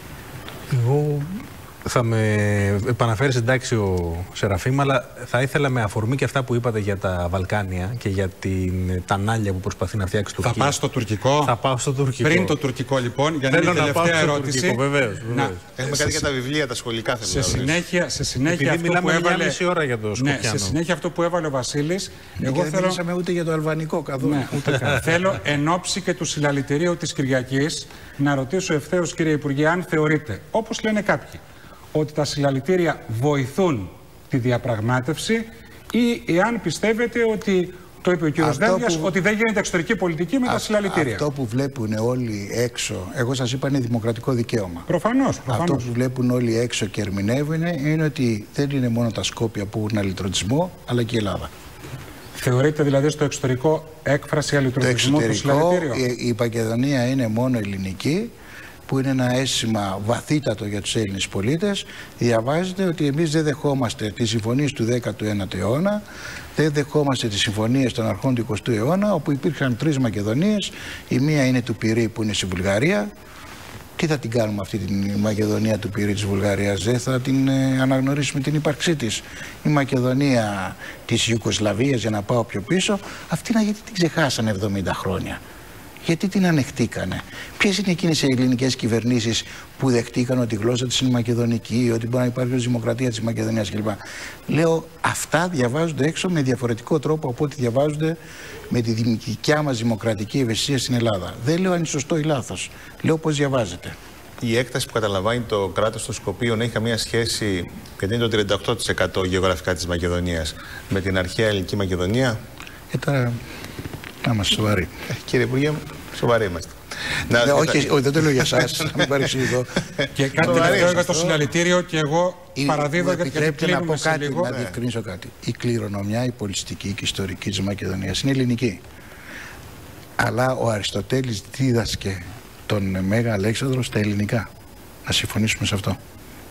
Εγώ θα με επαναφέρει εντάξει ο Σεραφείμ, αλλά θα ήθελα με αφορμή και αυτά που είπατε για τα Βαλκάνια και για την τανάλια που προσπαθεί να φτιάξει Τουρκία. Θα πάω στο τουρκικό. Θα πάω στο τουρκικό. Πριν το τουρκικό, λοιπόν, για να είναι η τελευταία ερώτηση. Τουρκικό, βεβαίως. Έχουμε κάτι για τα βιβλία, τα σχολικά σε συνέχεια αυτό που έβαλε. Μισή ώρα για το Σκοπιάνο. Σε συνέχεια αυτό που έβαλε ο Βασίλης. Εγώ δεν μιλήσαμε ούτε για το αλβανικό καθόλου. Θέλω εν ώψη και του συλλαλητηρίου της Κυριακής να ρωτήσω ευθέως, κύριε Υπουργέ, αν θεωρείτε, όπως λένε κάποιοι, ότι τα συλλαλητήρια βοηθούν τη διαπραγμάτευση ή εάν πιστεύετε ότι, το είπε ο κύριος Δένδιας, ότι δεν γίνεται εξωτερική πολιτική με τα συλλαλητήρια. Αυτό που βλέπουν όλοι έξω, εγώ σας είπα, είναι δημοκρατικό δικαίωμα. Προφανώς. Αυτό που βλέπουν όλοι έξω και ερμηνεύουν είναι ότι δεν είναι μόνο τα Σκόπια που έχουν αλυτρωτισμό, αλλά και η Ελλάδα. Θεωρείτε δηλαδή στο εξωτερικό έκφραση αλυτρωτισμού του συλλαλητήριο? Η Μακεδονία είναι μόνο ελληνική, που είναι ένα αίσθημα βαθύτατο για τους Έλληνες πολίτες. Διαβάζετε ότι εμείς δεν δεχόμαστε τις συμφωνίες του 19ου αιώνα, δεν δεχόμαστε τις συμφωνίες των αρχών του 20ου αιώνα, όπου υπήρχαν 3 Μακεδονίες. Η μία είναι του Πυρή, που είναι στη Βουλγαρία. Τι θα την κάνουμε αυτή τη Μακεδονία του Πυρή της Βουλγαρίας? Δεν θα την αναγνωρίσουμε την ύπαρξή της? Η Μακεδονία της Ιουγκοσλαβίας, για να πάω πιο πίσω, αυτή γιατί την ξεχάσανε 70 χρόνια? Γιατί την ανεχτήκανε? Ποιες είναι εκείνες οι ελληνικές κυβερνήσεις που δεχτήκαν ότι η γλώσσα της είναι μακεδονική, ότι μπορεί να υπάρχει ως δημοκρατία της Μακεδονίας κλπ? Λέω, αυτά διαβάζονται έξω με διαφορετικό τρόπο από ό,τι διαβάζονται με τη δικιά μας δημοκρατική ευαισθησία στην Ελλάδα. Δεν λέω αν είναι σωστό ή λάθος. Λέω πώς διαβάζεται. Η έκταση που καταλαμβάνει το κράτος των Σκοπίων έχει καμία σχέση, γιατί είναι το 38% γεωγραφικά της Μακεδονίας, με την αρχαία ελληνική Μακεδονία? Τώρα να είμαστε σοβαροί. Κύριε Υπουργέ, σοβαροί είμαστε. Όχι, δεν το λέω για εσάς, να μην παρεξηγηθώ. Και κάτι τελευταίο για το συλλαλητήριο, και εγώ παραδίδω, γιατί να πω κάτι, να διευκρινίσω κάτι. Η κληρονομιά, η πολιτιστική και ιστορική της Μακεδονίας είναι ελληνική. Αλλά ο Αριστοτέλης δίδασκε τον Μέγα Αλέξανδρο στα ελληνικά. Να συμφωνήσουμε σε αυτό.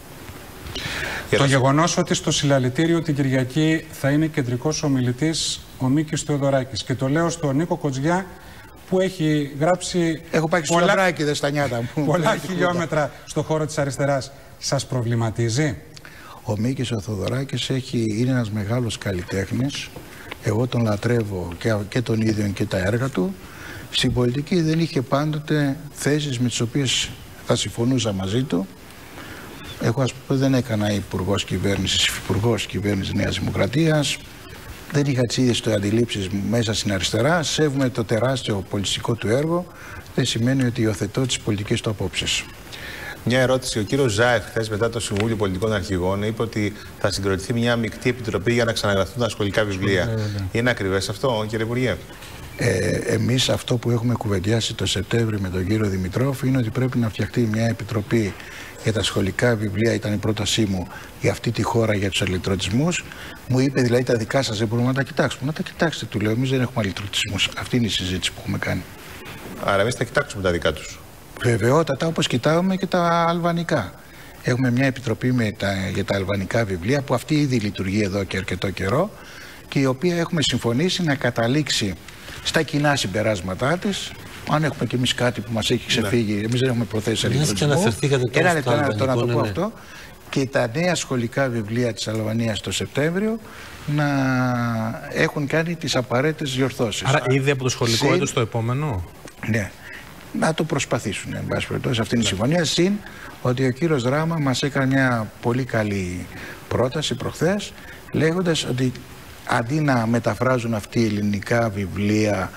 Το γεγονός ότι στο συλλαλητήριο την Κυριακή θα είναι κεντρικός ομιλητής ο Μίκης Θεοδωράκης, και το λέω στον Νίκο Κοτζιά, που έχει γράψει. Έχω πάει στο Λαμπράκι, δε στα νιάτα μου. Πολλά χιλιόμετρα στο χώρο της αριστεράς. Σας προβληματίζει? Ο Μίκης ο Θεοδωράκης είναι ένας μεγάλος καλλιτέχνης. Εγώ τον λατρεύω και τον ίδιο και τα έργα του. Στην πολιτική δεν είχε πάντοτε θέσεις με τις οποίες θα συμφωνούσα μαζί του. Εγώ, ας πούμε, δεν έκανα υπουργός κυβέρνησης, υφυπουργός κυβέρνησης Νέας Δημοκρατίας. Δεν είχα τις ίδιες αντιλήψεις μου μέσα στην αριστερά. Σέβομαι το τεράστιο πολιτιστικό του έργο. Δεν σημαίνει ότι υιοθετώ τις πολιτικές του απόψεις. Μια ερώτηση. Ο κύριος Ζάεφ, χθες μετά το Συμβούλιο Πολιτικών Αρχηγών, είπε ότι θα συγκροτηθεί μια μεικτή επιτροπή για να ξαναγραφούν τα σχολικά βιβλία. Είναι ακριβές αυτό, κύριε Υπουργέ? Εμείς αυτό που έχουμε κουβεντιάσει το Σεπτέμβριο με τον κύριο Δημητρόφ είναι ότι πρέπει να φτιαχτεί μια επιτροπή για τα σχολικά βιβλία. Ήταν η πρότασή μου για αυτή τη χώρα, για τους αλυτρωτισμούς. Μου είπε δηλαδή, τα δικά σας δεν μπορούμε να τα κοιτάξουμε? Να τα κοιτάξτε, του λέω. Εμείς δεν έχουμε αλυτρωτισμούς. Αυτή είναι η συζήτηση που έχουμε κάνει. Άρα εμείς θα κοιτάξουμε τα δικά τους? Βεβαιότατα, όπως κοιτάμε και τα αλβανικά. Έχουμε μια επιτροπή για τα αλβανικά βιβλία, που αυτή ήδη λειτουργεί εδώ και αρκετό καιρό, και η οποία έχουμε συμφωνήσει να καταλήξει στα κοινά συμπεράσματά της. Αν έχουμε κι εμείς κάτι που μας έχει ξεφύγει, εμείς δεν έχουμε προθέσει αλυτρωτισμό. Ένα λεπτό να το πω αυτό. Και τα νέα σχολικά βιβλία της Αλβανίας το Σεπτέμβριο να έχουν κάνει τις απαραίτητες διορθώσεις. Άρα ήδη από το σχολικό έτος το επόμενο? Ναι. Να το προσπαθήσουν, εν πάση περιπτώσει, αυτή είναι η συμφωνία. Συν ότι ο κύριος Δράμα μας έκανε μια πολύ καλή πρόταση προχθές, λέγοντας ότι αντί να μεταφράζουν αυτοί οι ελληνικά βιβλία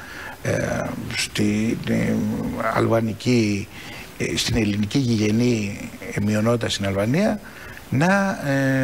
στην ελληνική γηγενή μειονότητα στην Αλβανία,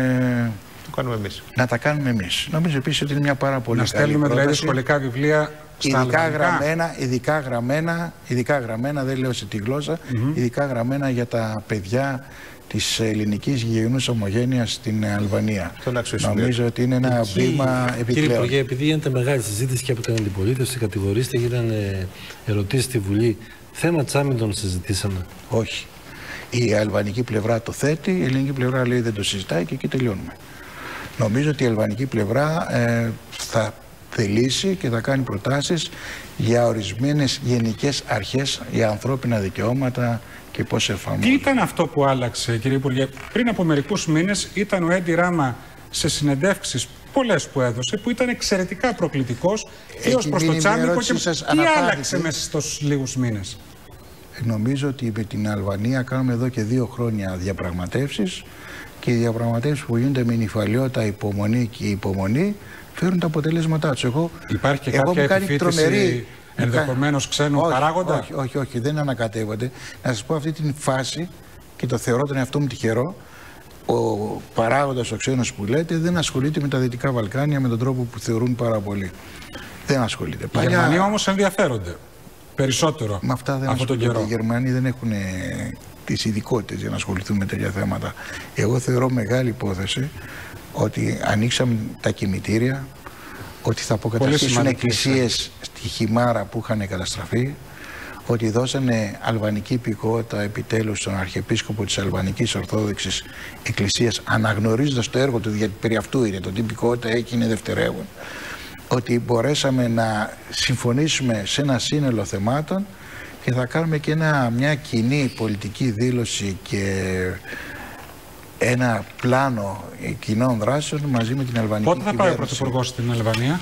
να τα κάνουμε εμείς. Νομίζω επίσης ότι είναι μια πάρα πολύ καλή πρόταση. Να στέλνουμε δηλαδή σχολικά βιβλία Ειδικά γραμμένα, δεν λέω σε τη γλώσσα, ειδικά γραμμένα για τα παιδιά της ελληνικής γηγενούς ομογένειας στην Αλβανία. Νομίζω ότι είναι ένα βήμα επιπλέον. Κύριε Υπουργέ, επειδή γίνεται μεγάλη συζήτηση και από την αντιπολίτευση, κατηγορήστε, έγιναν ερωτήσεις στη Βουλή. Θέμα Τσάμιντον συζητήσαμε? Όχι. Η αλβανική πλευρά το θέτει, η ελληνική πλευρά λέει δεν το συζητάει και εκεί τελειώνουμε. Νομίζω ότι η αλβανική πλευρά θα θελήσει και θα κάνει προτάσεις για ορισμένες γενικές αρχές για ανθρώπινα δικαιώματα και πώς εφαρμόζονται. Τι ήταν αυτό που άλλαξε, κύριε Υπουργέ? Πριν από μερικούς μήνες ήταν ο Έντι Ράμα σε συνεντεύξεις πολλές που έδωσε, που ήταν εξαιρετικά προκλητικός και ως προς το Τσάμικο, και τι άλλαξε μέσα στους λίγους μήνες? Νομίζω ότι με την Αλβανία κάνουμε εδώ και 2 χρόνια διαπραγματεύσεις και οι διαπραγματεύσεις που γίνονται με νυφαλιότητα, υπομονή και υπομονή φέρουν τα αποτελέσματά τους. Υπάρχει και κάποια επιφύτηση ενδεχομένως ξένου παράγοντα? Όχι, δεν ανακατεύονται. Να σας πω αυτή την φάση, και το θεωρώ τον εαυτό μου τυχερό, ο παράγοντας, ο ξένος που λέτε, δεν ασχολείται με τα Δυτικά Βαλκάνια με τον τρόπο που θεωρούν πάρα πολύ. Δεν ασχολείται. Οι Γερμανοί όμως ενδιαφέρονται περισσότερο με αυτά δεν από τον καιρό. Οι Γερμανοί δεν έχουν τις ειδικότητες για να ασχοληθούν με τέτοια θέματα. Εγώ θεωρώ μεγάλη υπόθεση ότι ανοίξαμε τα κημητήρια, ότι θα αποκαταστήσουν εκκλησίες στη Χιμάρα που είχαν καταστραφεί, ότι δώσανε αλβανική υπηκότητα επιτέλους στον Αρχιεπίσκοπο της Αλβανικής Ορθόδοξης Εκκλησίας, αναγνωρίζοντας το έργο του, γιατί περί αυτού είναι, το τι υπηκότητα έχει είναι δευτερεύον, ότι μπορέσαμε να συμφωνήσουμε σε ένα σύνολο θεμάτων και θα κάνουμε και μια κοινή πολιτική δήλωση και ένα πλάνο κοινών δράσεων μαζί με την αλβανική κυβέρνηση. Πότε θα πάει ο Πρωθυπουργός στην Αλβανία?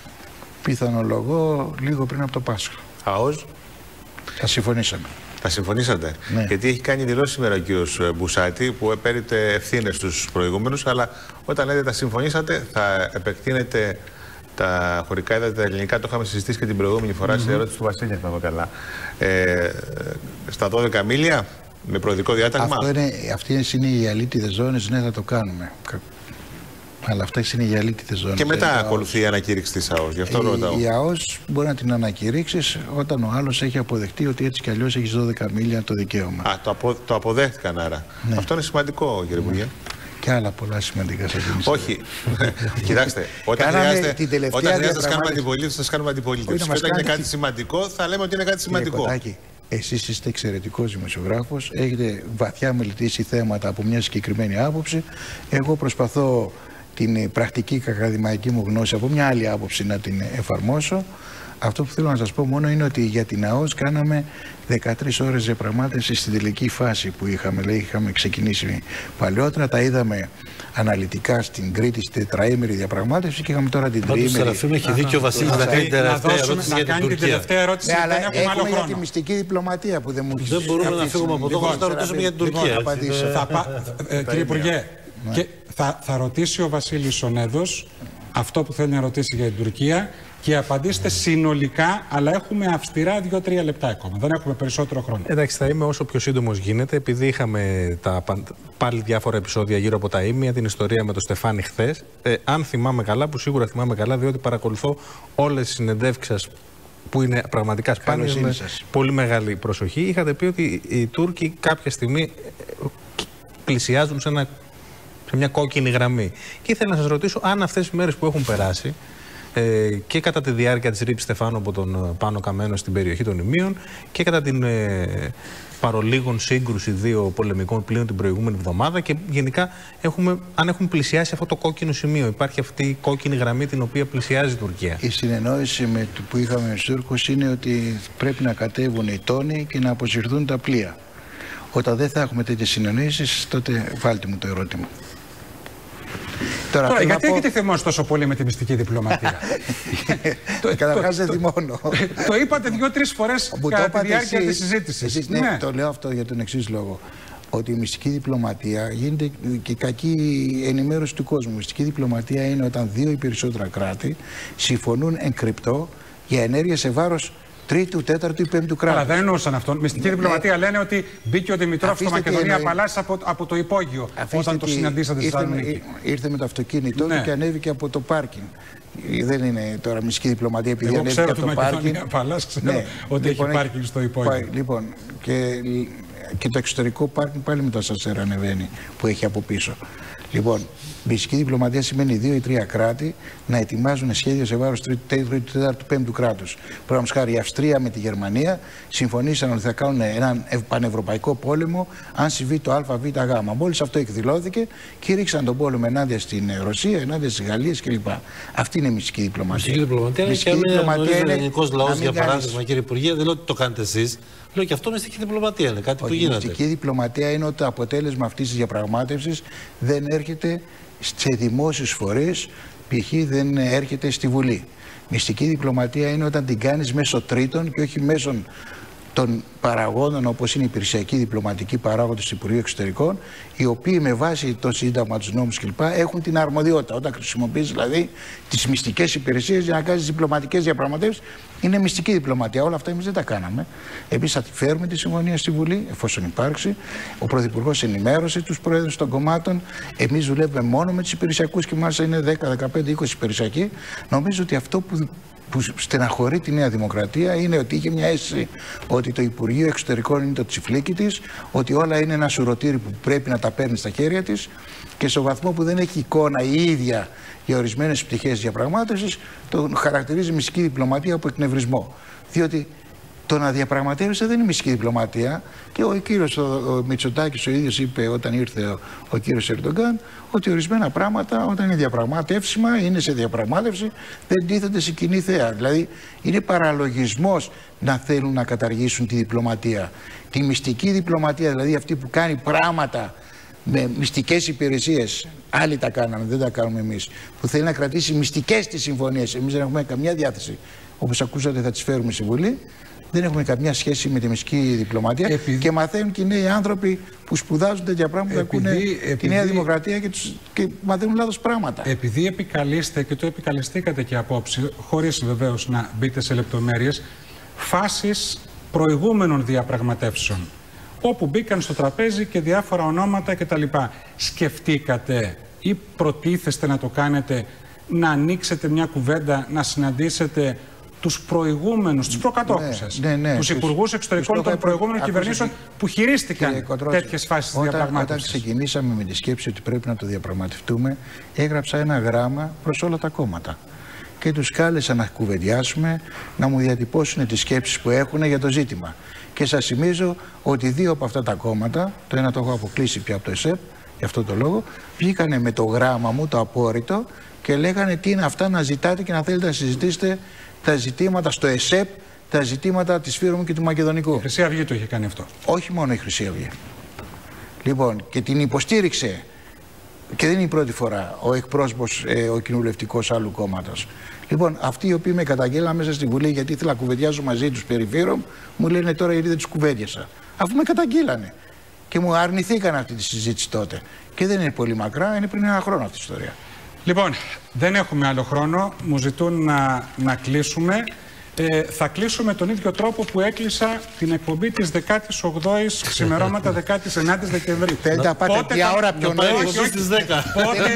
Πιθανολογώ λίγο πριν από το Πάσχα. ΑΟΣ. Θα συμφωνήσαμε. Θα συμφωνήσατε? Ναι. Γιατί έχει κάνει δηλώσει σήμερα ο κ. Μπουσάτη που επέρειπτε ευθύνες στους προηγούμενους, αλλά όταν λέτε τα συμφωνήσατε, θα επεκτείνετε τα χωρικά ύδατα, τα ελληνικά, το είχαμε συζητήσει και την προηγούμενη φορά σε ερώτηση του Βασίλη, αν καλά. Στα 12 μίλια, με προοδικό διάταγμα. Αυτές είναι οι αλήτιδες ζώνες, ναι, θα το κάνουμε. Αλλά αυτές είναι οι αλήτιδες ζώνες. Και μετά ακολουθεί η ανακήρυξη της ΑΟΣ, γι' αυτό ρωτάω. Η ΑΟΣ μπορεί να την ανακηρύξεις όταν ο άλλος έχει αποδεχτεί ότι έτσι κι αλλιώς έχεις 12 μίλια το δικαίωμα. Το αποδέχτηκαν άρα. Ναι. Αυτό είναι σημαντικό, κύριε Υπουργέ. Και άλλα πολλά σημαντικά σε αυτήν. Όχι. Κοιτάξτε, όταν χρειάζεται να σας κάνουμε αντιπολίτευση, θα σας κάνουμε αντιπολίτευση. Όταν είναι κάτι σημαντικό, θα λέμε ότι είναι κάτι σημαντικό. Εσείς είστε εξαιρετικός δημοσιογράφος, έχετε βαθιά μελετήσει θέματα από μια συγκεκριμένη άποψη. Εγώ προσπαθώ την πρακτική και ακαδημαϊκή μου γνώση από μια άλλη άποψη να την εφαρμόσω. Αυτό που θέλω να σας πω μόνο είναι ότι για την ΑΟΣ κάναμε 13 ώρες διαπραγμάτευση στην τελική φάση που είχαμε. Δηλαδή είχαμε ξεκινήσει παλιότερα, τα είδαμε αναλυτικά στην Κρήτη στη τετραήμερη διαπραγμάτευση και είχαμε τώρα την τριήμερη. Πάντως, Σεραφείμ, έχει δίκιο ο Βασίλης να κάνει την τελευταία ερώτηση. Ναι, αλλά έχουμε για τη μυστική διπλωματία που δεν μου έχει. Δεν μπορούμε να φύγουμε από εδώ χωρίς να ρωτήσουμε για την Τουρκία. Κύριε Υπουργέ, θα ρωτήσει ο Βασίλης Ονέδος αυτό που θέλει να ρωτήσει για την Τουρκία και απαντήστε συνολικά, αλλά έχουμε αυστηρά 2-3 λεπτά ακόμα. Δεν έχουμε περισσότερο χρόνο. Εντάξει, θα είμαι όσο πιο σύντομος γίνεται, επειδή είχαμε πάλι διάφορα επεισόδια γύρω από τα ίμια, την ιστορία με τον Στεφάνη χθες. Αν θυμάμαι καλά, που σίγουρα θυμάμαι καλά, διότι παρακολουθώ όλες τις συνεντεύξεις σας που είναι πραγματικά σπάνιες, με πολύ μεγάλη προσοχή. Είχατε πει ότι οι Τούρκοι κάποια στιγμή πλησιάζουν σε μια κόκκινη γραμμή. Και ήθελα να σας ρωτήσω αν αυτές τις μέρες που έχουν περάσει και κατά τη διάρκεια της ρήψης Στεφάνου από τον Πάνο Καμένο στην περιοχή των Ιμίων και κατά την παρολίγων σύγκρουση δύο πολεμικών πλοίων την προηγούμενη εβδομάδα και γενικά αν έχουν πλησιάσει αυτό το κόκκινο σημείο. Υπάρχει αυτή η κόκκινη γραμμή την οποία πλησιάζει η Τουρκία. Η συνεννόηση που είχαμε με τους Τούρκους είναι ότι πρέπει να κατέβουν οι τόνοι και να αποσυρθούν τα πλοία. Όταν δεν θα έχουμε τέτοιες συνεννοήσεις, τότε βάλτε μου το ερώτημα. Τώρα γιατί έχετε θυμώσει τόσο πολύ με τη μυστική διπλωματία? Καταρχάς δεν θυμώνω. Το είπατε 2-3 φορές κατά τη διάρκεια της συζήτησης. Ναι, το λέω αυτό για τον εξής λόγο. Ότι η μυστική διπλωματία γίνεται και κακή ενημέρωση του κόσμου. Η μυστική διπλωματία είναι όταν 2 ή περισσότερα κράτη συμφωνούν εν κρυπτό για ενέργεια σε βάρος τρίτου, τέταρτου ή πέμπτου κράτους. Αλλά δεν εννοούσαν αυτόν. Μυστική διπλωματία λένε ότι μπήκε ο Δημητρόφ στο Μακεδονία Παλάσης από το υπόγειο όταν το συναντήσατε στη Θεσσαλονίκη. Ήρθε με το αυτοκίνητό του και ανέβηκε από το πάρκινγκ. Δεν είναι τώρα μυστική διπλωματία επειδή ανέβηκε από το πάρκινγκ. Ξέρω ότι έχει πάρκινγκ στο υπόγειο. Λοιπόν, και το εξωτερικό πάρκινγκ πάλι με το ασανσέρ ανεβαίνει που έχει από πίσω. Λοιπόν, μυστική διπλωματία σημαίνει 2 ή 3 κράτη να ετοιμάζουν σχέδιο σε βάρος 3ου, 4ου, 5ου κράτους. Παραδείγματος χάρη, η Αυστρία με τη Γερμανία συμφωνήσαν ότι θα κάνουν έναν πανευρωπαϊκό πόλεμο αν συμβεί το ΑΒΓ. Μόλις αυτό εκδηλώθηκε, κήρυξαν τον πόλεμο ενάντια στην Ρωσία, ενάντια στις Γαλλίες κλπ. Αυτή είναι η μυστική διπλωματία. Μυστική διπλωματία είναι και ο ελληνικός λαός, για παράδειγμα, κύριε Υπουργέ, δεν λέω ότι το κάνετε εσείς. Λέω και αυτό μυστική διπλωματία είναι κάτι που γίνεται. Η μυστική διπλωματία είναι ότι το αποτέλεσμα αυτής της διαπραγμάτευσης δεν έρχεται σε δημόσιους φορείς, π.χ. δεν έρχεται στη Βουλή. Μυστική διπλωματία είναι όταν την κάνεις μέσω τρίτων και όχι μέσω των παραγόντων όπως είναι οι υπηρεσιακοί διπλωματικοί παράγοντες του Υπουργείου Εξωτερικών, οι οποίοι με βάση το Σύνταγμα, τους νόμους κλπ. Έχουν την αρμοδιότητα. Όταν χρησιμοποιείς δηλαδή τις μυστικές υπηρεσίες για να κάνεις διπλωματικές διαπραγματεύσεις, είναι μυστική διπλωματία. Όλα αυτά εμείς δεν τα κάναμε. Εμείς θα τη φέρουμε τη συμφωνία στη Βουλή, εφόσον υπάρξει. Ο Πρωθυπουργός ενημέρωσε τους πρόεδρους των κομμάτων. Εμείς δουλεύουμε μόνο με τους υπηρεσιακούς και μάλιστα είναι 10, 15, 20 υπηρεσιακοί. Νομίζω ότι αυτό που στεναχωρεί τη Νέα Δημοκρατία είναι ότι είχε μια αίσθηση ότι το Υπουργείο Εξωτερικών είναι το τσιφλίκι της, ότι όλα είναι ένα σουρωτήρι που πρέπει να τα παίρνει στα χέρια της και στο βαθμό που δεν έχει εικόνα η ίδια για ορισμένες πτυχές διαπραγμάτευσης, το χαρακτηρίζει μυστική διπλωματία από εκνευρισμό. Διότι το να διαπραγματεύεσαι δεν είναι μυστική διπλωματία και ο κύριος Μητσοτάκης ο ίδιος είπε όταν ήρθε ο κύριος Ερντογκάν ότι ορισμένα πράγματα όταν είναι διαπραγματεύσιμα, είναι σε διαπραγμάτευση, δεν τίθενται σε κοινή θέα. Δηλαδή είναι παραλογισμός να θέλουν να καταργήσουν τη διπλωματία. Τη μυστική διπλωματία, δηλαδή αυτή που κάνει πράγματα με μυστικές υπηρεσίες, άλλοι τα κάναμε, δεν τα κάνουμε εμείς, που θέλει να κρατήσει μυστικές τις συμφωνίες. Εμείς δεν έχουμε καμιά διάθεση. Όπως ακούσατε θα τις φέρουμε στη Βουλή. Δεν έχουμε καμιά σχέση με τη μυστική διπλωματία και μαθαίνουν και οι νέοι άνθρωποι που σπουδάζουν τέτοια πράγματα, ακούνε τη Νέα Δημοκρατία και μαθαίνουν λάθος πράγματα. Επειδή επικαλείστε και το επικαλεστήκατε και απόψε, χωρίς βεβαίως να μπείτε σε λεπτομέρειες, φάσεις προηγούμενων διαπραγματεύσεων, όπου μπήκαν στο τραπέζι και διάφορα ονόματα κτλ. Σκεφτήκατε ή προτίθεστε να το κάνετε, να ανοίξετε μια κουβέντα, να συναντήσετε τους προηγούμενους, τους προκατόχους σας, τους υπουργούς εξωτερικών των προηγούμενων κυβερνήσεων που χειρίστηκαν τέτοιες φάσεις διαπραγμάτευσης. Όταν ξεκινήσαμε με τη σκέψη ότι πρέπει να το διαπραγματευτούμε, έγραψα ένα γράμμα προς όλα τα κόμματα. Και τους κάλεσα να κουβεντιάσουμε, να μου διατυπώσουν τις σκέψεις που έχουν για το ζήτημα. Και σας θυμίζω ότι 2 από αυτά τα κόμματα, το ένα το έχω αποκλείσει πια από το ΕΣΕΠ, γι' αυτό το λόγο, βγήκανε με το γράμμα μου, το απόρριτο, και λέγανε τι είναι αυτά να ζητάτε και να θέλετε να συζητήσετε τα ζητήματα στο ΕΣΕΠ, τα ζητήματα της Φύρομου και του Μακεδονικού. Η Χρυσή Αυγή το είχε κάνει αυτό. Όχι μόνο η Χρυσή Αυγή. Λοιπόν, και την υποστήριξε, και δεν είναι η πρώτη φορά, ο εκπρόσωπος, ο κοινοβουλευτικός άλλου κόμματος. Λοιπόν, αυτοί οι οποίοι με καταγγέλαν μέσα στη Βουλή γιατί ήθελα να κουβεντιάζω μαζί τους περί Φύρομ, μου λένε τώρα γιατί δεν τους κουβέντιασα. Αφού με καταγγείλανε. Και μου αρνηθήκαν αυτή τη συζήτηση τότε. Και δεν είναι πολύ μακρά, είναι πριν 1 χρόνο αυτή η ιστορία. Λοιπόν, δεν έχουμε άλλο χρόνο. Μου ζητούν να κλείσουμε. Θα κλείσουμε τον ίδιο τρόπο που έκλεισα την εκπομπή της 18ης ξημερώματα 19ης Δεκεμβρίου. Θα πάτε μια ώρα πιο νωρίς. Στις 10.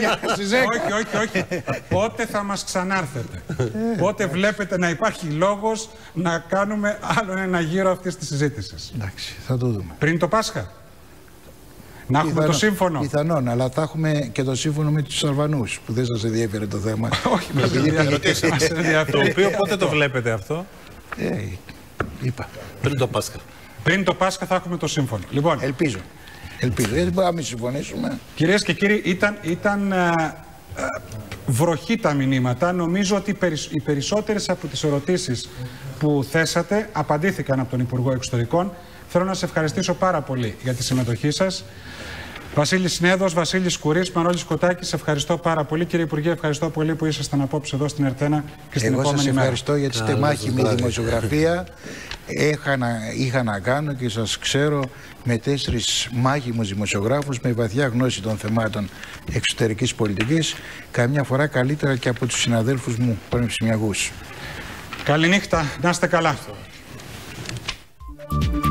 Όχι. Πότε θα μας ξανάρθετε. Πότε βλέπετε να υπάρχει λόγος να κάνουμε άλλο ένα γύρο αυτής της συζήτησης. Εντάξει, θα το δούμε. Πριν το Πάσχα. Να έχουμε το σύμφωνο. Πιθανόν, αλλά θα έχουμε και το σύμφωνο με τους Αλβανούς, που δεν σας ενδιαφέρει το θέμα. Όχι, με ενδιαφέρει. Το οποίο πότε το βλέπετε αυτό? Είπα. Πριν το Πάσχα. Πριν το Πάσχα θα έχουμε το σύμφωνο. Λοιπόν, ελπίζω. Δεν μπορούμε να μην συμφωνήσουμε. Κυρίες και κύριοι, ήταν βροχή τα μηνύματα. Νομίζω ότι οι περισσότερες από τις ερωτήσεις που θέσατε απαντήθηκαν από τον Υπουργό Εξωτερικών. Θέλω να σας ευχαριστήσω πάρα πολύ για τη συμμετοχή σας. Βασίλης Συνέδος, Βασίλης Κουρής, Μανώλης Κοτάκης, ευχαριστώ πάρα πολύ. Κύριε Υπουργέ, ευχαριστώ πολύ που ήσασταν απόψε εδώ στην Ερτένα και στην επόμενη μέρα. Εγώ σας ευχαριστώ για τη στεμάχημη δημοσιογραφία. Είχα να κάνω και σας ξέρω με 4 μάχημους δημοσιογράφους με βαθιά γνώση των θεμάτων εξωτερικής πολιτικής, καμιά φορά καλύτερα και από τους συναδέλφους μου πανεπιστημιακούς. Καληνύχτα, να είστε καλά.